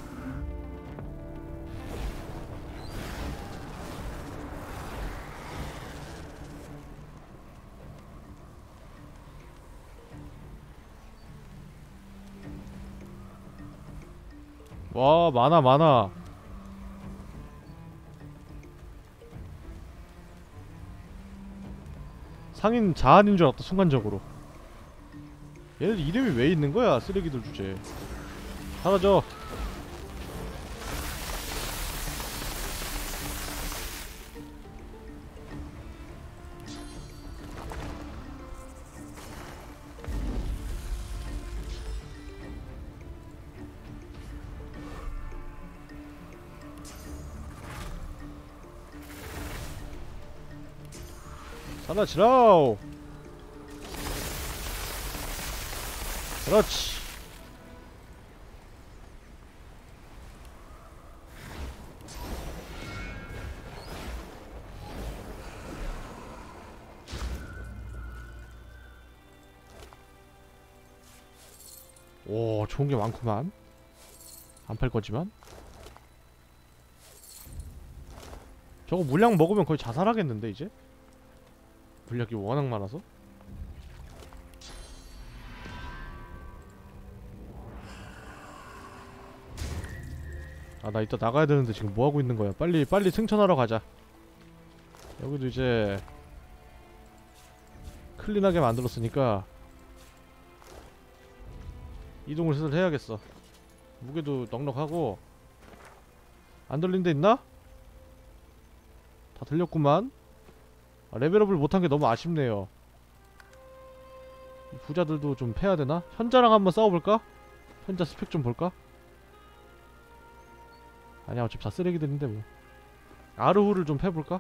Speaker 1: 와, 많아 많아. 상인 자한인 줄 알았다 순간적으로. 얘들 이름이 왜 있는 거야? 쓰레기들 주제. 사라져. 받아치라우. 그렇지. 오, 좋은게 많구만. 안 팔거지만. 저거 물량 먹으면 거의 자살하겠는데 이제? 물량이 워낙 많아서. 아, 나 이따 나가야 되는데 지금 뭐하고 있는 거야. 빨리 빨리 승천하러 가자. 여기도 이제 클린하게 만들었으니까 이동을 슬슬 해야겠어. 무게도 넉넉하고. 안 들린 데 있나? 다 들렸구만. 아, 레벨업을 못한 게 너무 아쉽네요. 이 부자들도 좀 패야 되나? 현자랑 한번 싸워볼까? 현자 스펙 좀 볼까? 아니야, 어차피 다 쓰레기들인데 뭐. 아르후를 좀 패볼까?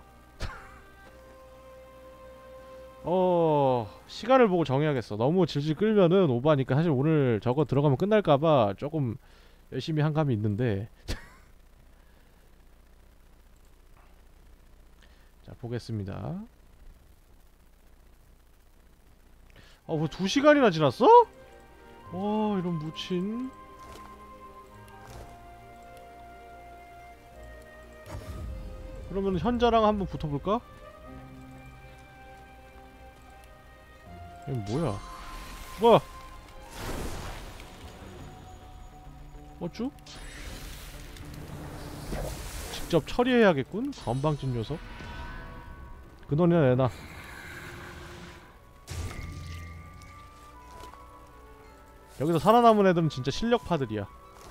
Speaker 1: 어... 시간을 보고 정해야겠어. 너무 질질 끌면은 오바니까. 사실 오늘 저거 들어가면 끝날까봐 조금 열심히 한 감이 있는데. 자, 보겠습니다. 아, 뭐 두 시간이나 지났어? 와, 이런 무친. 그러면 현자랑 한번 붙어볼까? 이건 뭐야? 뭐야? 어쭈? 직접 처리해야겠군? 건방진 녀석. 그 돈이나 내놔. 여기서 살아남은 애들은 진짜 실력파들이야.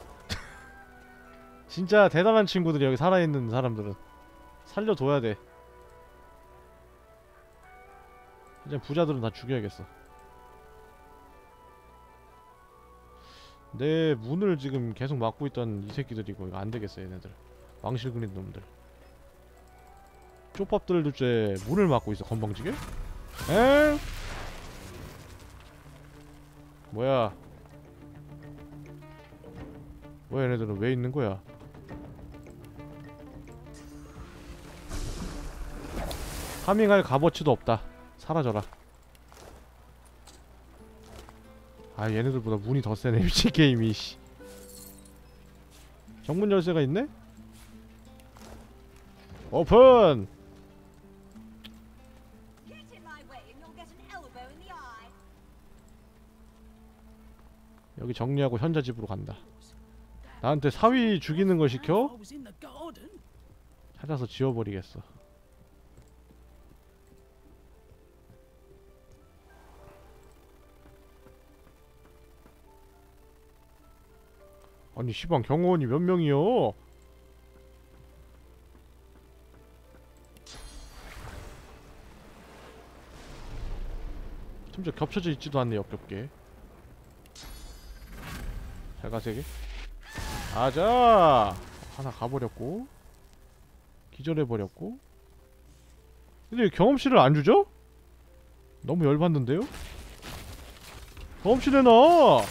Speaker 1: 진짜 대단한 친구들이 여기 살아있는 사람들은 살려둬야 돼. 이제 부자들은 다 죽여야겠어. 내 문을 지금 계속 막고 있던 이 새끼들이고 이거 안되겠어. 얘네들 왕실 그린 놈들. 쪽밥들도 쟤 문을 막고 있어. 건방지게? 에? 뭐야? 뭐야, 얘네들은 왜 있는 거야? 파밍할 값어치도 없다. 사라져라. 아, 얘네들보다 문이 더 세네. 미친 게임이. 씨. 정문 열쇠가 있네? 오픈! 여기 정리하고 현자 집으로 간다. 나한테 사위 죽이는 걸 시켜? 찾아서 지워버리겠어. 아니 시방 경호원이 몇 명이요? 심지어 겹쳐져 있지도 않네. 역겹게. 잘 가세게. 아자! 하나 가버렸고 기절해버렸고. 근데 왜 경험치를 안 주죠? 너무 열받는데요? 경험치 내놔!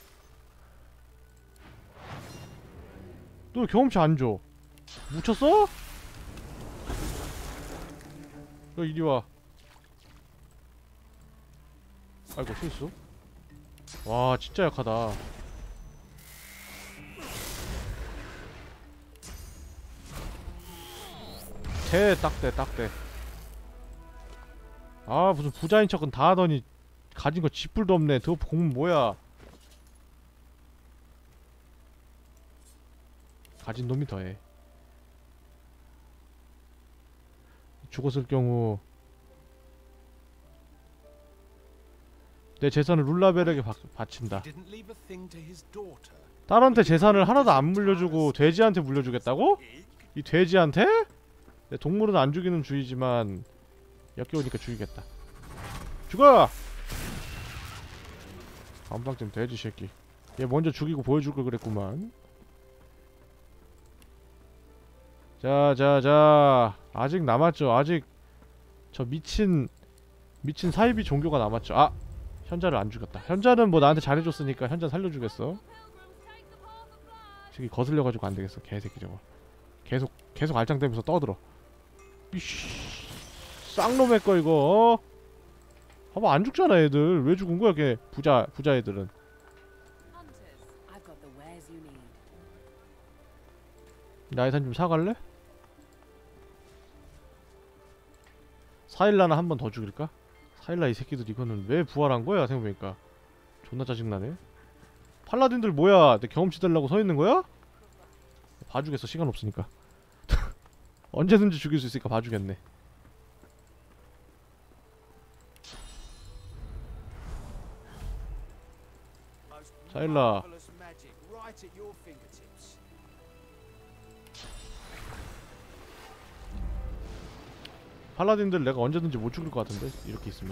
Speaker 1: 너 왜 경험치 안 줘? 묻혔어? 너 이리와. 아이고 실수. 와 진짜 약하다. 대 딱대 딱대. 아 무슨 부자인 척은 다 하더니 가진거 쥐뿔도 없네. 더 공은 뭐야. 가진 놈이 더해. 죽었을 경우 내 재산을 룰라벨에게 바, 바친다. 딸한테 재산을 하나도 안 물려주고 돼지한테 물려주겠다고? 이 돼지한테? 내 동물은 안 죽이는 주의지만 역겨우니까 죽이겠다. 죽어! 건방진 돼지 새끼. 얘 먼저 죽이고 보여줄 걸 그랬구만. 자, 자, 자. 아직 남았죠. 아직 저 미친 미친 사이비 종교가 남았죠. 아! 현자를 안 죽였다. 현자는 뭐 나한테 잘해줬으니까 현자 살려주겠어. 저기 거슬려가지고 안되겠어. 개새끼 저거. 계속 계속 알짱대면서 떠들어. 이씨 쌍놈의 거 이거. 어? 봐봐 안 죽잖아 애들. 왜 죽은 거야 걔 부자 부자 애들은. 나이산 좀 사갈래? 사일라나 한 번 더 죽일까? 사일라 이 새끼들 이거는 왜 부활한 거야 생각해보니까. 존나 짜증나네. 팔라딘들 뭐야 내 경험치 달라고 서있는 거야? 봐주겠어 시간 없으니까. 언제든지 죽일 수 있으니까 봐주겠네. 사일라 팔라딘들 내가 언제든지 못 죽일 것 같은데 이렇게 있으면.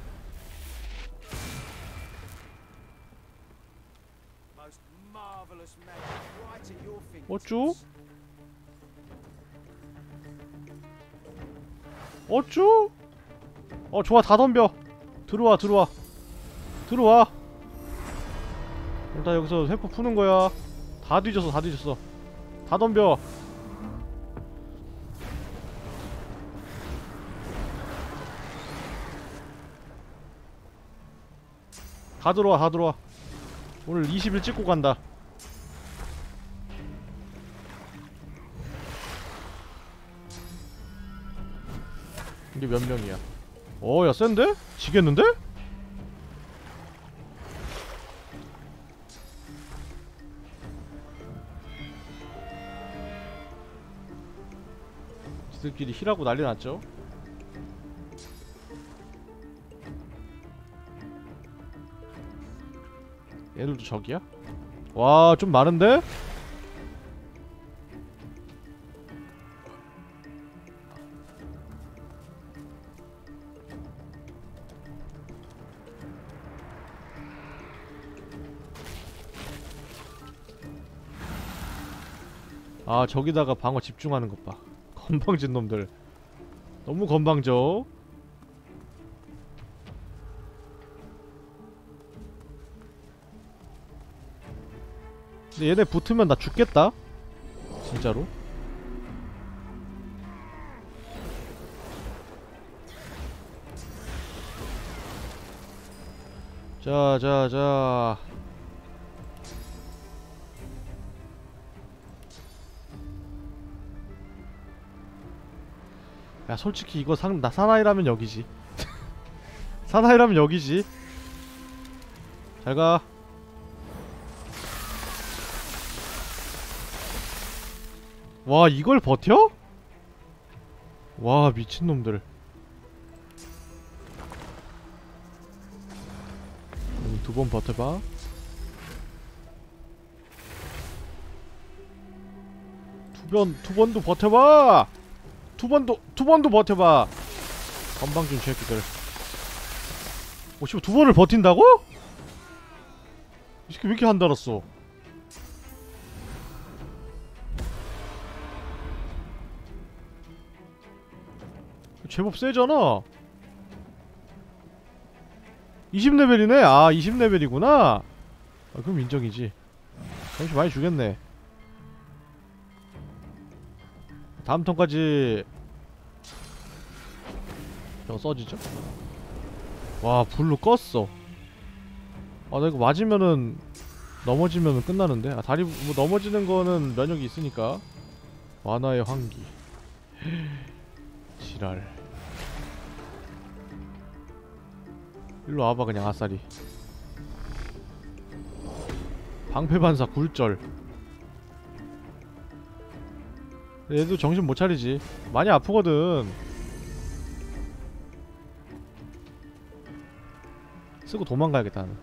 Speaker 1: 어쭈? 어쭈? 어 좋아 다 덤벼. 들어와 들어와 들어와. 일단 여기서 회포 푸는 거야. 다 뒤졌어 다 뒤졌어. 다 덤벼. 다 들어와 다 들어와. 오늘 이십 일 찍고 간다. 이게 몇 명이야? 어, 야 센데? 지겠는데? 지들끼리 힐하고 난리 났죠? 얘들도 적이야? 와, 좀 많은데? 아, 저기다가 방어 집중하는 것 봐. 건방진 놈들. 너무 건방져. 근데 얘네 붙으면 나 죽겠다. 진짜로. 자, 자, 자. 야, 솔직히 이거 상, 나 사나이라면 여기지. 사나이라면 여기지. 잘가. 와, 이걸 버텨? 와, 미친놈들. 두 번 버텨봐. 두 번, 두 번도 버텨봐! 두 번도, 두 번도 버텨봐! 건방진 새끼들. 오, 씨발, 두 번을 버틴다고? 이 새끼 왜 이렇게 한달았어? 제법 세잖아. 이십 레벨이네? 아, 이십 레벨이구나? 아, 그럼 인정이지. 잠시 많이 주겠네. 다음 턴까지 저거 써지죠? 와, 불로 껐어. 아, 나 이거 맞으면은 넘어지면은 끝나는데? 아, 다리 뭐 넘어지는 거는 면역이 있으니까. 완화의 환기. 지랄. 일로 와봐 그냥 아싸리. 방패반사 굴절. 얘도 정신 못 차리지. 많이 아프거든. 쓰고 도망가야겠다 나는.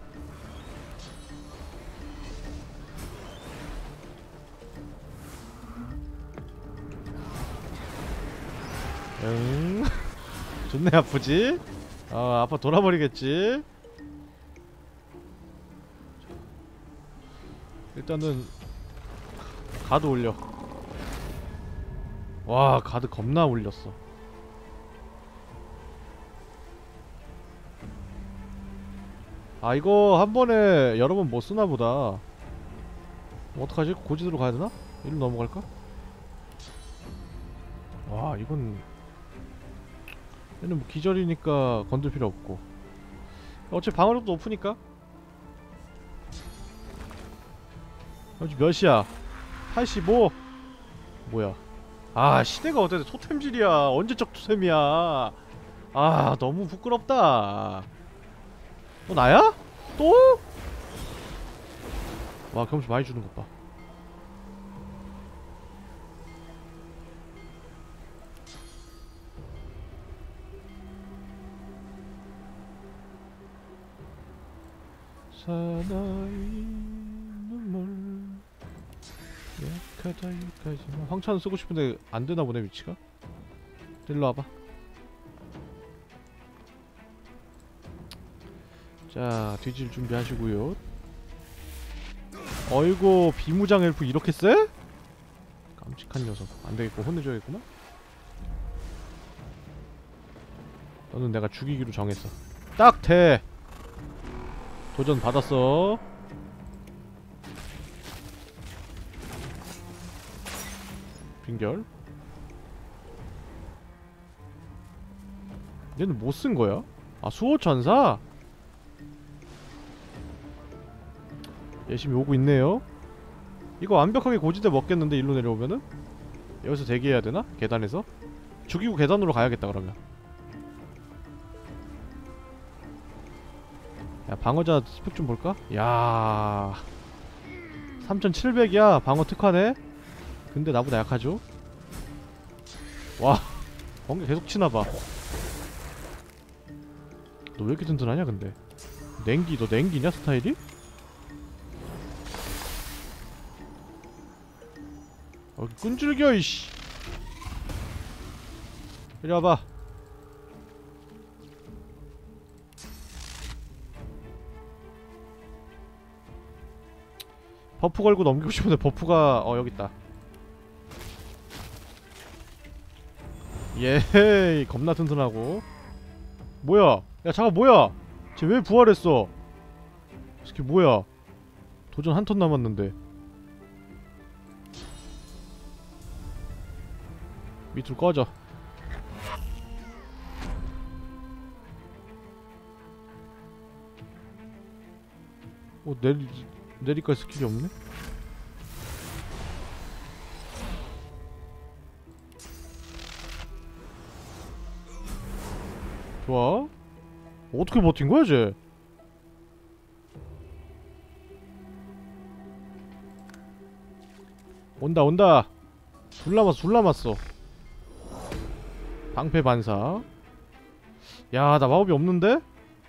Speaker 1: 응. 존내 아프지? 아, 아파 돌아버리겠지? 일단은 가드 올려. 와, 가드 겁나 올렸어. 아 이거 한 번에 여러 번 못 쓰나 보다. 어떡하지? 고지대로 가야 되나? 일로 넘어갈까? 와 이건 얘는 뭐 기절이니까 건들 필요 없고 어차피 방어력도 높으니까. 여기 몇이야? 팔십오? 뭐야? 아 시대가 어때? 토템질이야. 언제적 토템이야. 아 너무 부끄럽다. 어 나야? 또? 와 경험치 많이 주는 것 봐. 사나이 눈물 약하다 여기까지만. 황차는 쓰고 싶은데 안되나 보네 위치가. 일로 와봐. 자 뒤질 준비하시고요. 어이구 비무장 엘프 이렇게 쎄? 깜찍한 녀석. 안되겠고 혼내줘야겠구나. 너는 내가 죽이기로 정했어. 딱 돼! 도전 받았어. 빙결. 얘는 뭐 쓴 거야? 아 수호천사? 열심히 오고 있네요. 이거 완벽하게 고지대 먹겠는데 일로 내려오면은? 여기서 대기해야 되나? 계단에서? 죽이고 계단으로 가야겠다 그러면. 야 방어자 스펙 좀 볼까? 야 삼천칠백이야. 방어 특화네? 근데 나보다 약하죠? 와 번개 계속 치나봐. 너 왜 이렇게 튼튼하냐 근데? 냉기 너 냉기냐 스타일이? 어 끈질겨 이씨. 이리 와봐. 버프 걸고 넘기고 싶은데 버프가 어 여깄다. 예헤이 겁나 튼튼하고. 뭐야 야 잠깐 뭐야 쟤 왜 부활했어? 이 새끼 뭐야. 도전 한 턴 남았는데. 밑으로 꺼져. 어 내리 내리갈 스킬이 없네? 좋아. 어떻게 버틴 거야 쟤? 온다 온다. 둘 남았어 둘 남았어. 방패 반사. 야 나 마법이 없는데?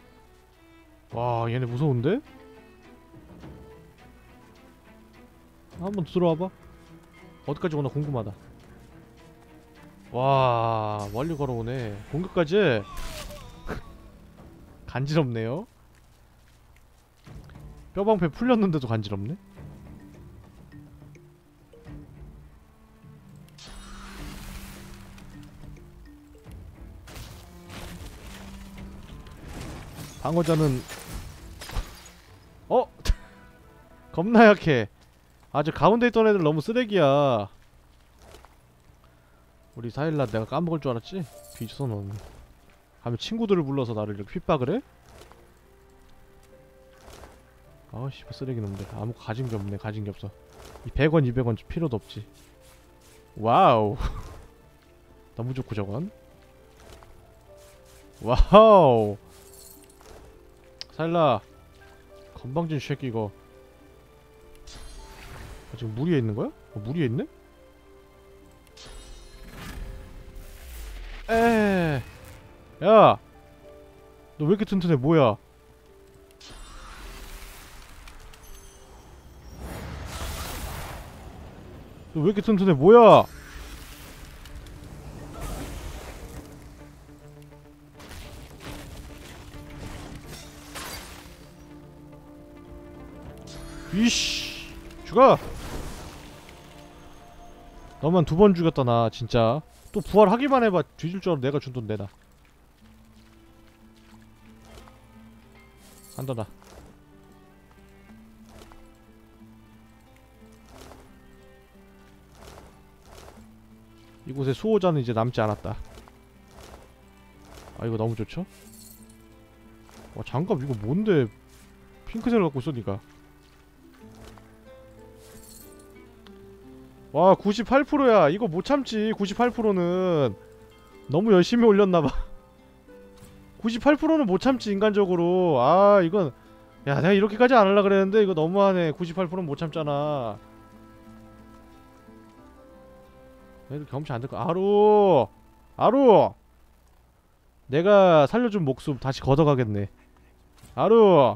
Speaker 1: 와 얘네 무서운데? 한번 들어와봐. 어디까지 오나 궁금하다. 와 멀리 걸어오네. 공격까지? 간지럽네요. 뼈방패 풀렸는데도 간지럽네. 방어자는 어? 겁나 약해. 아저 가운데 있던 애들 너무 쓰레기야. 우리 사일라 내가 까먹을 줄 알았지? 뒤져서 너는 하면 친구들을 불러서 나를 이렇게 핍박을 해? 아씨 쓰레기 놈들. 아무 가진 게 없네. 가진 게 없어. 이 백 원 이백 원 필요도 없지. 와우 너무 좋고 저건. 와우 사일라 건방진 새끼 이거. 아, 지금 물 위에 있는 거야? 어, 물 위에 있네? 에 야! 너 왜 이렇게 튼튼해? 뭐야? 너 왜 이렇게 튼튼해? 뭐야? 이씨 죽어! 너만 두 번 죽였다 나 진짜. 또 부활하기만 해봐. 뒤질 줄 알아. 내가 준 돈 내놔. 안 떠나. 이곳에 수호자는 이제 남지 않았다. 아 이거 너무 좋죠? 와 장갑 이거 뭔데 핑크색을 갖고 있어 니가. 와 구십팔 퍼센트야. 이거 못 참지. 구십팔 퍼센트는 너무 열심히 올렸나봐. 구십팔 퍼센트는 못 참지 인간적으로. 아 이건 야 내가 이렇게까지 안 하려고 그랬는데 이거 너무하네. 구십팔 퍼센트는 못 참잖아. 얘도 경험치 안 될 거. 아루 아루 내가 살려준 목숨 다시 걷어가겠네. 아루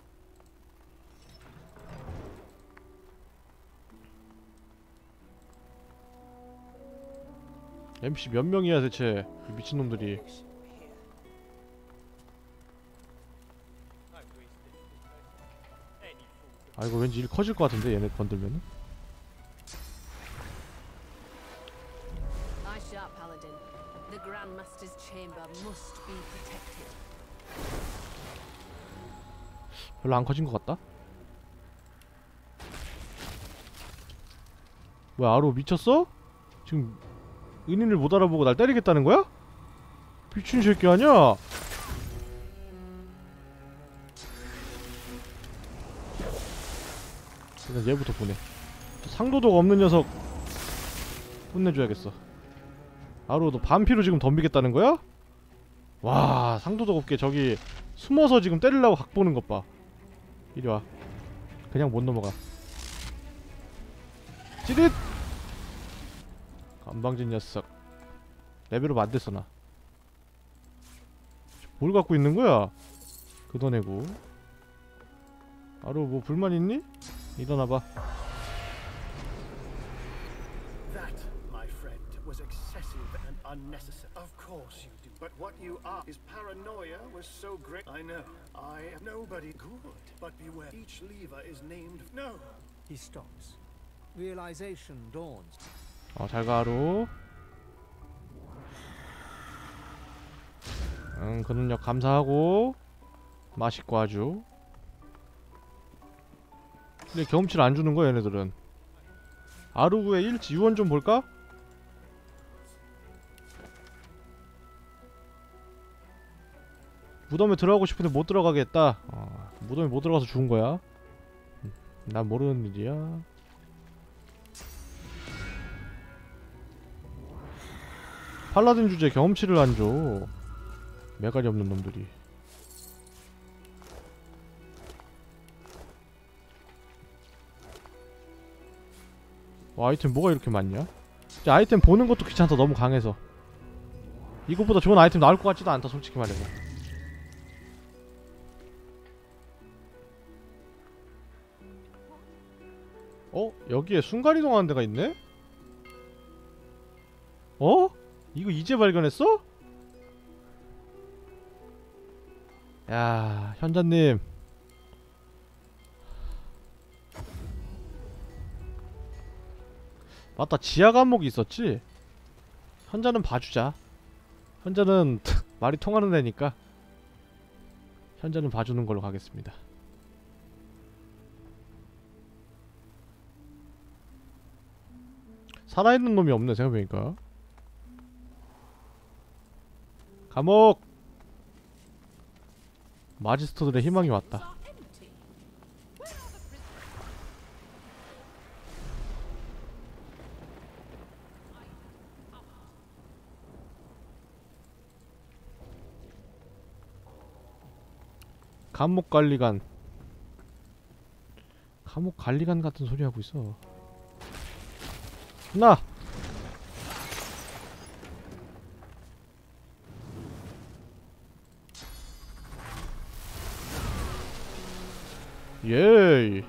Speaker 1: 엠씨 몇 명이야 대체 이 미친놈들이. 아 이거 왠지 일 커질 것 같은데 얘네 건들면은.
Speaker 6: Nice shot, Paladin. The Grandmaster's chamber must be protected.
Speaker 1: 별로 안 커진 것 같다. 뭐야 아로 미쳤어? 지금 은인을 못 알아보고 날 때리겠다는 거야? 미친 새끼 아니야? 일단 얘부터 보내. 상도덕 없는 녀석 혼내줘야겠어. 아로 너 반피로 지금 덤비겠다는 거야? 와 상도덕 없게 저기 숨어서 지금 때리려고 각 보는 것 봐. 이리와. 그냥 못 넘어가. 찌릿! 건방진 녀석. 레벨업 안 됐어 나. 뭘 갖고 있는 거야? 걷어내고. 아로 뭐 불만 있니? 일어나봐.
Speaker 8: That, my friend, was excessive and unnecessary. Of course you do. But what you are is paranoia was so great. I know. I am nobody good. But beware. Each lever is named. No.
Speaker 3: He stops. Realization dawns.
Speaker 1: 어 잘가 아로. 응 그 능력 감사하고. 맛있고 아주. 근데 경험치를 안 주는 거야 얘네들은. 아루구의 일지 유언 좀 볼까? 무덤에 들어가고 싶은데 못 들어가겠다. 어, 무덤에 못 들어가서 죽은 거야. 난 모르는 일이야. 팔라딘 주제 경험치를 안 줘. 매가리 없는 놈들이. 와 아이템 뭐가 이렇게 많냐? 이제 아이템 보는 것도 귀찮다. 너무 강해서. 이것보다 좋은 아이템 나올 것 같지도 않다 솔직히 말해서. 어? 여기에 순간이동하는 데가 있네? 어? 이거 이제 발견했어? 야 현자님 맞다 지하 감옥이 있었지? 현자는 봐주자. 현자는 말이 통하는 애니까 현자는 봐주는 걸로 가겠습니다. 살아있는 놈이 없네 생각해보니까. 감옥! 마지스터들의 희망이 왔다. 감옥관리관. 감옥관리관 같은 소리 하고 있어. 나! 예이.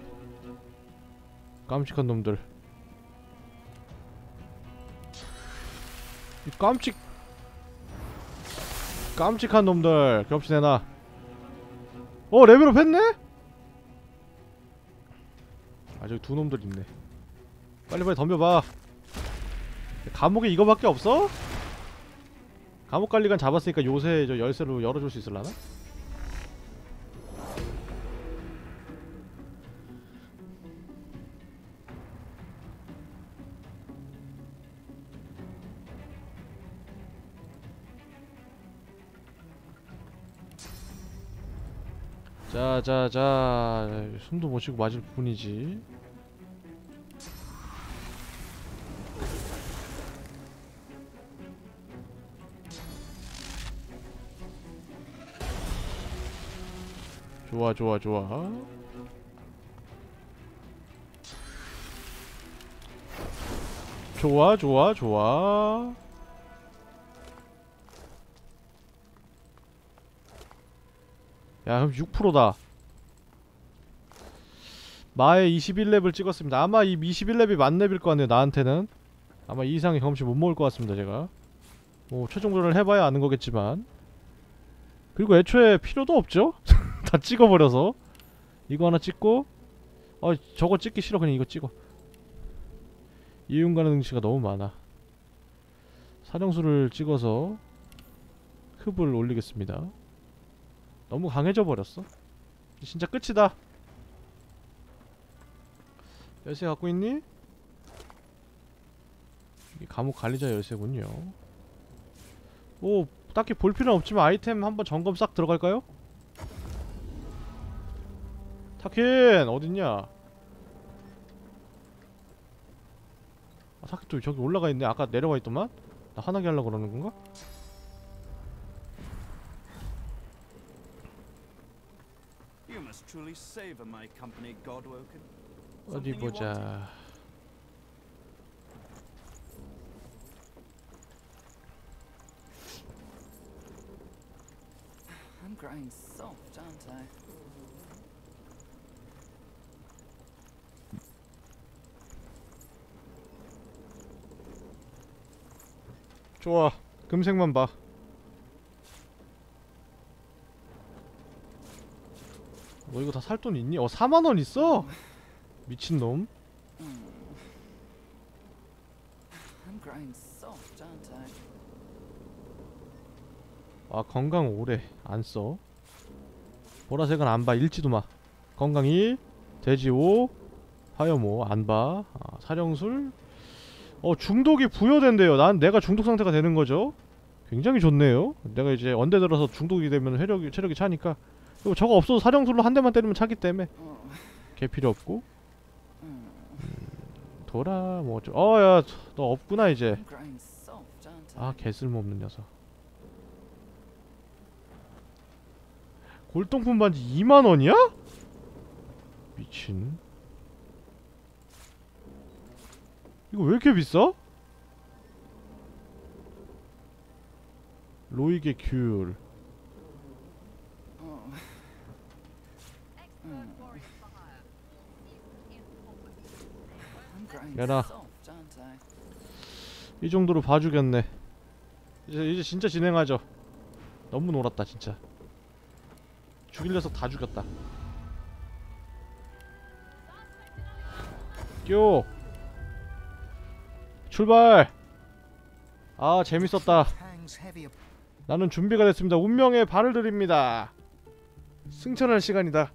Speaker 1: 깜찍한 놈들. 이 깜찍 깜찍한 놈들 겹치내놔. 어 레벨업 했네? 아 저기 두 놈들 있네. 빨리빨리 덤벼봐. 감옥에 이거밖에 없어? 감옥관리관 잡았으니까 요새 저 열쇠로 열어줄 수 있을라나? 자자자 숨도 못 쉬고 맞을 뿐이지. 좋아 좋아 좋아. 좋아 좋아 좋아. 야 그럼 육 퍼센트다. 마의 이십일 렙을 찍었습니다. 아마 이 이십일 렙이 만렙일 것 같네요. 나한테는 아마 이 이상의 경험치 못 먹을 것 같습니다. 제가 뭐 최종전을 해봐야 아는 거겠지만, 그리고 애초에 필요도 없죠? 다 찍어버려서. 이거 하나 찍고, 어 저거 찍기 싫어. 그냥 이거 찍어. 이윤 가는 능치가 너무 많아. 사령수를 찍어서 흡을 올리겠습니다. 너무 강해져 버렸어. 진짜 끝이다. 열쇠 갖고 있니? 이게 감옥 관리자 열쇠군요. 오, 딱히 볼 필요는 없지만 아이템 한번 점검 싹 들어갈까요? 타킨 어딨냐? 아, 타킨 또 저기 올라가 있네. 아까 내려와 있더만? 나 화나게 하려고 그러는 건가?
Speaker 4: You must truly savor my company, Godwoken.
Speaker 1: 어디 보자.
Speaker 12: I'm growing soft, aren't I?
Speaker 1: 좋아. 금색만 봐. 뭐 이거 다 살 돈 있니? 어 사만 원 있어? 미친놈.
Speaker 12: I'm growing soft, aren't I?
Speaker 1: 아 건강 오래 안 써. 보라색은 안 봐. 읽지도 마. 건강 일, 돼지 오, 화염 오 안 봐. 아, 사령술. 어 중독이 부여된대요. 난 내가 중독 상태가 되는 거죠. 굉장히 좋네요. 내가 이제 언제 들어서 중독이 되면 회력이 체력이 차니까. 그리고 저거 없어도 사령술로 한 대만 때리면 차기 때문에 걔 필요 없고. 음, 돌아 뭐 어쩌. 어야 너 없구나 이제. 아 개 쓸모없는 녀석. 골동품 반지 이만 원이야? 미친. 이거 왜 이렇게 비싸? 로이게 귤. 야나 이 정도로 봐주겠네. 이제 이제 진짜 진행하죠. 너무 놀았다 진짜. 죽일 녀석 다 죽였다. 뀨 출발. 아 재밌었다. 나는 준비가 됐습니다. 운명의 발을 드립니다. 승천할 시간이다.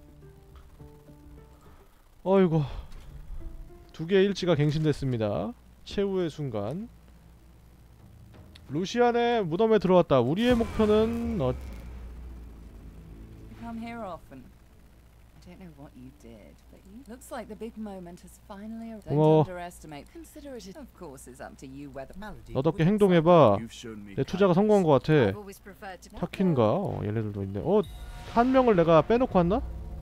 Speaker 1: 어이구 두 개의 일지가 갱신됐습니다. 최후의 순간. 루시안의 무덤에 들어왔다. 우리의 목표는 어...
Speaker 12: Come here often. I don't know what you did, but you looks like the big moment has finally arrived.
Speaker 1: 고마워.
Speaker 12: Don't underestimate. Consider it. Of course, it's up to you whether.
Speaker 1: 너답게 행동해봐. 내 투자가 성공한 것 같아. 타킨가? 어, 얘네들도 있네. 어? 한 명을 내가 빼놓고 왔나?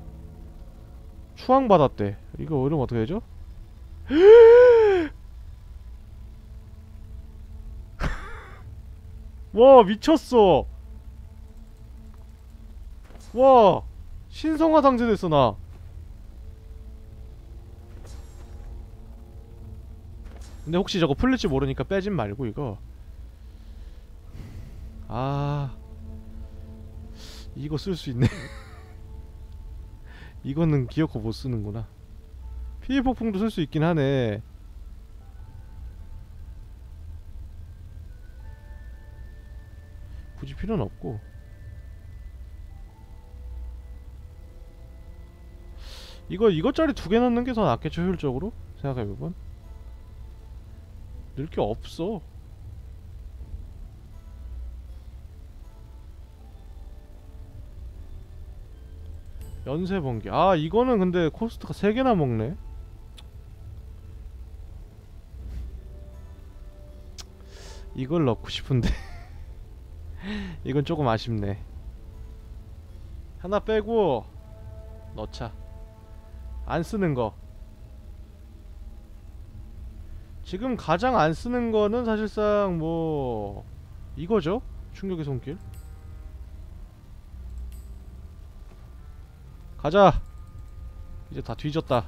Speaker 1: 추앙받았대. 이거 이러면 어떻게 되죠? 와 미쳤어. 와 신성화 상제됐어 나. 근데 혹시 저거 풀릴지 모르니까 빼진 말고 이거. 아 이거 쓸 수 있네. 이거는 기어코 못 쓰는구나. 피해 폭풍도 쓸 수 있긴 하네. 굳이 필요는 없고. 이거 이것짜리 두 개 넣는 게 더 낫겠죠 효율적으로? 생각해보면 늘 게 없어. 연쇄 번개. 아 이거는 근데 코스트가 세 개나 먹네. 이걸 넣고 싶은데 이건 조금 아쉽네. 하나 빼고 넣자. 안 쓰는 거. 지금 가장 안 쓰는 거는 사실상 뭐 이거죠. 충격의 손길. 가자. 이제 다 뒤졌다.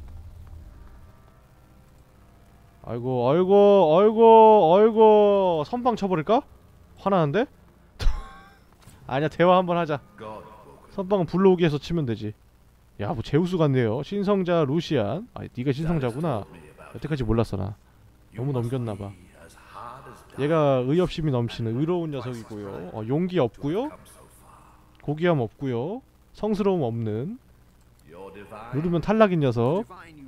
Speaker 1: 아이고 아이고 아이고 아이고 선방 쳐버릴까? 화나는데? 아니야 대화 한번 하자. 선방은 불러오기에서 치면 되지. 야 뭐 제우스 같네요. 신성자 루시안. 아 니가 신성자구나. 여태까지 몰랐어 나. 너무 넘겼나봐. 얘가 의협심이 넘치는 의로운 녀석이고요. 어, 용기 없고요. 고귀함 없고요. 성스러움 없는 누르면 탈락인 녀석.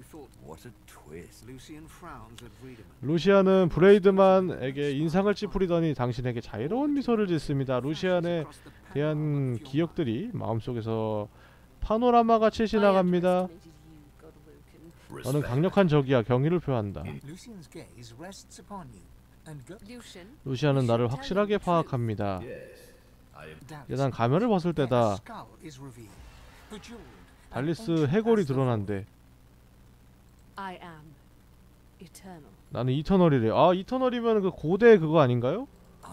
Speaker 1: 루시안은 브레이드만에게 인상을 찌푸리더니 당신에게 자유로운 미소를 짓습니다. 루시안에 대한 기억들이 마음속에서 파노라마같이 지나갑니다. 너는 강력한 적이야. 경의를 표한다. 루시안은 나를 확실하게 파악합니다. 이제 난 가면을 벗을 때다. 달리스 해골이 드러난대. 나는 이터널이래. 아 이터널이면 그 고대 그거 아닌가요?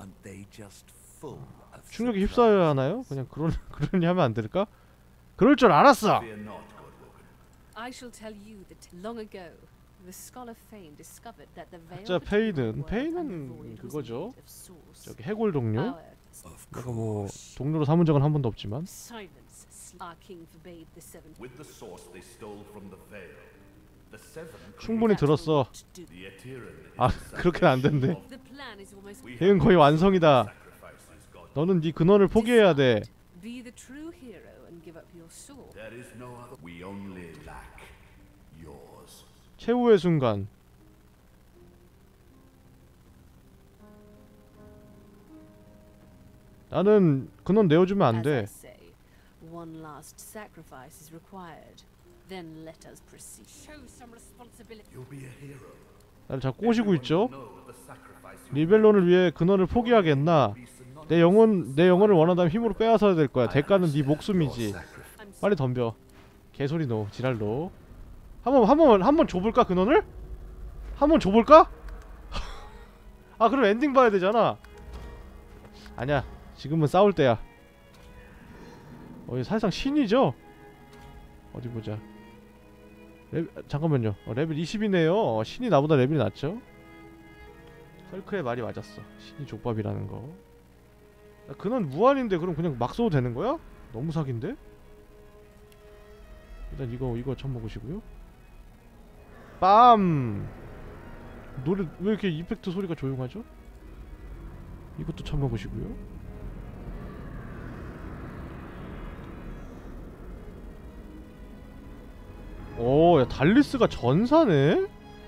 Speaker 1: 충격에 휩싸여야 하나요? 그냥 그런 그러니 하면 안 될까? 그럴 줄 알았어. 각자 페이든 페이는 그거죠. 저기 해골 동료. 내가 뭐 동료로 삼은 적은 한 번도 없지만. 충분히 들었어. 아 그렇게는 안 된대. 대응 거의 완성이다. 너는 네 근원을 포기해야 돼. 최후의 순간. 나는 근원 내어주면 안 돼. 나를 자꾸 꼬시고 있죠? 리벨론을 위해 근원을 포기하겠나? 내 영혼, 내 영혼을 원한다면 힘으로 빼앗아야 될 거야. 대가는 네 목숨이지. 빨리 덤벼. 개소리 노, 지랄 노. 한번 한번 한번 줘볼까 근원을? 한번 줘볼까? 아 그럼 엔딩 봐야 되잖아. 아니야, 지금은 싸울 때야. 어, 사실상 신이죠? 어디 보자. 레... 잠깐만요. 어, 레벨 이십이네요. 어, 신이 나보다 레벨이 낮죠? 헐크의 말이 맞았어. 신이 족밥이라는 거. 야, 그는 무한인데 그럼 그냥 막 써도 되는 거야? 너무 사기인데? 일단 이거 이거 처먹으시고요. 빰! 노래 왜 이렇게 이펙트 소리가 조용하죠? 이것도 처먹으시고요. 오, 야 달리스가 전사네?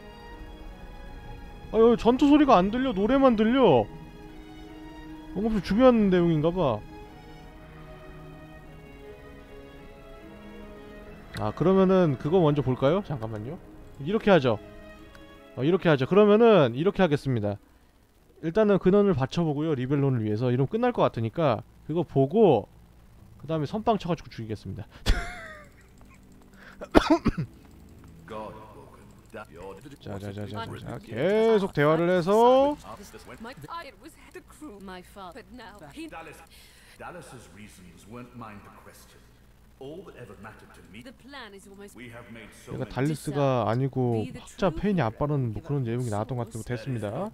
Speaker 1: 아유 전투 소리가 안 들려. 노래만 들려. 뭔가 좀 중요한 내용인가봐. 아 그러면은 그거 먼저 볼까요? 잠깐만요. 이렇게 하죠. 어, 이렇게 하죠. 그러면은 이렇게 하겠습니다. 일단은 근원을 받쳐보고요. 리벨론을 위해서. 이러면 끝날 것 같으니까 그거 보고 그 다음에 선빵 쳐가지고 죽이겠습니다. 자자자자자 계속 대화를 해서 얘가 달리스가 아니고 학자 페인이 아빠는 뭐 그런 내용이 나왔던 것 같은데 됐습니다.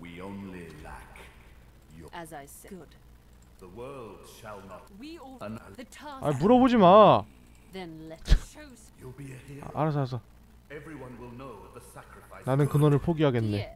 Speaker 1: 아 물어보지 마. 아, 알았어 알았어. 나는 근원을 포기하겠네.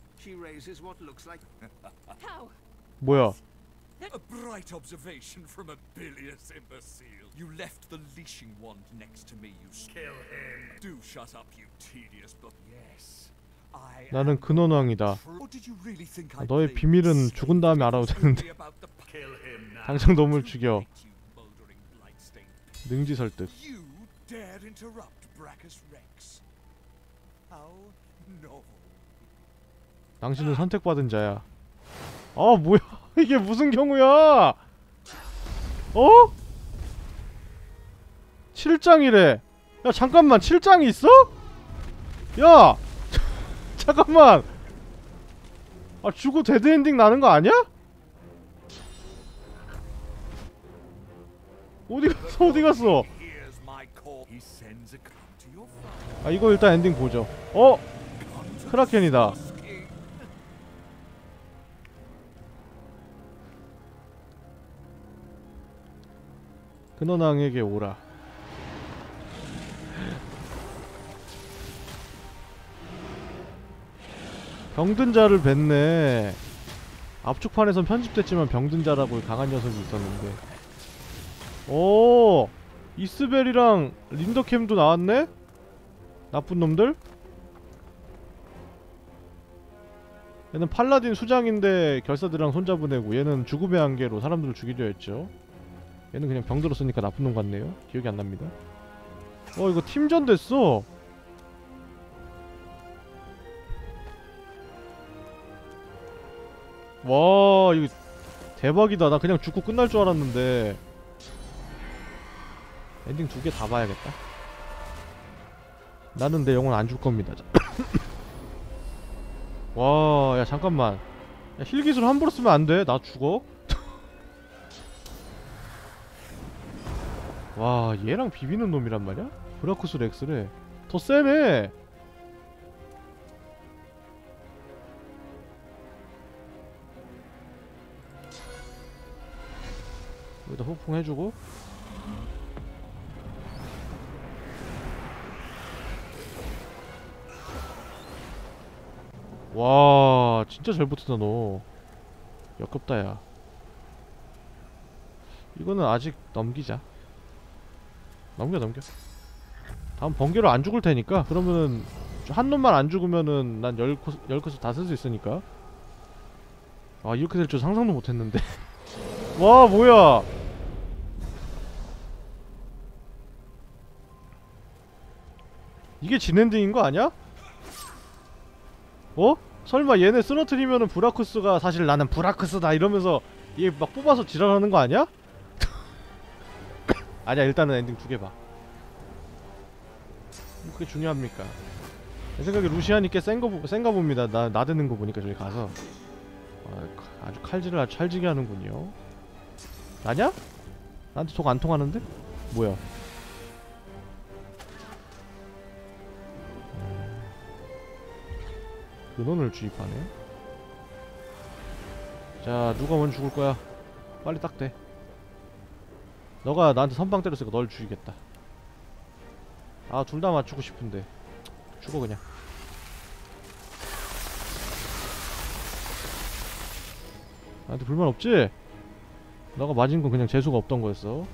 Speaker 1: 뭐야?
Speaker 13: A bright observation from a bilious imbecile. You left the leashing wand next to me, you kill him. Do shut up, you tedious but yes. I
Speaker 1: 나는 근원왕이다. 아, 너의 비밀은 죽은 다음에 알아도 되는데. 당장 놈을 죽여. 능지 설득.
Speaker 13: dared interrupt Brachus Rex. How novel.
Speaker 1: 당신은 선택받은 자야. 아 뭐야 이게 무슨 경우야? 어? 칠 장이래. 야 잠깐만 칠 장이 있어? 야 잠깐만. 아 죽고 데드엔딩 나는 거 아니야? 어디 갔어 어디 갔어? 아 이거 일단 엔딩 보죠. 어? 크라켄이다. 근원왕에게 오라. 병든 자를 뵀네. 압축판에선 편집됐지만 병든 자라고 강한 녀석이 있었는데. 오! 이스벨이랑 린더캠도 나왔네? 나쁜 놈들? 얘는 팔라딘 수장인데 결사들이랑 손잡은 애고, 얘는 죽음의 안개로 사람들을 죽이려 했죠. 얘는 그냥 병들었으니까 나쁜 놈 같네요. 기억이 안 납니다. 어 이거 팀전 됐어. 와 이거 대박이다. 나 그냥 죽고 끝날 줄 알았는데 엔딩 두 개 다 봐야겠다. 나는 내 영혼 안 줄 겁니다. 와, 야 잠깐만. 야, 힐 기술 함부로 쓰면 안 돼. 나 죽어. 와, 얘랑 비비는 놈이란 말이야? 브라쿠스 렉스래. 더 세네. 여기다 폭풍 해주고. 와 진짜 잘 붙었다 너. 역겹다 야. 이거는 아직 넘기자. 넘겨 넘겨. 다음 번개로 안 죽을 테니까. 그러면은 한 놈만 안 죽으면은 난 열 코스 열 코스 다 쓸 수 있으니까. 아 이렇게 될 줄 상상도 못했는데. 와 뭐야. 이게 진엔딩인 거 아니야? 어? 설마 얘네 쓰러트리면은 브라쿠스가 사실 나는 브라쿠스다 이러면서 얘 막 뽑아서 지랄하는 거 아니야? 아니야 일단은 엔딩 두 개 봐. 뭐 그게 중요합니까? 내 생각에 루시안이 꽤 센거 센가 봅니다. 나 나대는 거 보니까 저기 가서 아, 아주 칼질을 아주 찰지게 하는군요. 나냐? 나한테 속 안 통하는데? 뭐야? 근원을 주입하네. 자 누가 먼저 죽을 거야? 빨리 딱 대. 너가 나한테 선빵 때렸으니까 널 죽이겠다. 아 둘 다 맞추고 싶은데 죽어 그냥. 나한테 불만 없지? 너가 맞은 건 그냥 재수가 없던 거였어.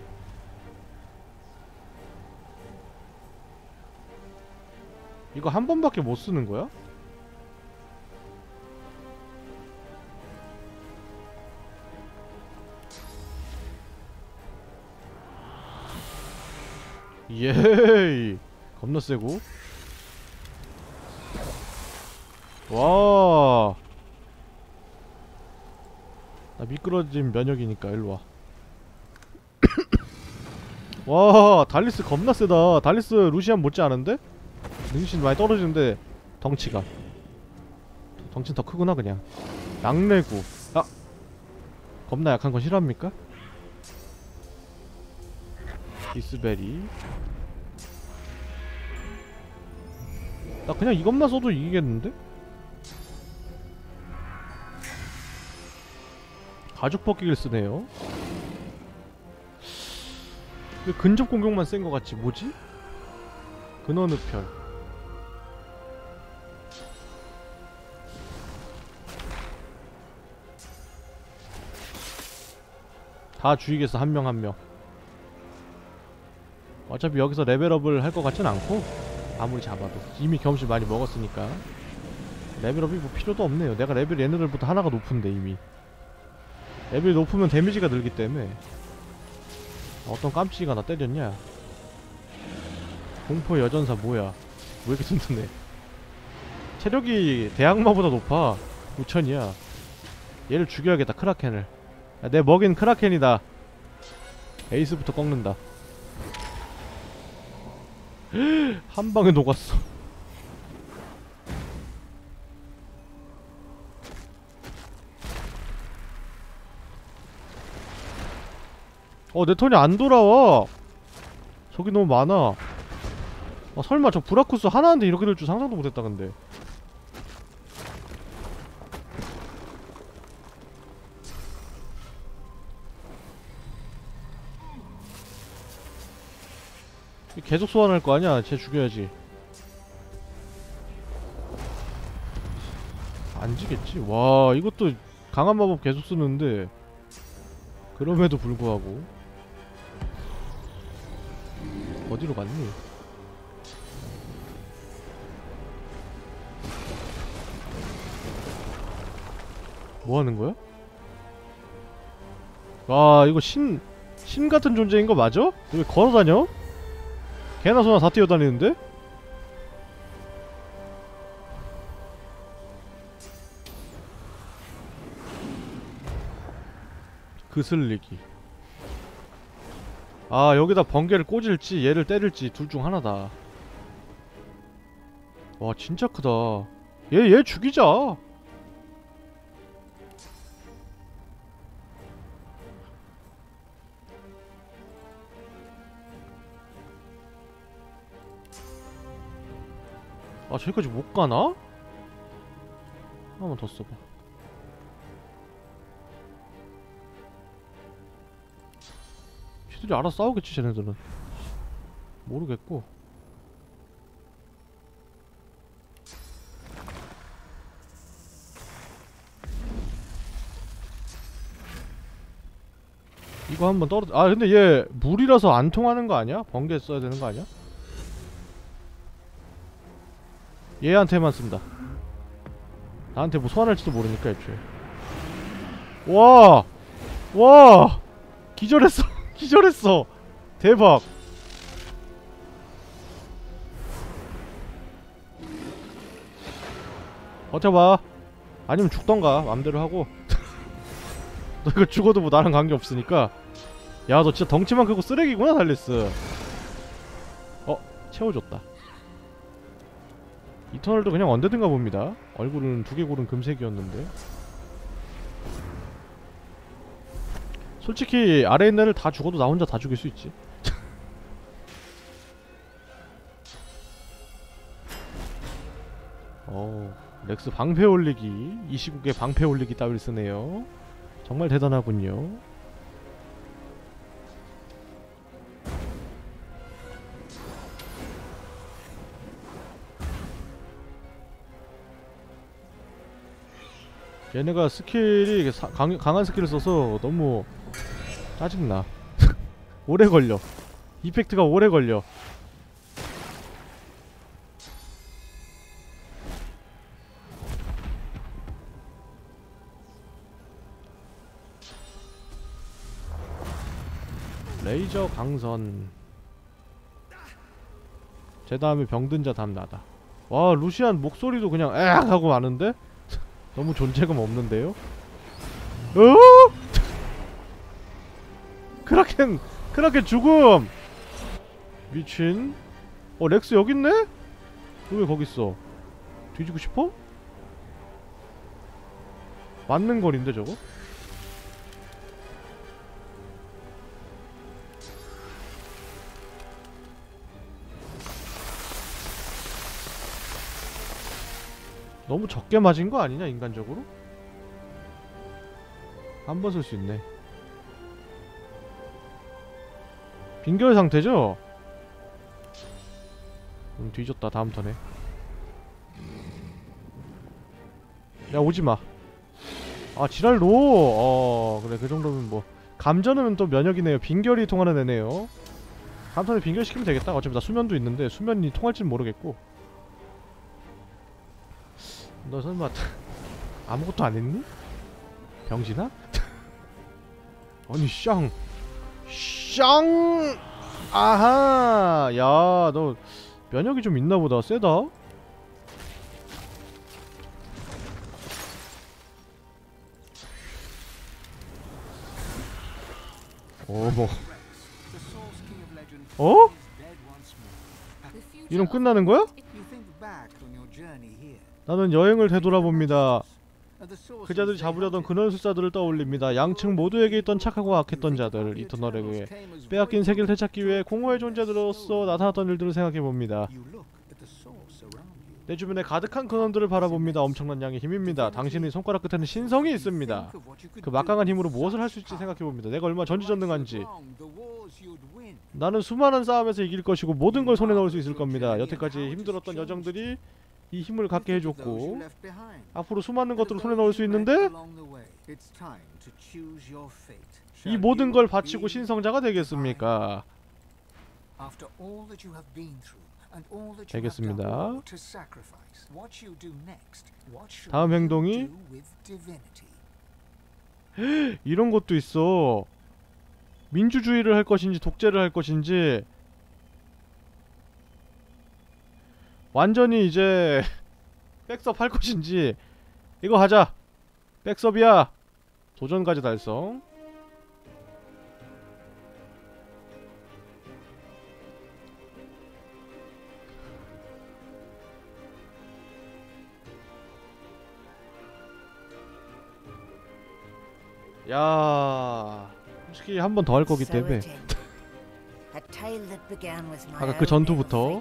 Speaker 1: 이거 한 번밖에 못 쓰는 거야? 예이 겁나 세고. 와 나 미끄러진 면역이니까 일로와. 와 달리스 겁나 세다. 달리스 루시안 못지 않은데? 능신 많이 떨어지는데 덩치가 덩치는 더 크구나 그냥. 낙뢰구. 아 겁나 약한 건 싫어합니까? 이스베리. 나 그냥 이것만 써도 이기겠는데? 가죽 벗기기를 쓰네요. 왜 근접 공격만 센 거 같지? 뭐지? 근원흡혈. 다 죽이겠어 한 명 한 명. 어차피 여기서 레벨업을 할 것 같진 않고 아무리 잡아도 이미 경험치 많이 먹었으니까 레벨업이 뭐 필요도 없네요. 내가 레벨 얘네들보다 하나가 높은데 이미. 레벨이 높으면 데미지가 늘기 때문에. 어떤 깜찍이가 나 때렸냐. 공포 여전사 뭐야? 왜 이렇게 튼튼해? 체력이 대악마보다 높아. 오천이야. 얘를 죽여야겠다. 크라켄을. 야, 내 먹인 크라켄이다. 에이스부터 꺾는다. 한 방에 녹았어. 어, 내 턴이 안 돌아와. 저기 너무 많아. 아, 설마 저 브라쿠스 하나인데 이렇게 될 줄 상상도 못했다. 근데 계속 소환할 거 아니야? 쟤 죽여야지. 안 지겠지? 와, 이것도 강한 마법 계속 쓰는데 그럼에도 불구하고 어디로 갔니? 뭐 하는 거야? 와, 이거 신, 신 같은 존재인 거 맞아? 왜 걸어다녀? 개나 소나 다 뛰어다니는데? 그슬리기. 아, 여기다 번개를 꽂을지 얘를 때릴지 둘 중 하나다. 와, 진짜 크다. 얘, 얘 죽이자. 아, 저기까지 못 가나? 한번 더 써봐. 쟤들이 알아서 싸우겠지, 쟤네들은. 모르겠고. 이거 한번 떨어져. 아, 근데 얘 물이라서 안 통하는 거 아니야? 번개 써야 되는 거 아니야? 얘한테만 쓴다. 나한테 뭐 소환할지도 모르니까 애초에. 와! 와! 기절했어. 기절했어. 대박. 버텨봐. 아니면 죽던가 맘대로 하고. 너 이거 죽어도 뭐 나랑 관계없으니까. 야, 너 진짜 덩치만 크고 쓰레기구나, 달리스. 어? 채워줬다. 이터널도 그냥 언제든가 봅니다. 얼굴은 두개골은 금색이었는데. 솔직히 아래에 있는 애를 다 죽어도 나 혼자 다 죽일 수 있지. 어, 렉스 방패 올리기, 이 시국에 방패 올리기 따위를 쓰네요. 정말 대단하군요. 얘네가 스킬이 사, 강, 강한 스킬을 써서 너무 짜증나. 오래 걸려. 이펙트가 오래 걸려. 레이저 강선. 제 다음에 병든 자 다음 나다. 와, 루시안 목소리도 그냥 에악 하고 마는데? 너무 존재감 없는데요? 어? 크라켄! 크라켄 죽음! 미친. 어, 렉스 여기 있네? 너 왜 거기 있어? 뒤지고 싶어? 맞는 거리인데 저거? 너무 적게 맞은 거 아니냐, 인간적으로? 한 번 쓸 수 있네. 빈결 상태죠? 음, 뒤졌다. 다음 턴에. 야, 오지마. 아, 지랄로. 어, 그래, 그 정도면 뭐. 감전은 또 면역이네요. 빈결이 통하는 애네요. 다음 턴에 빈결 시키면 되겠다. 어차피 나 수면도 있는데 수면이 통할지는 모르겠고. 너 설마 아무것도 안 했니? 병신아? 아니 쌍 쌍 아하! 야, 너 면역이 좀 있나보다. 세다. 어머. 어? 이럼 끝나는 거야? 나는 여행을 되돌아봅니다. 그자들이 잡으려던 근원술사들을 떠올립니다. 양측 모두에게 있던 착하고 악했던 자들, 이터널에 의해 빼앗긴 세계를 되찾기 위해 공허의 존재들로서 나타났던 일들을 생각해봅니다. 내 주변에 가득한 근원들을 바라봅니다. 엄청난 양의 힘입니다. 당신의 손가락 끝에는 신성이 있습니다. 그 막강한 힘으로 무엇을 할 수 있을지 생각해봅니다. 내가 얼마나 전지전능한지. 나는 수많은 싸움에서 이길 것이고 모든 걸 손에 넣을 수 있을 겁니다. 여태까지 힘들었던 여정들이 이 힘을 갖게 해줬고 앞으로 수많은 것들을 손에 넣을 수 있는데 이 모든 걸 바치고 신성자가 되겠습니까? 알겠습니다. 다음 행동이 이런 것도 있어. 민주주의를 할 것인지 독재를 할 것인지 완전히 이제 백섭 할 것인지. 이거 하자. 백섭이야. 도전까지 달성. 야, 솔직히 한 번 더 할 거기 때문에. 아까 그 전투부터.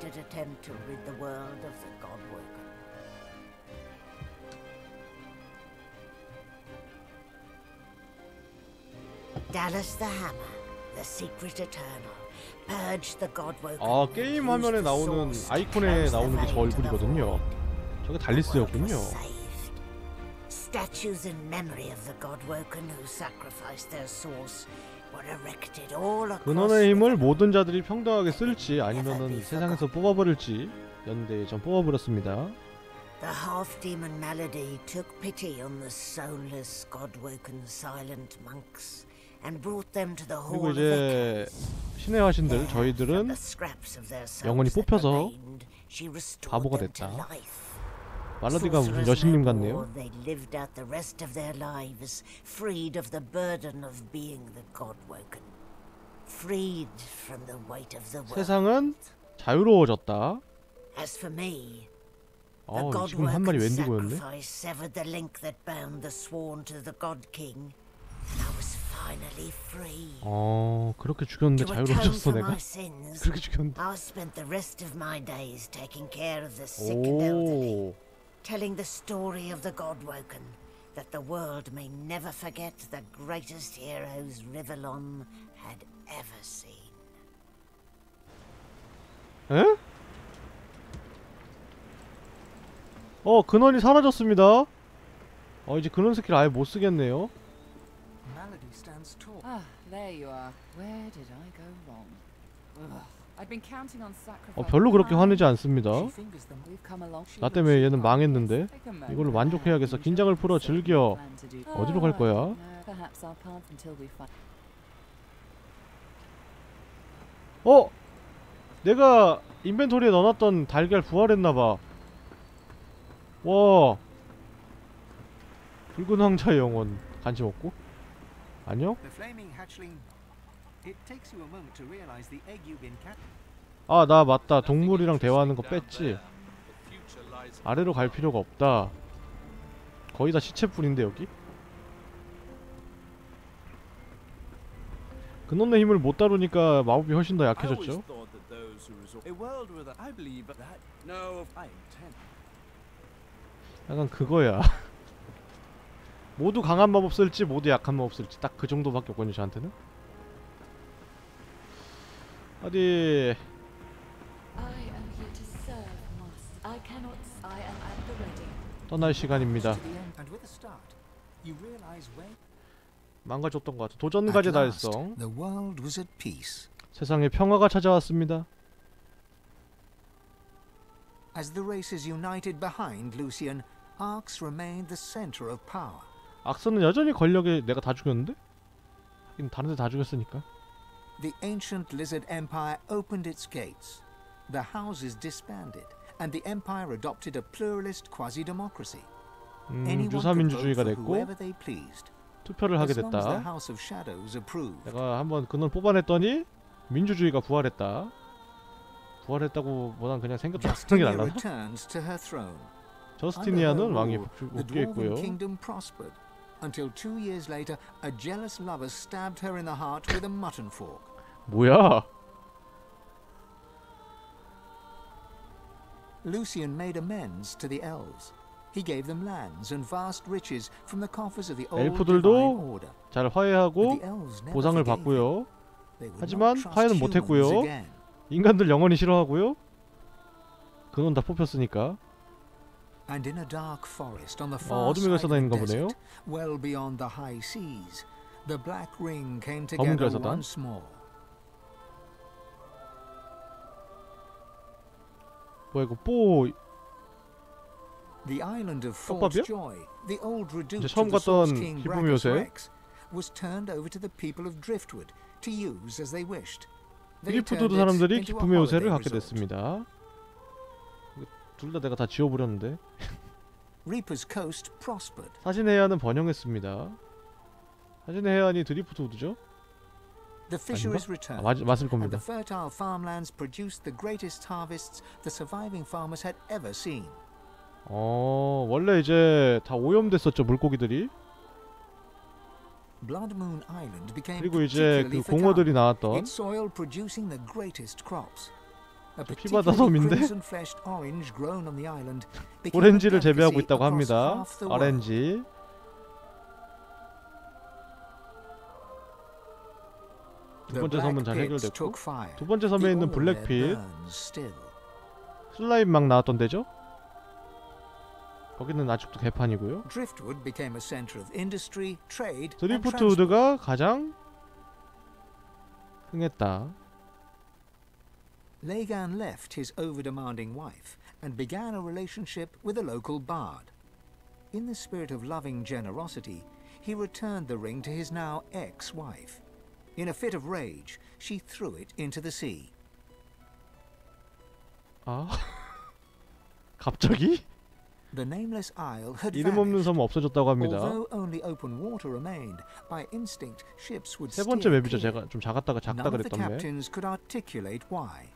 Speaker 1: 아, 게임 화면에 나오는 아이콘에 나오는 게 저 얼굴이거든요. 저게 달리스였군요.
Speaker 14: Statues in memory of the Godwoken who sacrificed their source were erected all across.
Speaker 1: 근원의 힘을 모든 자들이 평등하게 쓸지 아니면은 세상에서 뽑아버릴지 연대에 전 뽑아버렸습니다.
Speaker 14: The half-demon Malady took pity on the soulless Godwoken silent monks and brought them to the hall.
Speaker 1: 그리고 이제 신의 화신들 저희들은 영원히 뽑혀서 바보가 됐다. 말라디가 무슨 여신님 같네요. 세상은 자유로워졌다. 어, 지금 한 마리 웬디고였네. 어, 그렇게 죽였는데 자유로워졌어 내가? 그렇게 죽였는데. 오.
Speaker 14: Telling the story of the Godwoken, that the world may never forget the greatest heroes Rivellon had ever seen.
Speaker 1: 에? 어, 근원이 사라졌습니다. 어, 이제 근원 스킬 아예 못 쓰겠네요.
Speaker 12: Ah, there you are. Where did I go wrong? Ugh.
Speaker 1: 어, 별로 그렇게 화내지 않습니다. 나 때문에 얘는 망했는데 이걸로 만족해야겠어. 긴장을 풀어 즐겨. 어디로 갈 거야? 어? 내가 인벤토리에 넣어놨던 달걀 부활했나봐. 와, 붉은 황자의 영혼 관심 없고? 안녕? 아, 나 맞다. 동물이랑 대화하는 거 뺐지. 아래로 갈 필요가 없다. 거의 다 시체뿐인데 여기? 근원의 힘을 못 다루니까 마법이 훨씬 더 약해졌죠. 약간 그거야. 모두 강한 마법 쓸지 모두 약한 마법 쓸지 딱 그 정도밖에 없거든요 저한테는. 어디 떠날 시간입니다. 망가졌던 것 같아. 도전까지 달성. 세상에 평화가 찾아왔습니다.
Speaker 3: As the races united behind Lucian, Arx remained the center of power.
Speaker 1: 악스는 여전히 권력에 내가 다 죽였는데? 하긴 다른 데 다 죽였으니까.
Speaker 3: the ancient lizard empire opened its gates. The houses disbanded, and the empire adopted a pluralist quasi-democracy.
Speaker 1: 음,
Speaker 3: Anyone could vote
Speaker 1: 유사민주주의가
Speaker 3: for
Speaker 1: 됐고
Speaker 3: whoever they pleased.
Speaker 1: 투표를 하게
Speaker 3: As long as the
Speaker 1: 됐다.
Speaker 3: House of Shadows approved.
Speaker 1: 내가 한번 그놈 뽑아냈더니 민주주의가 부활했다. 부활했다고 보단 그냥 생겼다는 게
Speaker 3: Justinia
Speaker 1: 낫나?
Speaker 3: returns to her throne.
Speaker 1: 저스티니아는
Speaker 3: Under her
Speaker 1: 왕이
Speaker 3: rule,
Speaker 1: 복주-
Speaker 3: the
Speaker 1: 복귀했고요.
Speaker 3: Dwarven kingdom prospered until two years later, a jealous lover stabbed her in the heart with a mutton fork.
Speaker 1: 뭐야?
Speaker 3: Lucian made amends to the elves. He gave them lands and vast riches from the coffers of the old divine
Speaker 1: 엘프들도
Speaker 3: order.
Speaker 1: 잘 화해하고
Speaker 3: But the elves never
Speaker 1: 보상을
Speaker 3: forgave
Speaker 1: 받고요.
Speaker 3: They would
Speaker 1: 하지만
Speaker 3: not trust
Speaker 1: 화해는
Speaker 3: humans
Speaker 1: 못했고요.
Speaker 3: again.
Speaker 1: 인간들 영원히 싫어하고요. 그놈 다 뽑혔으니까.
Speaker 3: And in a dark forest on the
Speaker 1: 어,
Speaker 3: far
Speaker 1: 어둠의
Speaker 3: side of the
Speaker 1: 결사단인가 보네요.
Speaker 3: desert, well beyond the high seas, the Black Ring came
Speaker 1: 검은
Speaker 3: together
Speaker 1: 결사단.
Speaker 3: once more.
Speaker 1: 뭐야 이거 뽀
Speaker 3: The island of
Speaker 1: 떡밥이야?
Speaker 3: False Joy, the old
Speaker 1: 이제
Speaker 3: reduce
Speaker 1: 처음
Speaker 3: of the Source
Speaker 1: 갔던
Speaker 3: King
Speaker 1: 기쁨의
Speaker 3: Brachus
Speaker 1: 요새.
Speaker 3: Rex, was turned over to the people of Driftwood to use as they wished. They
Speaker 1: 드리프트드
Speaker 3: turned it
Speaker 1: 사람들이
Speaker 3: into a
Speaker 1: 기쁨의 요새를
Speaker 3: holiday
Speaker 1: 갖게
Speaker 3: resort.
Speaker 1: 됐습니다. 둘 다 내가 다 지워버렸는데.
Speaker 3: Reaper's Coast prospered.
Speaker 1: 사신의 해안은 번영했습니다. 사신의 해안이 드리프트우드죠?
Speaker 3: The fisheries
Speaker 1: 아닌가?
Speaker 3: returned,
Speaker 1: 아, 맞, 맞을
Speaker 3: and
Speaker 1: 겁니다.
Speaker 3: the fertile farmlands produced the greatest harvests the surviving farmers had ever seen.
Speaker 1: 어 원래 이제 다 오염됐었죠 물고기들이.
Speaker 3: Blood Moon Island became
Speaker 1: 그리고 이제
Speaker 3: particularly
Speaker 1: 그 공어들이
Speaker 3: fertile,
Speaker 1: 나왔던
Speaker 3: its soil producing the greatest crops. A
Speaker 1: 피바다
Speaker 3: particularly
Speaker 1: 섬인데
Speaker 3: crimson-fleshed orange grown on the island became a
Speaker 1: 오렌지를 재배하고
Speaker 3: delicacy
Speaker 1: 있다고
Speaker 3: across
Speaker 1: 합니다.
Speaker 3: half the world.
Speaker 1: 오렌지. 두 번째 섬은 잘 해결됐고 두 번째 섬에 있는 블랙필 슬라임 막 나왔던 데죠? 거기는 아직도 개판이고요.
Speaker 3: Driftwood became a center of industry, trade, and transport.
Speaker 1: 드리프트우드가 가장 흥했다.
Speaker 3: Lagan left his over-demanding wife and began a relationship with a local bard. In the spirit of loving generosity, he returned the ring to his now ex-wife. In a fit of rage, she threw it into the sea.
Speaker 1: 아? 갑자기?
Speaker 3: The nameless isle had
Speaker 1: 이름 없는
Speaker 3: vanished.
Speaker 1: 섬은 없어졌다고 합니다.
Speaker 3: Although only open water remained, by instinct ships would
Speaker 1: 세
Speaker 3: steer
Speaker 1: 번째 맵이죠.
Speaker 3: clear.
Speaker 1: 제가 좀 작았다가 작다
Speaker 3: None of the
Speaker 1: 그랬던 맵.
Speaker 3: captains could articulate why.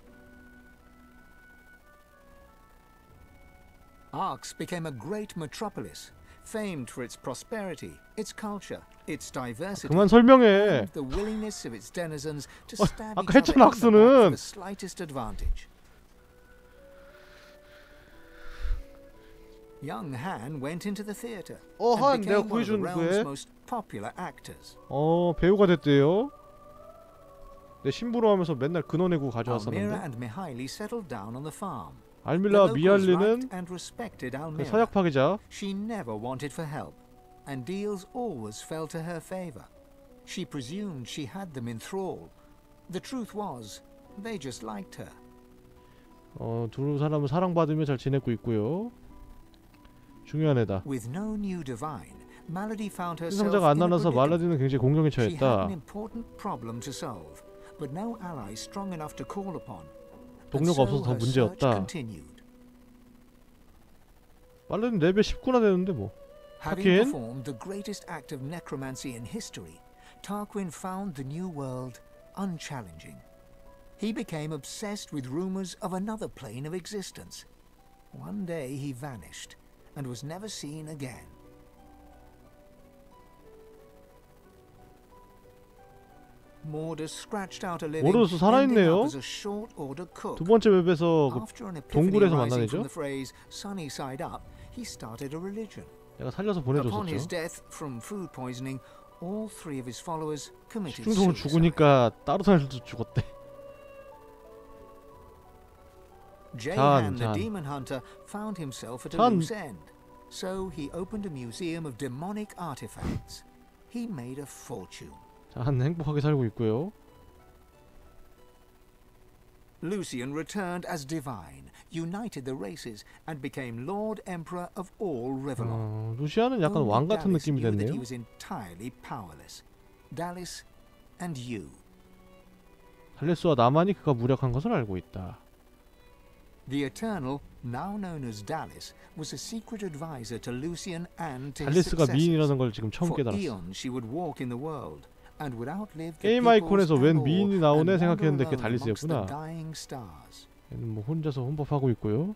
Speaker 3: Arx became a great metropolis, famed for its prosperity, its culture, its diversity,
Speaker 1: 그만 설명해.
Speaker 3: and the willingness of its denizens to
Speaker 1: 어,
Speaker 3: stab
Speaker 1: 아까
Speaker 3: each other
Speaker 1: 했잖아,
Speaker 3: in the back for
Speaker 1: 악수는.
Speaker 3: the slightest advantage. Young Han went into the theatre
Speaker 1: 어, 한
Speaker 3: and
Speaker 1: 내가
Speaker 3: became one of the
Speaker 1: 구해준
Speaker 3: realm's
Speaker 1: 그애.
Speaker 3: most popular actors.
Speaker 1: 어 배우가 됐대요. 내 신부로 하면서 맨날 근원해고
Speaker 3: Almira
Speaker 1: 가져왔었는데.
Speaker 3: and Mihaly settled down on the farm.
Speaker 1: 알밀라
Speaker 3: The locals
Speaker 1: 미알리는
Speaker 3: liked and respected
Speaker 1: 그
Speaker 3: Almira.
Speaker 1: 서약 파괴자.
Speaker 3: She never wanted for help, and deals always fell to her favor. She presumed she had them in thrall. The truth was, they just liked her.
Speaker 1: 어, 두 사람은 사랑받으며 잘 지내고 있고요. 중요한 애다.
Speaker 3: With no new divine, Malady found herself
Speaker 1: 신성자가 안
Speaker 3: in a
Speaker 1: 나눠서
Speaker 3: predicament.
Speaker 1: 말라딘은 굉장히 공경에
Speaker 3: She had
Speaker 1: 처했다.
Speaker 3: an important problem to solve, but no ally strong enough to call upon. And
Speaker 1: 동료가
Speaker 3: so
Speaker 1: 없어서 더
Speaker 3: her
Speaker 1: 문제였다.
Speaker 3: search continued.
Speaker 1: 말라딘 레벨 십구나 되는데 뭐.
Speaker 3: Having
Speaker 1: 하긴
Speaker 3: performed the greatest act of necromancy in history, Tarquin found the new world unchallenging. He became obsessed with rumors of another plane of existence. One day he vanished and was never seen again. Mordus scratched out a living,
Speaker 1: 모르스
Speaker 3: ending
Speaker 1: 살아있네요.
Speaker 3: up as a short order cook.
Speaker 1: 두 번째 웹에서 그
Speaker 3: After an epiphany
Speaker 1: 동굴에서
Speaker 3: arising
Speaker 1: 만나내죠.
Speaker 3: from the phrase "sunny side up," he started a religion.
Speaker 1: 내가 살려서
Speaker 3: Upon his
Speaker 1: 보내줬었죠.
Speaker 3: death from food poisoning, all three of his followers committed
Speaker 1: 식중독으로
Speaker 3: suicide.
Speaker 1: 죽으니까 따로 살도 죽었대.
Speaker 3: Jehan,
Speaker 1: 잔,
Speaker 3: the
Speaker 1: 잔.
Speaker 3: demon hunter, found himself at a
Speaker 1: 잔.
Speaker 3: loose end. So he opened a museum of demonic artifacts. He made a fortune.
Speaker 1: 자, 한 행복하게 살고 있고요.
Speaker 3: Lucian returned as divine, united the races, and became Lord Emperor of all Rivellon.
Speaker 1: 어, 루시아는 약간
Speaker 3: Only
Speaker 1: 왕 같은
Speaker 3: Dallis
Speaker 1: 느낌이
Speaker 3: knew that
Speaker 1: 됐네요.
Speaker 3: he was entirely powerless. Dallis and you.
Speaker 1: 달리스와 나만이 그가 무력한 것을 알고 있다.
Speaker 3: The Eternal, now known as Dallis, was a secret advisor to Lucian and to his
Speaker 1: 달리스가
Speaker 3: successors.
Speaker 1: 미인이라는 걸 지금 처음
Speaker 3: For
Speaker 1: 깨달았어.
Speaker 3: eons she would walk in the world and would outlive the
Speaker 1: 게임
Speaker 3: peoples
Speaker 1: 아이콘에서 웬
Speaker 3: and
Speaker 1: 미인이
Speaker 3: all
Speaker 1: 나오네
Speaker 3: and
Speaker 1: 생각했는데
Speaker 3: wander
Speaker 1: 그게
Speaker 3: alone amongst
Speaker 1: 달리스였구나.
Speaker 3: the dying stars.
Speaker 1: 얘는 뭐 혼자서 혼밥하고 있고요.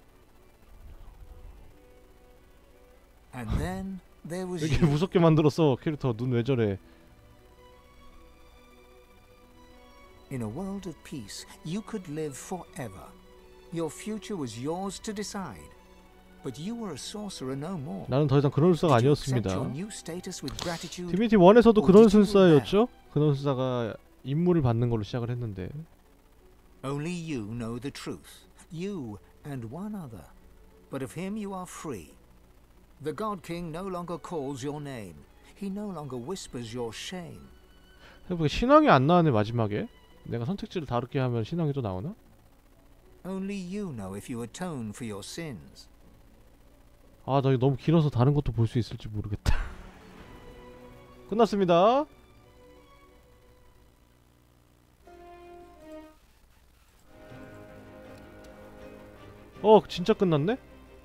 Speaker 3: And then there was
Speaker 1: 되게
Speaker 3: you.
Speaker 1: 무섭게 만들었어. 캐릭터 눈 왜 저래.
Speaker 3: In a world of peace, you could live forever. Your future was yours to decide. But you were a sorcerer no more.
Speaker 1: 나는 더 이상 근원술사가
Speaker 3: Did you accept
Speaker 1: 아니었습니다.
Speaker 3: your new status with gratitude,
Speaker 1: 디비니티 원에서도
Speaker 3: or did you
Speaker 1: 근원술사였죠? 근원술사가 임무를 받는 걸로 시작을 했는데
Speaker 3: Only you know the truth. You and one other. But of him you are free. The God King no longer calls your name. He no longer whispers your shame.
Speaker 1: 생각해보니까 신앙이 안 나왔네 마지막에. 내가 선택지를 다르게 하면 신앙이 또 나오나?
Speaker 3: Only you know if you atone for your sins.
Speaker 1: 아, 나 이거 너무 길어서 다른 것도 볼 수 있을지 모르겠다. 끝났습니다. 어, 진짜 끝났네?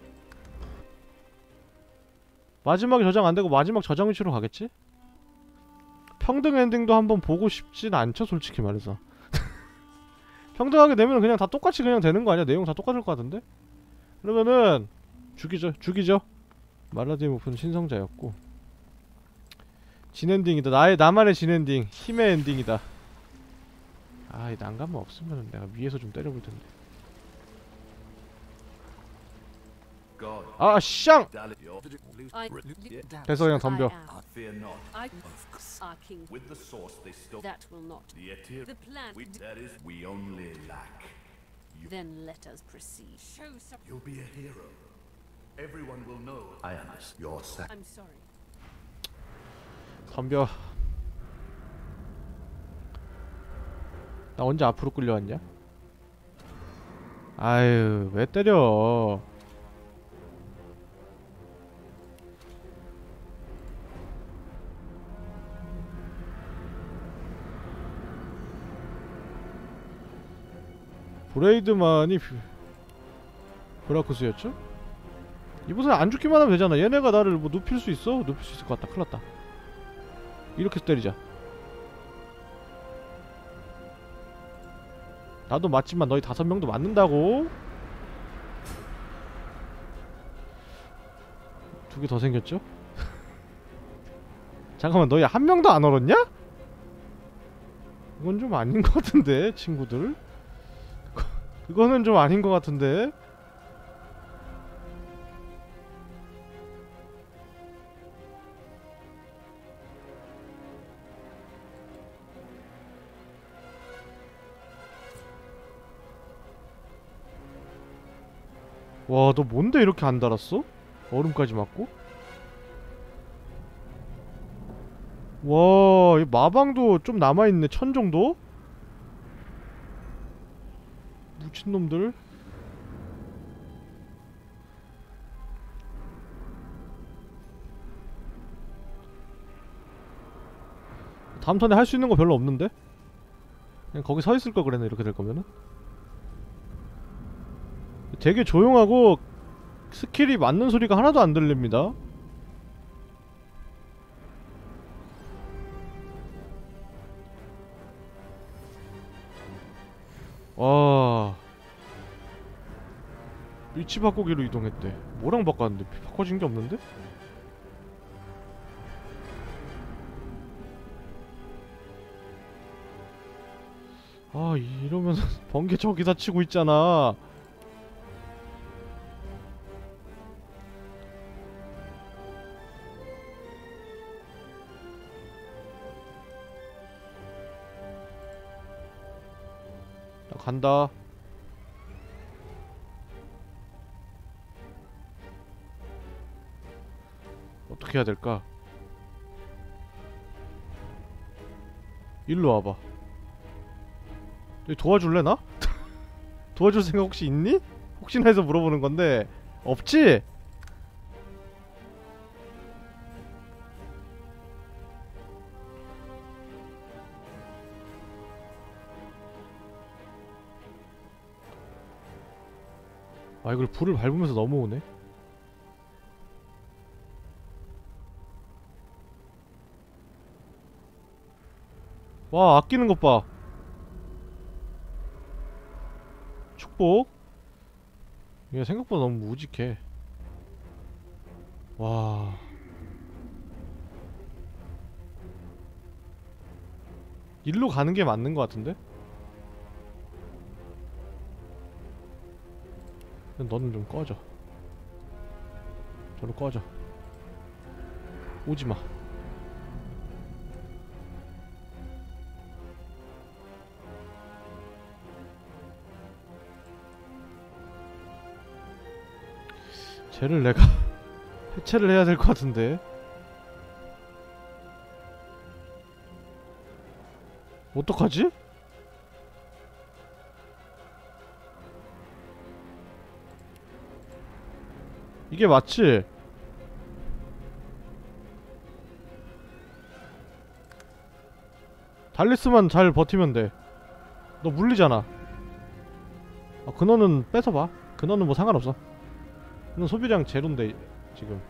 Speaker 1: 마지막에 저장 안되고 마지막 저장 위치로 가겠지? 평등 엔딩도 한번 보고 싶진 않죠, 솔직히 말해서. 평등하게 되면 그냥 다 똑같이 그냥 되는 거 아니야? 내용 다 똑같을 것 같은데? 그러면은 죽이죠, 죽이죠. 말라디의 목표는 신성자였고 진엔딩이다. 나의 나만의 진엔딩, 힘의 엔딩이다. 아, 이 난감은 없으면 내가 위에서 좀 때려볼 텐데. 아, 쌍! 됐어, 그냥 덤벼.
Speaker 6: With the source they still that will not the Etir the plan we that is we only lack you. Then let us proceed. Show some you'll be a hero. Everyone will know I am your sac. I'm sorry.
Speaker 1: 덤벼. 나 언제 앞으로 끌려왔냐? 아유, 왜 때려? 브레이드만이 브라쿠스였죠? 이보다 안 죽기만 하면 되잖아. 얘네가 나를 뭐 눕힐 수 있어? 눕힐 수 있을 것 같다. 큰일났다. 이렇게 때리자. 나도 맞지만 너희 다섯 명도 맞는다고? 두 개 더 생겼죠? 잠깐만, 너희 한 명도 안 얼었냐? 이건 좀 아닌 것 같은데, 친구들? 그거는 좀 아닌 것 같은데. 와, 너 뭔데 이렇게 안 달았어? 얼음까지 맞고? 와, 이 마방도 좀 남아있네. 천 정도? 미친놈들. 다음 턴에 할 수 있는 거 별로 없는데? 그냥 거기 서 있을 걸 그랬네, 이렇게 될 거면은. 되게 조용하고 스킬이 맞는 소리가 하나도 안 들립니다. 와, 위치 바꾸기로 이동했대. 뭐랑 바꿨는데? 바꿔진 게 없는데? 아, 이러면 번개 저기다 치고 있잖아. 나 간다. 어떻게 해야 될까? 일로 와봐. 여기 도와줄래 나? 도와줄 생각 혹시 있니? 혹시나 해서 물어보는 건데 없지? 아 이걸 불을 밟으면서 넘어오네. 와 아끼는 것 봐. 축복. 이게 생각보다 너무 무직해. 와. 일로 가는 게 맞는 것 같은데? 너는 좀 꺼져. 저로 꺼져. 오지마. 쟤를 내가 해체를 해야 될 것 같은데. 어떡하지? 이게 맞지? 달리스만 잘 버티면 돼. 너 물리잖아. 아, 근원은 뺏어봐. 근원은 뭐 상관없어. 근원 소비량 제로인데 지금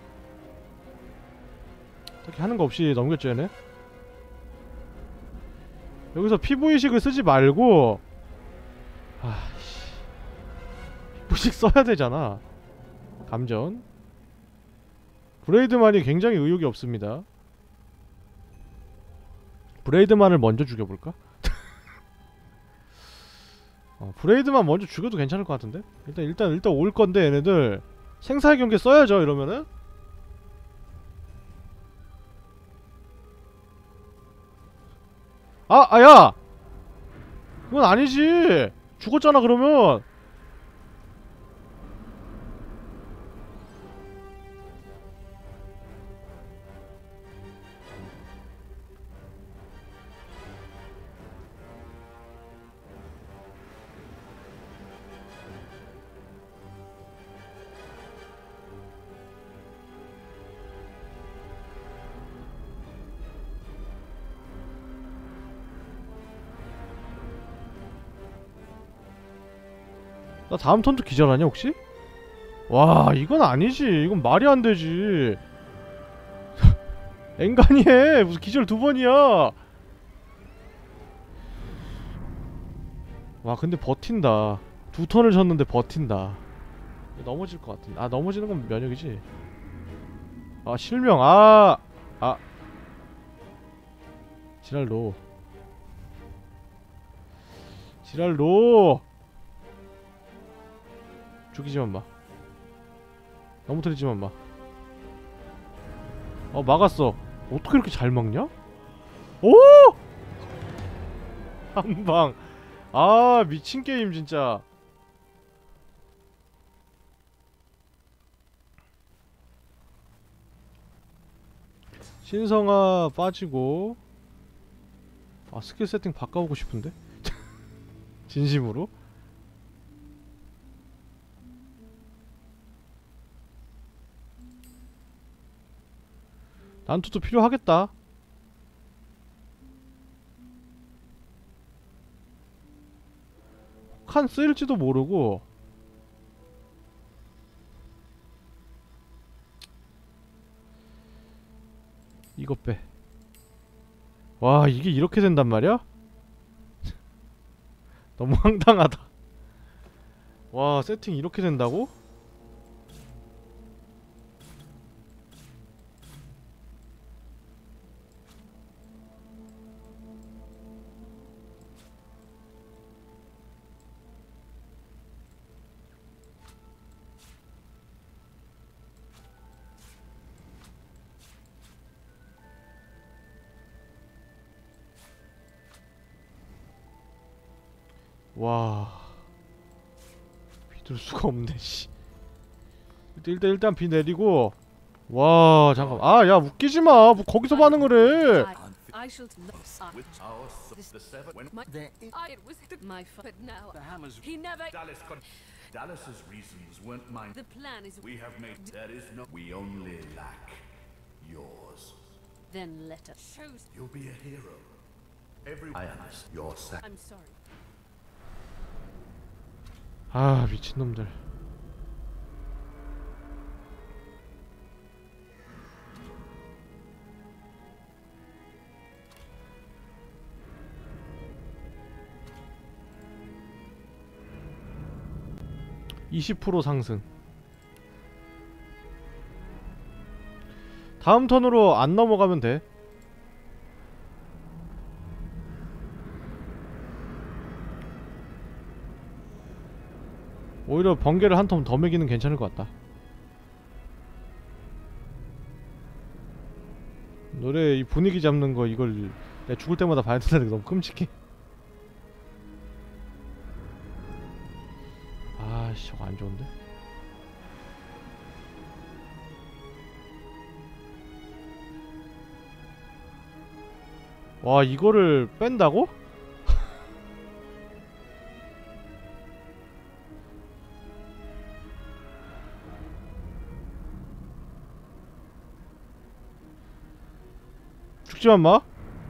Speaker 1: 딱히 하는 거 없이 넘겼죠 얘네? 여기서 피부의식을 쓰지 말고 아씨 피부의식 써야 되잖아. 감전. 브레이드만이 굉장히 의욕이 없습니다. 브레이드만을 먼저 죽여볼까? 어, 브레이드만 먼저 죽여도 괜찮을 것 같은데? 일단 일단 일단 올 건데 얘네들 생사의 경계 써야죠 이러면은. 아! 아 야! 그건 아니지! 죽었잖아 그러면! 나 다음 턴도 기절하냐 혹시? 와 이건 아니지. 이건 말이 안 되지. 앵간히 해. 무슨 기절 두 번이야. 와 근데 버틴다. 두 턴을 졌는데 버틴다. 넘어질 것 같은데. 아 넘어지는 건 면역이지. 아 실명. 아 아 지랄로 지랄로 죽이지만 마. 넘어뜨리지만 마. 어 막았어. 어떻게 이렇게 잘 막냐? 오! 한방. 아 미친 게임 진짜. 신성아 빠지고. 아 스킬 세팅 바꿔보고 싶은데? 진심으로? 난투도 필요하겠다. 혹한 쓰일지도 모르고. 이거 빼. 와 이게 이렇게 된단 말이야? 너무 황당하다. 와 세팅 이렇게 된다고? 와 믿을 수가 없네 씨. 일단 일단 비 내리고. 와 잠깐. 아 야 웃기지마. 뭐 거기서 반응을 해.
Speaker 6: I shall not. With our the seven when
Speaker 9: There is
Speaker 6: I it was my fault, but now
Speaker 13: The hammers.
Speaker 6: he never.
Speaker 13: Dallas con Dallas's reasons weren't mine.
Speaker 6: The plan is.
Speaker 13: We have made. There is no. We only lack yours.
Speaker 6: Then let us show.
Speaker 13: You'll be a hero. Every. I am your sac.
Speaker 6: I'm sorry.
Speaker 1: 아 미친놈들. 이십 퍼센트 상승. 다음 턴으로 안 넘어가면 돼. 오히려 번개를 한 턴 더 매기는 괜찮을 것 같다. 노래 이 분위기 잡는 거 이걸 내가 죽을 때마다 봐야 된다는 게 너무 끔찍해. 아씨 저거 안 좋은데? 와 이거를 뺀다고? 죽지만 마.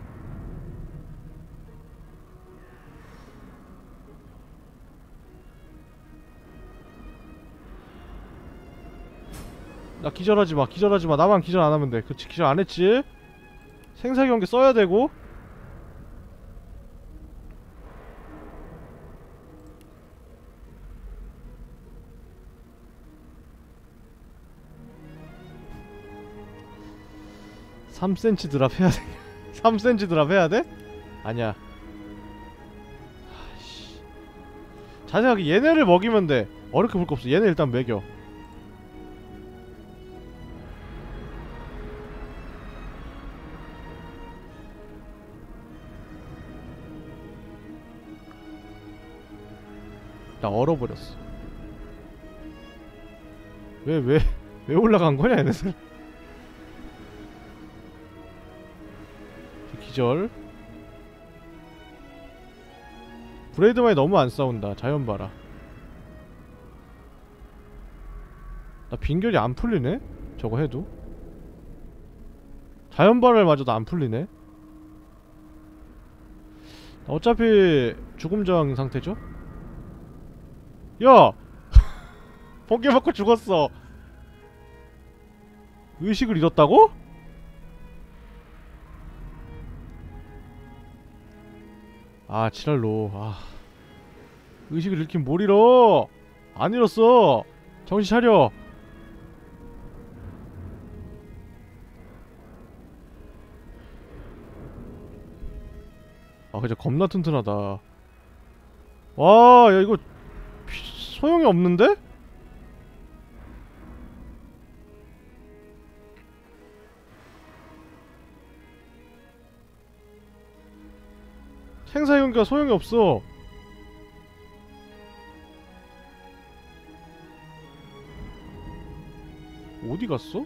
Speaker 1: 나 기절하지 마, 기절하지 마. 나만 기절 안 하면 돼. 그치, 기절 안 했지? 생사경계 써야 되고. 삼 센티미터 드랍 해야 돼. 삼 센티미터 드랍 해야 돼? 아니야. 아이씨. 자세하게 얘네를 먹이면 돼. 어렵게 볼 거 없어. 얘네 일단 먹여. 나 얼어버렸어. 왜, 왜, 왜 올라간 거냐, 얘네들? 기절. 브레이드만이 너무 안 싸운다. 자연 봐라. 나 빈결이 안 풀리네? 저거 해도. 자연 발을 마저도 안 풀리네? 어차피 죽음 저항 상태죠? 야! 번개 맞고 죽었어. 의식을 잃었다고? 아 지랄로. 아 의식을 잃긴 뭘 잃어. 안 잃었어. 정신 차려. 아 진짜 겁나 튼튼하다. 와 야 이거 소용이 없는데? 생사용기가 소용이 없어. 어디 갔어?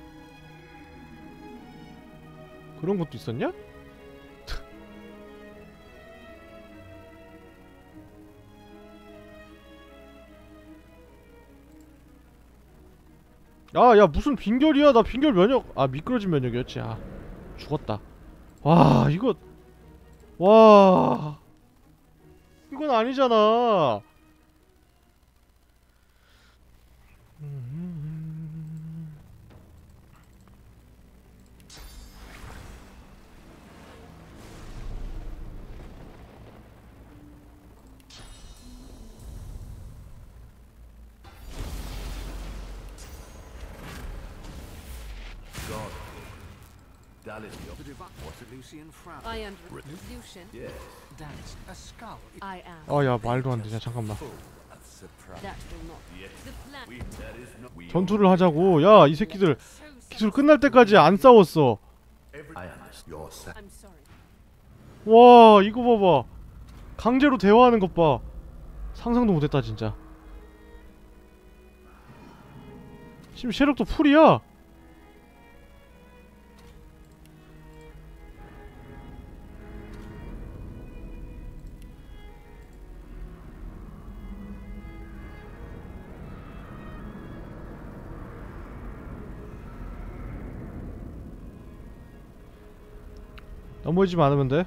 Speaker 1: 그런 것도 있었냐? 아, 야, 무슨 빈결이야? 나 빈결 면역, 아, 미끄러진 면역이었지. 아, 죽었다. 와, 이거, 와, 이건 아니잖아.
Speaker 6: I am Lucian.
Speaker 3: That's a skull.
Speaker 6: I am.
Speaker 1: 어, 야, 말도 안 되냐. 잠깐만.
Speaker 6: That will not. The plan.
Speaker 1: 전투를 하자고. 야, 이 새끼들 기술 끝날 때까지 안 싸웠어.
Speaker 6: I'm sorry.
Speaker 1: 와, 이거 봐봐. 강제로 대화하는 것 봐. 상상도 못했다 진짜. 지금 체력도 풀이야. 넘어지지 않으면 돼.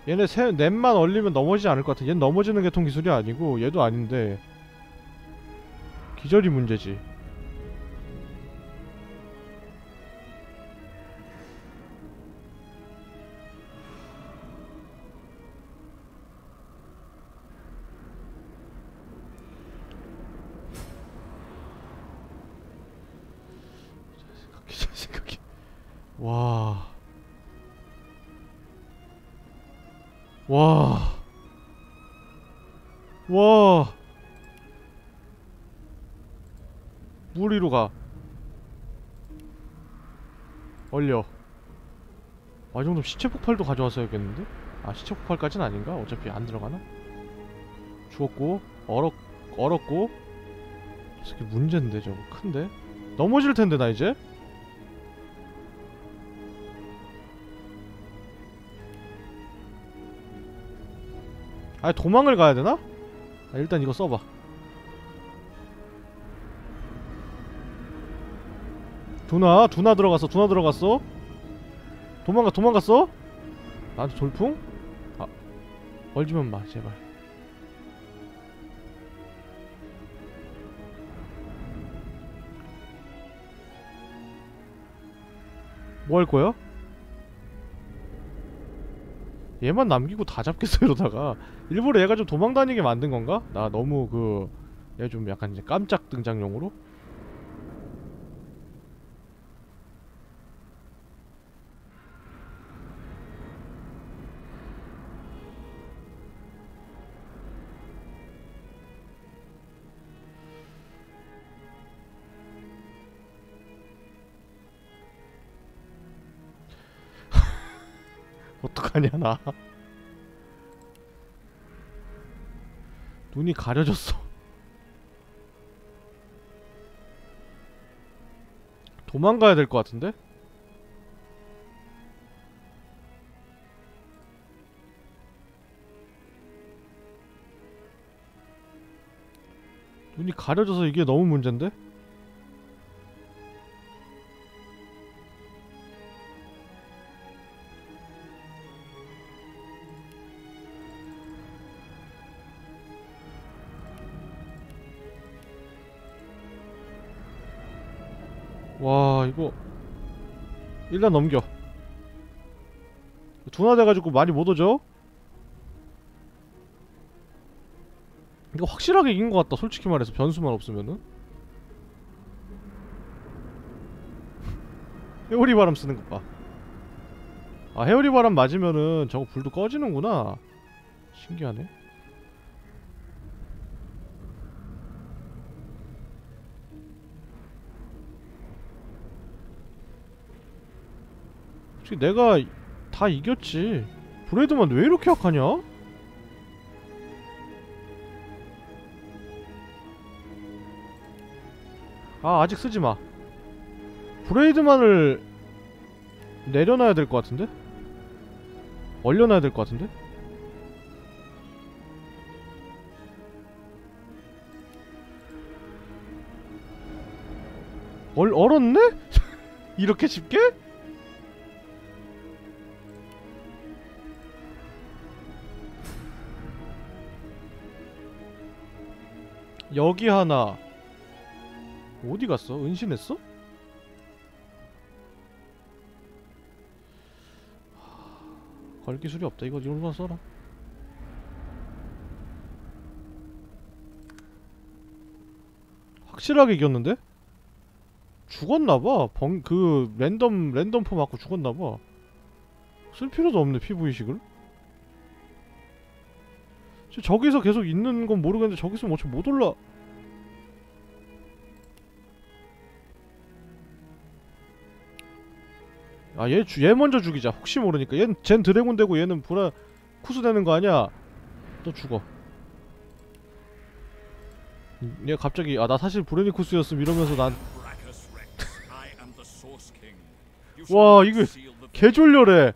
Speaker 1: 얘네 새, 넷만 얼리면 넘어지지 않을 것 같아. 얘는 넘어지는 계통 기술이 아니고 얘도 아닌데 기절이 문제지. 생각이 와. 와. 와. 물 위로 가. 얼려. 아, 이 정도면 시체 폭발도 가져왔어야겠는데? 아, 시체 폭발까진 아닌가? 어차피 안 들어가나? 죽었고, 얼었, 얼었고. 저게 문제인데, 저거. 큰데? 넘어질 텐데, 나 이제? 아, 도망을 가야 되나? 아, 일단 이거 써봐. 두나, 두나 들어갔어, 두나 들어갔어. 도망가, 도망갔어? 나한테 돌풍? 아, 얼지만 마, 제발. 뭐 할 거야? 얘만 남기고 다 잡겠어 이러다가. 일부러 얘가 좀 도망다니게 만든 건가? 나 너무 그 얘 좀 약간 이제 깜짝 등장용으로? 어떡하냐 나. 눈이 가려졌어. 도망가야 될 것 같은데? 눈이 가려져서 이게 너무 문제인데? 와, 이거 일단 넘겨. 둔화 돼가지고 많이 못 오죠? 이거 확실하게 이긴 것 같다, 솔직히 말해서. 변수만 없으면은. 회오리 바람 쓰는 것 봐. 아, 회오리 바람 맞으면은 저거 불도 꺼지는구나. 신기하네. 솔직히 내가 다 이겼지. 브레이드만 왜 이렇게 약하냐? 아, 아직 쓰지마. 브레이드만을 내려놔야 될 것 같은데? 얼려놔야 될 것 같은데? 얼, 얼었네? 이렇게 쉽게? 여기 하나. 어디 갔어? 은신했어? 걸 기술이 없다. 이거 이런 거 써라. 확실하게 이겼는데? 죽었나봐. 번, 그 랜덤 랜덤포 맞고 죽었나봐. 쓸 필요도 없네, 피브이식을. 저기서 계속 있는 건 모르겠는데 저기서 어차피 못 올라. 아, 얘, 얘 먼저 죽이자. 혹시 모르니까. 얘는 쟨 드래곤 되고 얘는 브라 쿠스 되는 거 아니야. 너 죽어. 얘 갑자기 아, 나 사실 브레니쿠스였음 이러면서 난 와, 이거 개졸려래.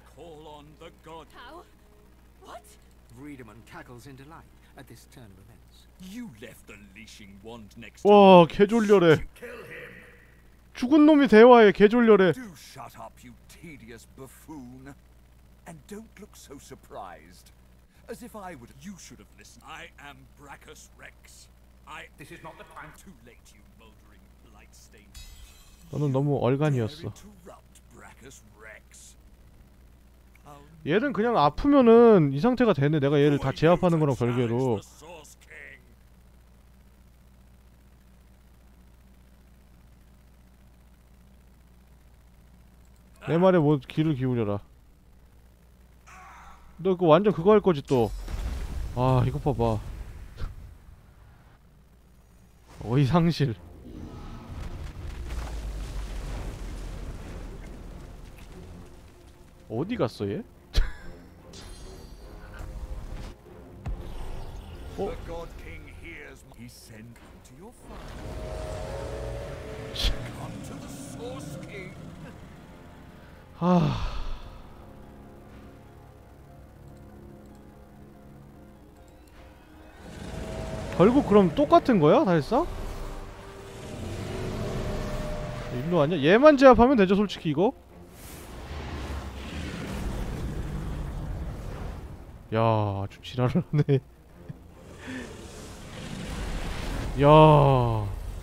Speaker 1: 와, 개졸려래. 죽은 놈이 대화해. 개졸려래.
Speaker 13: And don't look so surprised. As if I would. You should have listened. I am Brachus Rex. I. This is not the time. Too late, you moldering blight stain.
Speaker 1: 너는 너무 얼간이었어. 얘는 그냥 아프면은 이 상태가 되네. 내가 얘를 다 제압하는 거랑 별개로. 내 말에 뭐 귀를 기울여라. 너 그거 완전 그거 할 거지 또. 아 이거 봐봐. 어이상실. 어디 갔어 얘? 어? 하... 결국 그럼 똑같은 거야? 사실상? 일로 아니야? 얘만 제압하면 되죠 솔직히 이거? 야 아주 지랄을 하네. 야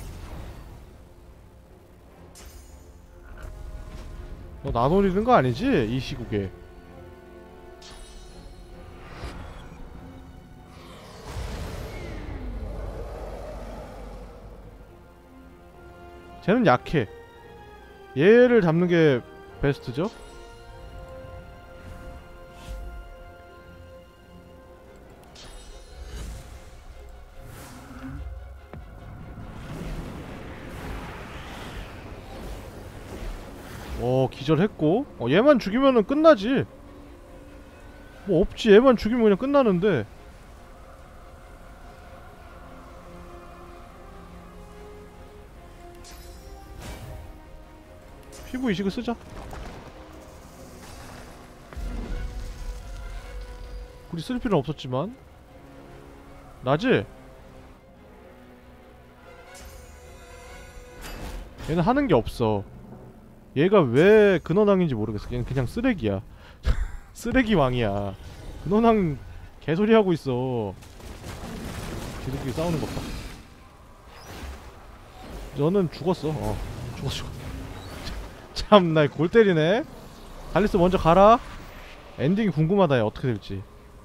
Speaker 1: 너 나 노리는 거 아니지? 이 시국에. 쟤는 약해. 얘를 잡는 게 베스트죠? 어 기절했고. 어 얘만 죽이면은 끝나지. 뭐 없지. 얘만 죽이면 그냥 끝나는데. 피부 이식을 쓰자. 우리 쓸 필요는 없었지만. 나지? 얘는 하는 게 없어. 얘가 왜 근원왕인지 모르겠어. 얘는 그냥 쓰레기야. 쓰레기 왕이야. 근원왕 개소리 하고 있어. 지들끼리 싸우는 것 봐. 너는 죽었어. 어 죽었어 죽었어. 참나 골 때리네. 달리스 먼저 가라. 엔딩이 궁금하다. 야 어떻게 될지.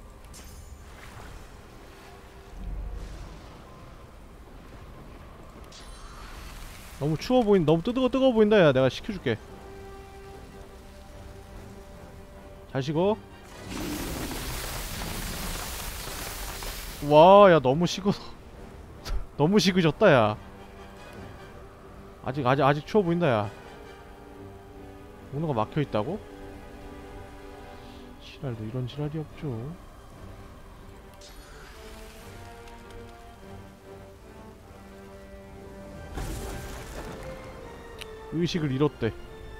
Speaker 1: 너무 추워 보인, 너무 뜨거워 뜨거워 보인다. 야 내가 식혀줄게. 잘 식어. 와, 야 너무 식어서 너무 식으졌다. 야 아직 아직 아직 추워 보인다. 야 오너가 막혀 있다고? 지랄도 이런 지랄이 없죠. 의식을 잃었대.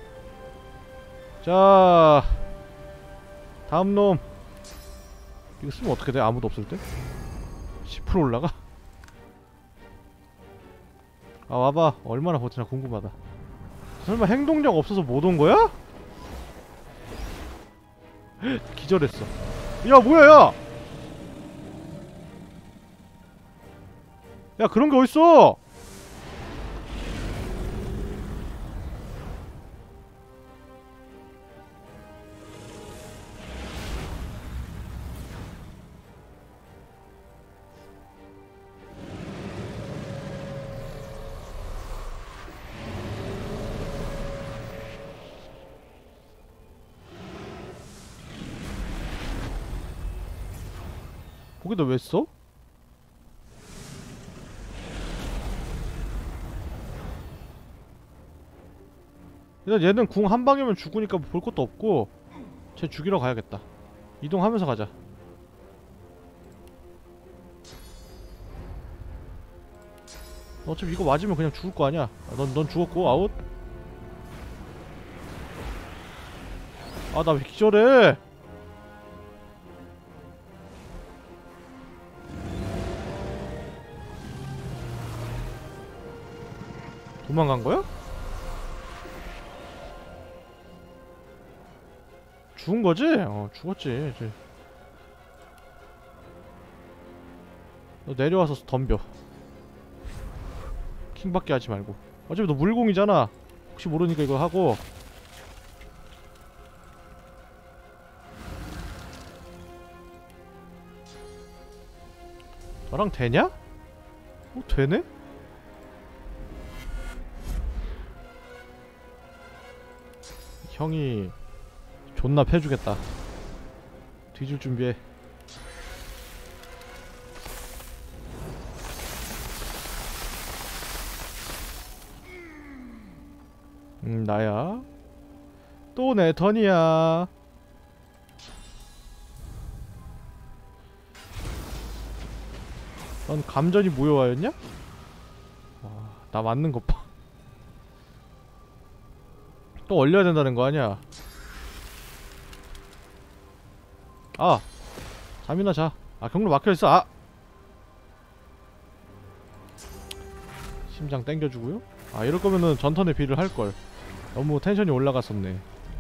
Speaker 1: 자 다음 놈. 이거 쓰면 어떻게 돼? 아무도 없을 때? 십 퍼센트 올라가? 아 와봐. 얼마나 버티나 궁금하다. 설마 행동력 없어서 못 온 거야? 기절했어. 야 뭐야 야! 야 그런 게 어딨어! 거기다 왜 써? 일단 얘는 궁 한 방이면 죽으니까 볼 것도 없고 쟤 죽이러 가야겠다. 이동하면서 가자. 어차피 이거 맞으면 그냥 죽을 거 아니야. 아, 넌, 넌 죽었고 아웃. 아 나 왜 기절해? 도망간 거야? 죽은 거지? 어 죽었지 이제. 너 내려와서 덤벼. 킹밖에 하지 말고. 어차피 너 물공이잖아. 혹시 모르니까 이거 하고. 너랑 되냐? 어 되네? 형이 존나 패주겠다. 뒤질 준비해. 음 나야. 또 내 턴이야. 넌 감전이 무효화였냐? 와, 나 맞는 것 봐. 또 얼려야 된다는 거 아니야? 아! 잠이나 자. 아 경로 막혀있어. 아! 심장 땡겨주고요. 아 이럴 거면은 전턴에 비를 할걸. 너무 텐션이 올라갔었네.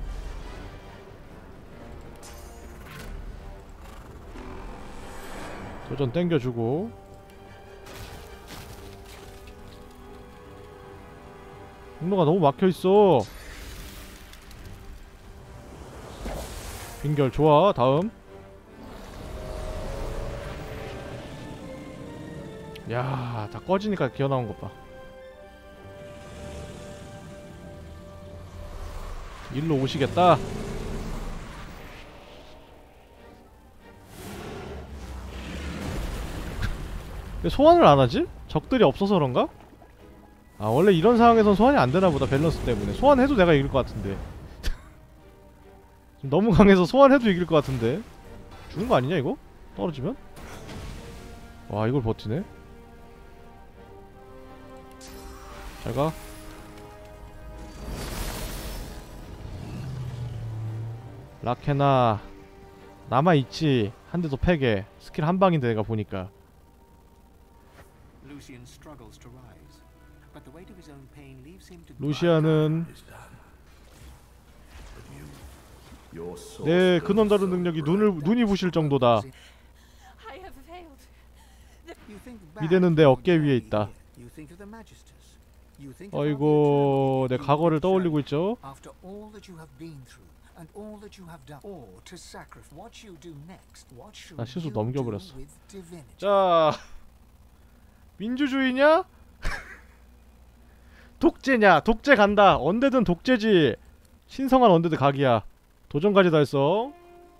Speaker 1: 도전 땡겨주고. 경로가 너무 막혀있어. 빙결 좋아. 다음. 야, 다 꺼지니까 기어나온 것 봐. 일로 오시겠다. 왜 소환을 안 하지? 적들이 없어서 그런가? 아 원래 이런 상황에선 소환이 안 되나 보다. 밸런스 때문에. 소환해도 내가 이길 것 같은데. 너무 강해서 소환해도 이길 것 같은데. 죽은 거 아니냐 이거? 떨어지면? 와 이걸 버티네. 잘가. 라케나 남아있지. 한 대 더 패게. 스킬 한 방인데 내가 보니까. 루시안은 내 근원 다룬 능력이 눈을 눈이 부실 정도다. 미대는 내 어깨 위에 있다. 어이고 내 과거를 떠올리고 있죠. 나 실수 넘겨버렸어. 자 민주주의냐? 독재냐? 독재 간다. 언데드는 독재지. 신성한 언데드 각이야. 도전까지 달성.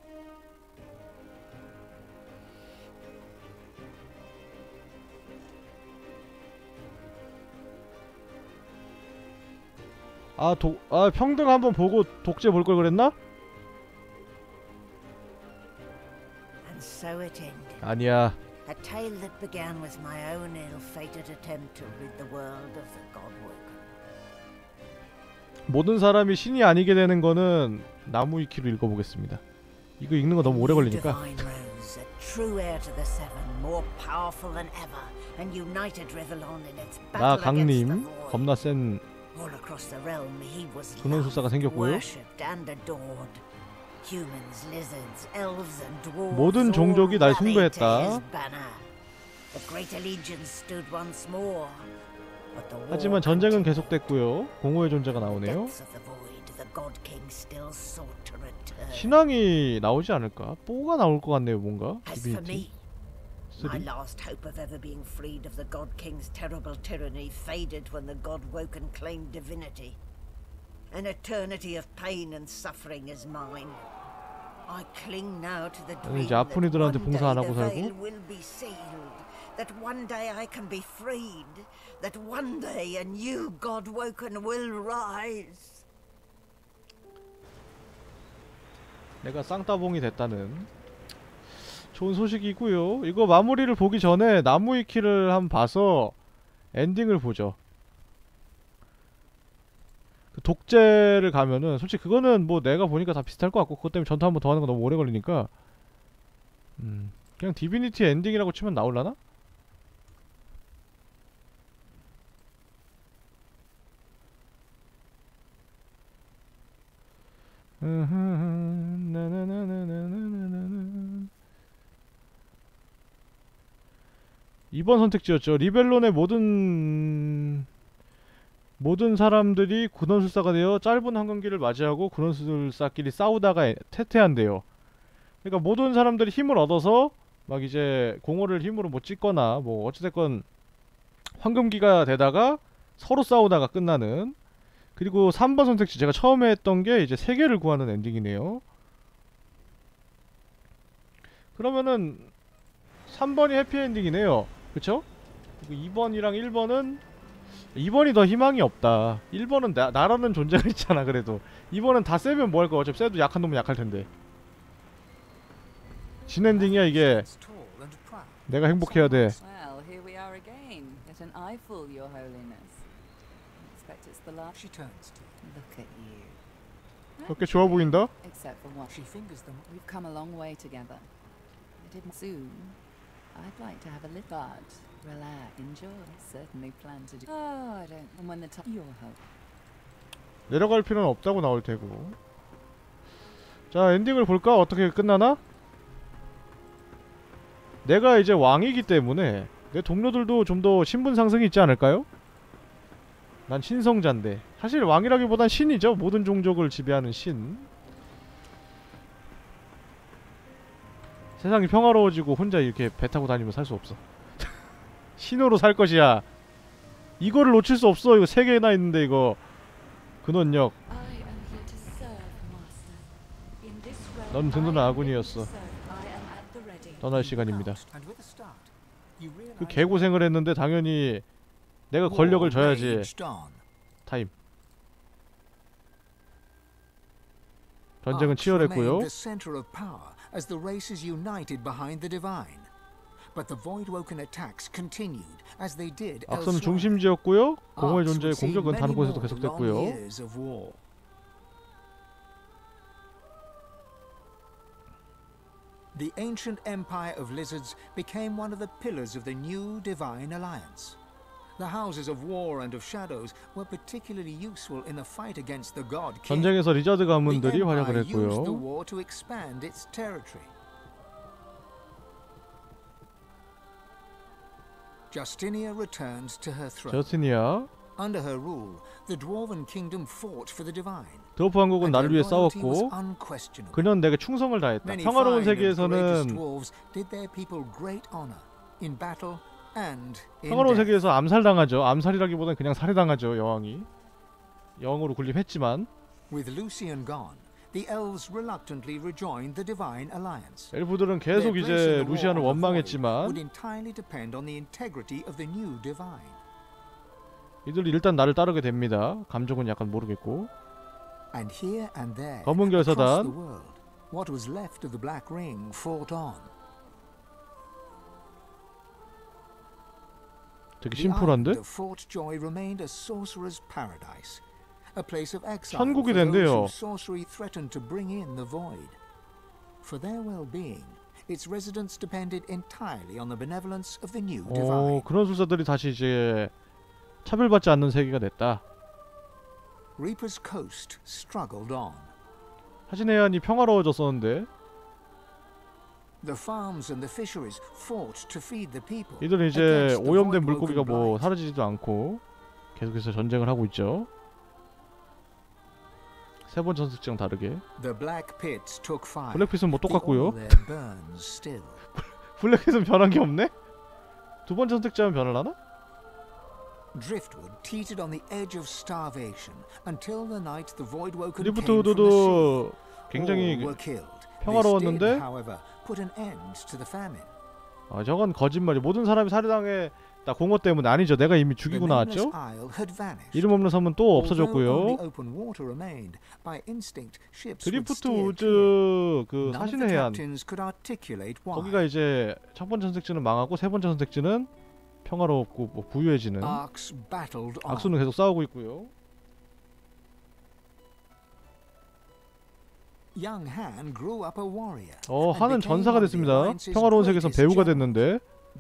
Speaker 1: 아, 도, 아 평등 한번 보고 독재 볼 걸 그랬나? 아니야.
Speaker 14: A tale that began with my own ill-fated attempt to rid the world of the Godwoken.
Speaker 1: 모든 사람이 신이 아니게 되는 거는 나무위키로 읽어보겠습니다. 이거 읽는 거 너무 오래 걸리니까.
Speaker 14: Rose, a true heir to the Seven, more powerful than ever, and united Rivellon in its
Speaker 1: 나
Speaker 14: battle against the
Speaker 1: 강림
Speaker 14: Void.
Speaker 1: 겁나 센
Speaker 14: All across the realm, he was
Speaker 1: 근원술사가 생겼고요.
Speaker 14: worshipped and adored. Humans, lizards, elves, and dwarves
Speaker 1: 모든 종족이 날
Speaker 14: all rallied to
Speaker 1: 숭배했다.
Speaker 14: his banner. The great allegiance stood once more. But the war
Speaker 1: 하지만 전쟁은 계속됐고요. 공허의 존재가 나오네요.
Speaker 14: depths of the void, the God King still sought to return.
Speaker 1: 신앙이 나오지 않을까? 뽀가 나올 것 같네요. 뭔가
Speaker 14: As for
Speaker 1: 디비니티
Speaker 14: me, my
Speaker 1: 쓰리.
Speaker 14: last hope of ever being freed of the God King's terrible tyranny faded when the Godwoken claimed divinity. An eternity of pain and suffering is mine. I cling now to the dream
Speaker 1: 이제 아픈
Speaker 14: that
Speaker 1: 이들한테
Speaker 14: one
Speaker 1: 봉사 안
Speaker 14: day
Speaker 1: 하고
Speaker 14: the veil
Speaker 1: 살고.
Speaker 14: will be sealed, that one day I can be freed, that one day a new Godwoken will rise.
Speaker 1: 내가 쌍따봉이 됐다는 좋은 소식이고요. 이거 마무리를 보기 전에 나무위키를 한번 봐서 엔딩을 보죠. 그 독재를 가면은 솔직히 그거는 뭐 내가 보니까 다 비슷할 것 같고 그것 때문에 전투 한번 더 하는 거 너무 오래 걸리니까 음 그냥 디비니티 엔딩이라고 치면 나올라나? 이 번 선택지였죠. 리벨론의 모든 모든 사람들이 군원술사가 되어 짧은 황금기를 맞이하고 군원술사끼리 싸우다가 퇴퇴한대요. 그러니까 모든 사람들이 힘을 얻어서 막 이제 공허를 힘으로 못 찍거나 뭐 어찌됐건 황금기가 되다가 서로 싸우다가 끝나는. 그리고 삼 번 선택지 제가 처음에 했던 게 이제 세계를 구하는 엔딩이네요. 그러면은 삼 번이 해피엔딩이네요. 그쵸? 이 번이랑 일 번은 이 번이 더 희망이 없다. 일 번은 나, 나라는 존재가 있잖아. 그래도 이 번은 다 세면 뭐 할 거야. 어차피 세도 약한 놈은 약할 텐데. 진 엔딩이야 이게. 내가 행복해야 돼.
Speaker 12: Well, here we are again. Yet an eyeful, Your Holiness. I expect it's the last. She turns to you. Look at you.
Speaker 1: 그렇게 좋아 보인다?
Speaker 12: Except for what she fingers them. We've come a long way together. I didn't soon. I'd like to have a little but relax, enjoy. Certainly plan to do. Oh, I don't. And when the time. Your hope.
Speaker 1: 내려갈 필요는 없다고 나올 테고. 자, 엔딩을 볼까? 어떻게 끝나나? 내가 이제 왕이기 때문에 내 동료들도 좀 더 신분 상승이 있지 않을까요? 난 신성자인데. 사실 왕이라기보단 신이죠. 모든 종족을 지배하는 신. 세상이 평화로워지고 혼자 이렇게 배 타고 다니면 살 수 없어. 신으로 살 것이야. 이거를 놓칠 수 없어. 이거 세 개나 있는데 이거. 근원력. 넌 든든한 아군이었어. 떠날 시간입니다. 그 개고생을 했는데 당연히 내가 권력을 줘야지. 타임. 전쟁은 치열했고요.
Speaker 3: As the races united behind the divine, but the Voidwoken attacks continued as they did elsewhere.
Speaker 1: 악선은 중심지였고요. 공허의 존재의 공격은 다른 곳에도 계속됐고요.
Speaker 3: The ancient empire of lizards became one of the pillars of the new divine alliance. The houses of war and of shadows were particularly useful in the fight against the god king.
Speaker 1: 전쟁에서 리자드 가문들이 활약을 했고요.
Speaker 3: used the war to expand its territory. Justinia returned to her throne.
Speaker 1: 저스티니아.
Speaker 3: Under her rule, the dwarven kingdom fought for the divine.
Speaker 1: 드워프 왕국은 나를 위해 싸웠고 그녀는 내게 충성을 다했다. 평화로운 세계에서는
Speaker 3: did their people great honor in battle.
Speaker 1: 평화로운 세계에서 암살당하죠. 암살이라기보다는 그냥 살해당하죠. 여왕이 여왕으로 군림했지만
Speaker 3: With Lucian gone, the elves reluctantly rejoined the divine alliance.
Speaker 1: 엘프들은 계속 이제 루시안을 원망했지만
Speaker 3: would entirely depend on the integrity of the new divine.
Speaker 1: 이들이 일단 나를 따르게 됩니다. 감정은 약간 모르겠고.
Speaker 3: And here and there,
Speaker 1: 검은
Speaker 3: across the
Speaker 1: 결사단
Speaker 3: world, what was left of the Black Ring fought on.
Speaker 1: 되게 심플한데? 천국이 된대요. 어, 그런 술사들이 다시 이제 차별받지 않는 세계가 됐다. 하진해안이 평화로워졌었는데 이들은 이제 오염된 물고기가 뭐 사라지지도 않고 계속해서 전쟁을 하고 있죠. 세 번째 선택지랑 다르게 블랙핏은 뭐 똑같고요. 블랙핏은 변한 게 없네? 두 번째 선택지하면 변을 하나? 드리프트우드도 굉장히 평화로웠는데 아 저건 거짓말이. 모든 사람이 살해당했다. 공허 때문에 아니죠. 내가 이미 죽이고 나왔죠. 이름 없는 섬은 또 없어졌고요. 드리프트 우즈 그 사신의 해안 거기가 이제 첫 번째 선택지는 망하고 세 번째 선택지는 평화롭고 뭐 부유해지는. 악수는 계속 싸우고 있고요. 어, 한은 전사가 됐습니다. 평화로운 세계에서 배우가 됐는데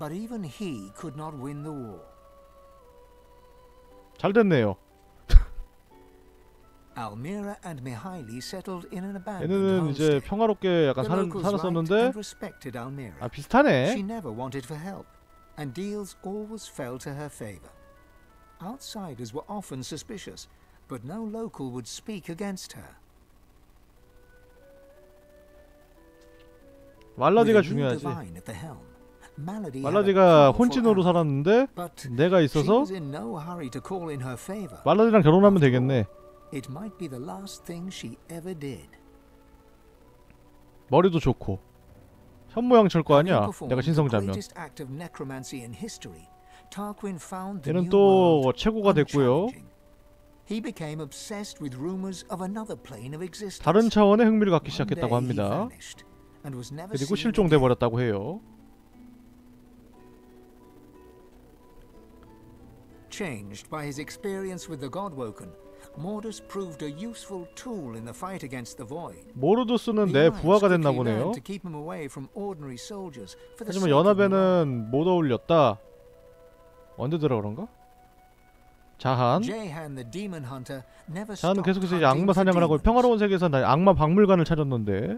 Speaker 1: 잘 됐네요. 얘네는 이제 평화롭게 약간 살, 살았었는데 아 비슷하네.
Speaker 3: and deals always fell to her favor. Outsiders were often suspicious, but no local would speak against her.
Speaker 1: 말라디가 중요하지. 말라디가 혼친으로 살았는데 내가 있어서 말라디랑 결혼하면 되겠네. 머리도 좋고 현모양처일 거 아니야. 내가 신성자면. 얘는 또 최고가 됐고요. 다른 차원의 흥미를 갖기 시작했다고 합니다. 그리고 실종돼 버렸다고 해요.
Speaker 3: Changed by his experience with the Godwoken, Mordus proved a useful tool in the fight against the Void.
Speaker 1: 모르두스는 내 부하가 됐나 보네요. 하지만 연합에는 못 어울렸다. 언제더라 그런가? 자한. 자한은 계속해서 이제 악마 사냥을 하고 평화로운 세계에서 악마 박물관을 찾았는데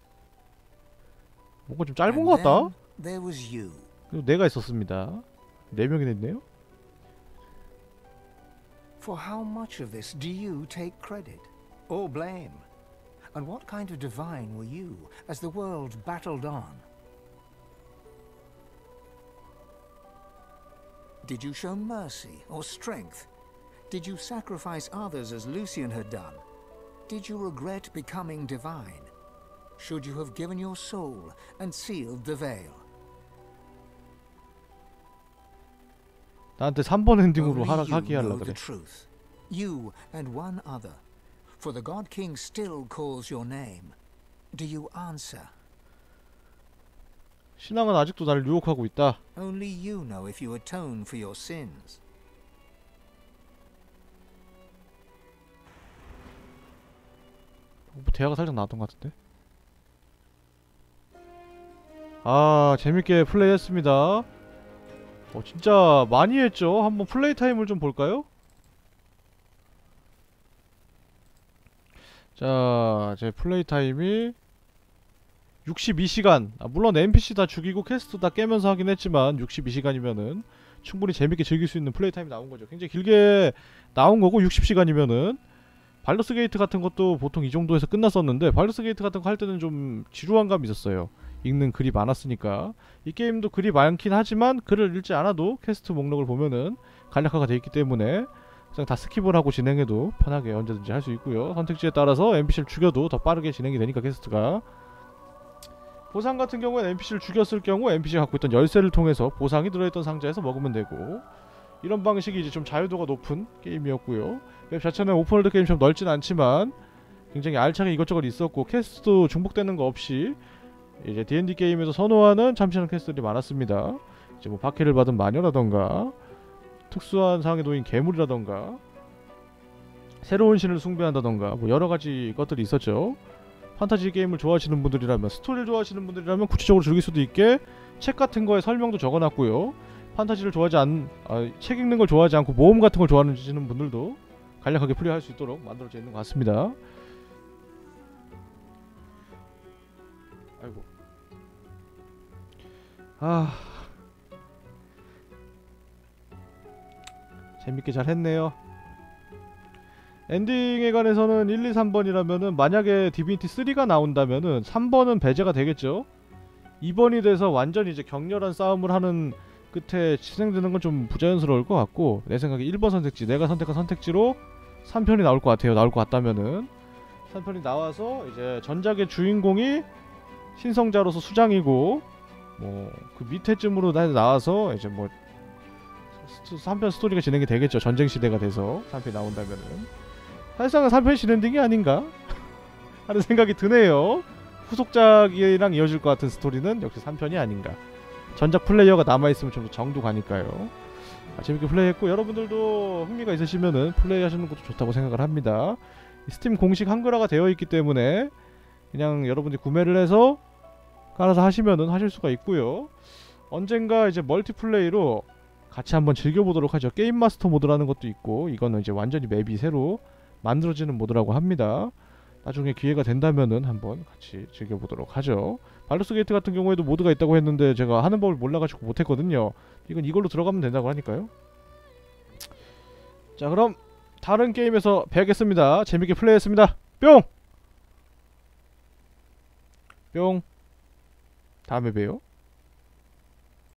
Speaker 1: 뭔가 좀 짧은 것 같다. 그리고 내가 있었습니다. 네 명이나 있네요.
Speaker 3: For how much of this do you take credit or blame? And what kind of divine were you as the world battled on? Did you show mercy or strength? Did you sacrifice others as Lucian had done? Did you regret becoming divine? Should you have given your soul and sealed the veil?
Speaker 1: 나한테 삼 번 엔딩으로 하라 하게 하려 그래.
Speaker 3: You and one other. For the God King still calls your name. Do you answer?
Speaker 1: 신앙은 아직도 나를 유혹하고 있다.
Speaker 3: Only you know if you atone for your sins.
Speaker 1: 대화가 살짝 나왔던 것 같은데. 아, 재밌게 플레이했습니다. 어, 진짜 많이 했죠. 한번 플레이 타임을 좀 볼까요? 자, 제 플레이 타임이 육십이 시간. 아, 물론 엔피씨 다 죽이고 퀘스트 다 깨면서 하긴 했지만 육십이 시간이면은 충분히 재밌게 즐길 수 있는 플레이 타임이 나온 거죠. 굉장히 길게 나온 거고 육십 시간이면은 발더스 게이트 같은 것도 보통 이 정도에서 끝났었는데 발더스 게이트 같은 거 할 때는 좀 지루한 감이 있었어요. 읽는 글이 많았으니까. 이 게임도 글이 많긴 하지만 글을 읽지 않아도 퀘스트 목록을 보면은 간략화가 되어 있기 때문에 그냥 다 스킵을 하고 진행해도 편하게 언제든지 할 수 있고요. 선택지에 따라서 엔피씨를 죽여도 더 빠르게 진행이 되니까 퀘스트가. 보상 같은 경우에는 엔피씨를 죽였을 경우 엔피씨가 갖고 있던 열쇠를 통해서 보상이 들어있던 상자에서 먹으면 되고, 이런 방식이 이제 좀 자유도가 높은 게임이었고요. 웹 자체는 오픈월드 게임처럼 넓진 않지만 굉장히 알차게 이것저것 있었고 퀘스트도 중복되는 거 없이 이제 디앤디 게임에서 선호하는 참신한 퀘스트들이 많았습니다. 이제 뭐 박해를 받은 마녀라던가 특수한 상황에 놓인 괴물이라던가 새로운 신을 숭배한다던가 뭐 여러가지 것들이 있었죠. 판타지 게임을 좋아하시는 분들이라면, 스토리를 좋아하시는 분들이라면 구체적으로 즐길 수도 있게 책 같은 거에 설명도 적어놨고요. 판타지를 좋아하지 않, 아, 책 읽는 걸 좋아하지 않고 모험 같은 걸 좋아하시는 분들도 간략하게 플레이할 수 있도록 만들어져 있는 것 같습니다. 아이고. 아, 재밌게 잘 했네요. 엔딩에 관해서는 일, 이, 삼 번이라면은 만약에 디비니티 쓰리가 나온다면은 삼 번은 배제가 되겠죠. 이 번이 돼서 완전히 이제 격렬한 싸움을 하는 끝에 진행되는 건 좀 부자연스러울 것 같고, 내 생각에 일 번 선택지, 내가 선택한 선택지로 삼 편이 나올 것 같아요. 나올 것 같다면은 삼 편이 나와서 이제 전작의 주인공이 신성자로서 수장이고 뭐 그 밑에쯤으로 나와서 이제 뭐 삼 편 스토리가 진행이 되겠죠. 전쟁 시대가 돼서 삼 편이 나온다면은 사실상은 삼 편 신엔딩이 아닌가 하는 생각이 드네요. 후속작이랑 이어질 것 같은 스토리는 역시 삼 편이 아닌가. 전작 플레이어가 남아있으면 좀 더 정도 가니까요. 아, 재밌게 플레이했고 여러분들도 흥미가 있으시면은 플레이하시는 것도 좋다고 생각을 합니다. 스팀 공식 한글화가 되어 있기 때문에 그냥 여러분들이 구매를 해서 깔아서 하시면은 하실 수가 있고요. 언젠가 이제 멀티플레이로 같이 한번 즐겨보도록 하죠. 게임 마스터 모드라는 것도 있고, 이거는 이제 완전히 맵이 새로 만들어지는 모드라고 합니다. 나중에 기회가 된다면은 한번 같이 즐겨보도록 하죠. 발로스 게이트 같은 경우에도 모드가 있다고 했는데 제가 하는 법을 몰라가지고 못했거든요. 이건 이걸로 들어가면 된다고 하니까요. 자, 그럼 다른 게임에서 뵈겠습니다. 재밌게 플레이했습니다. 뿅! 뿅. 다음에 봬요.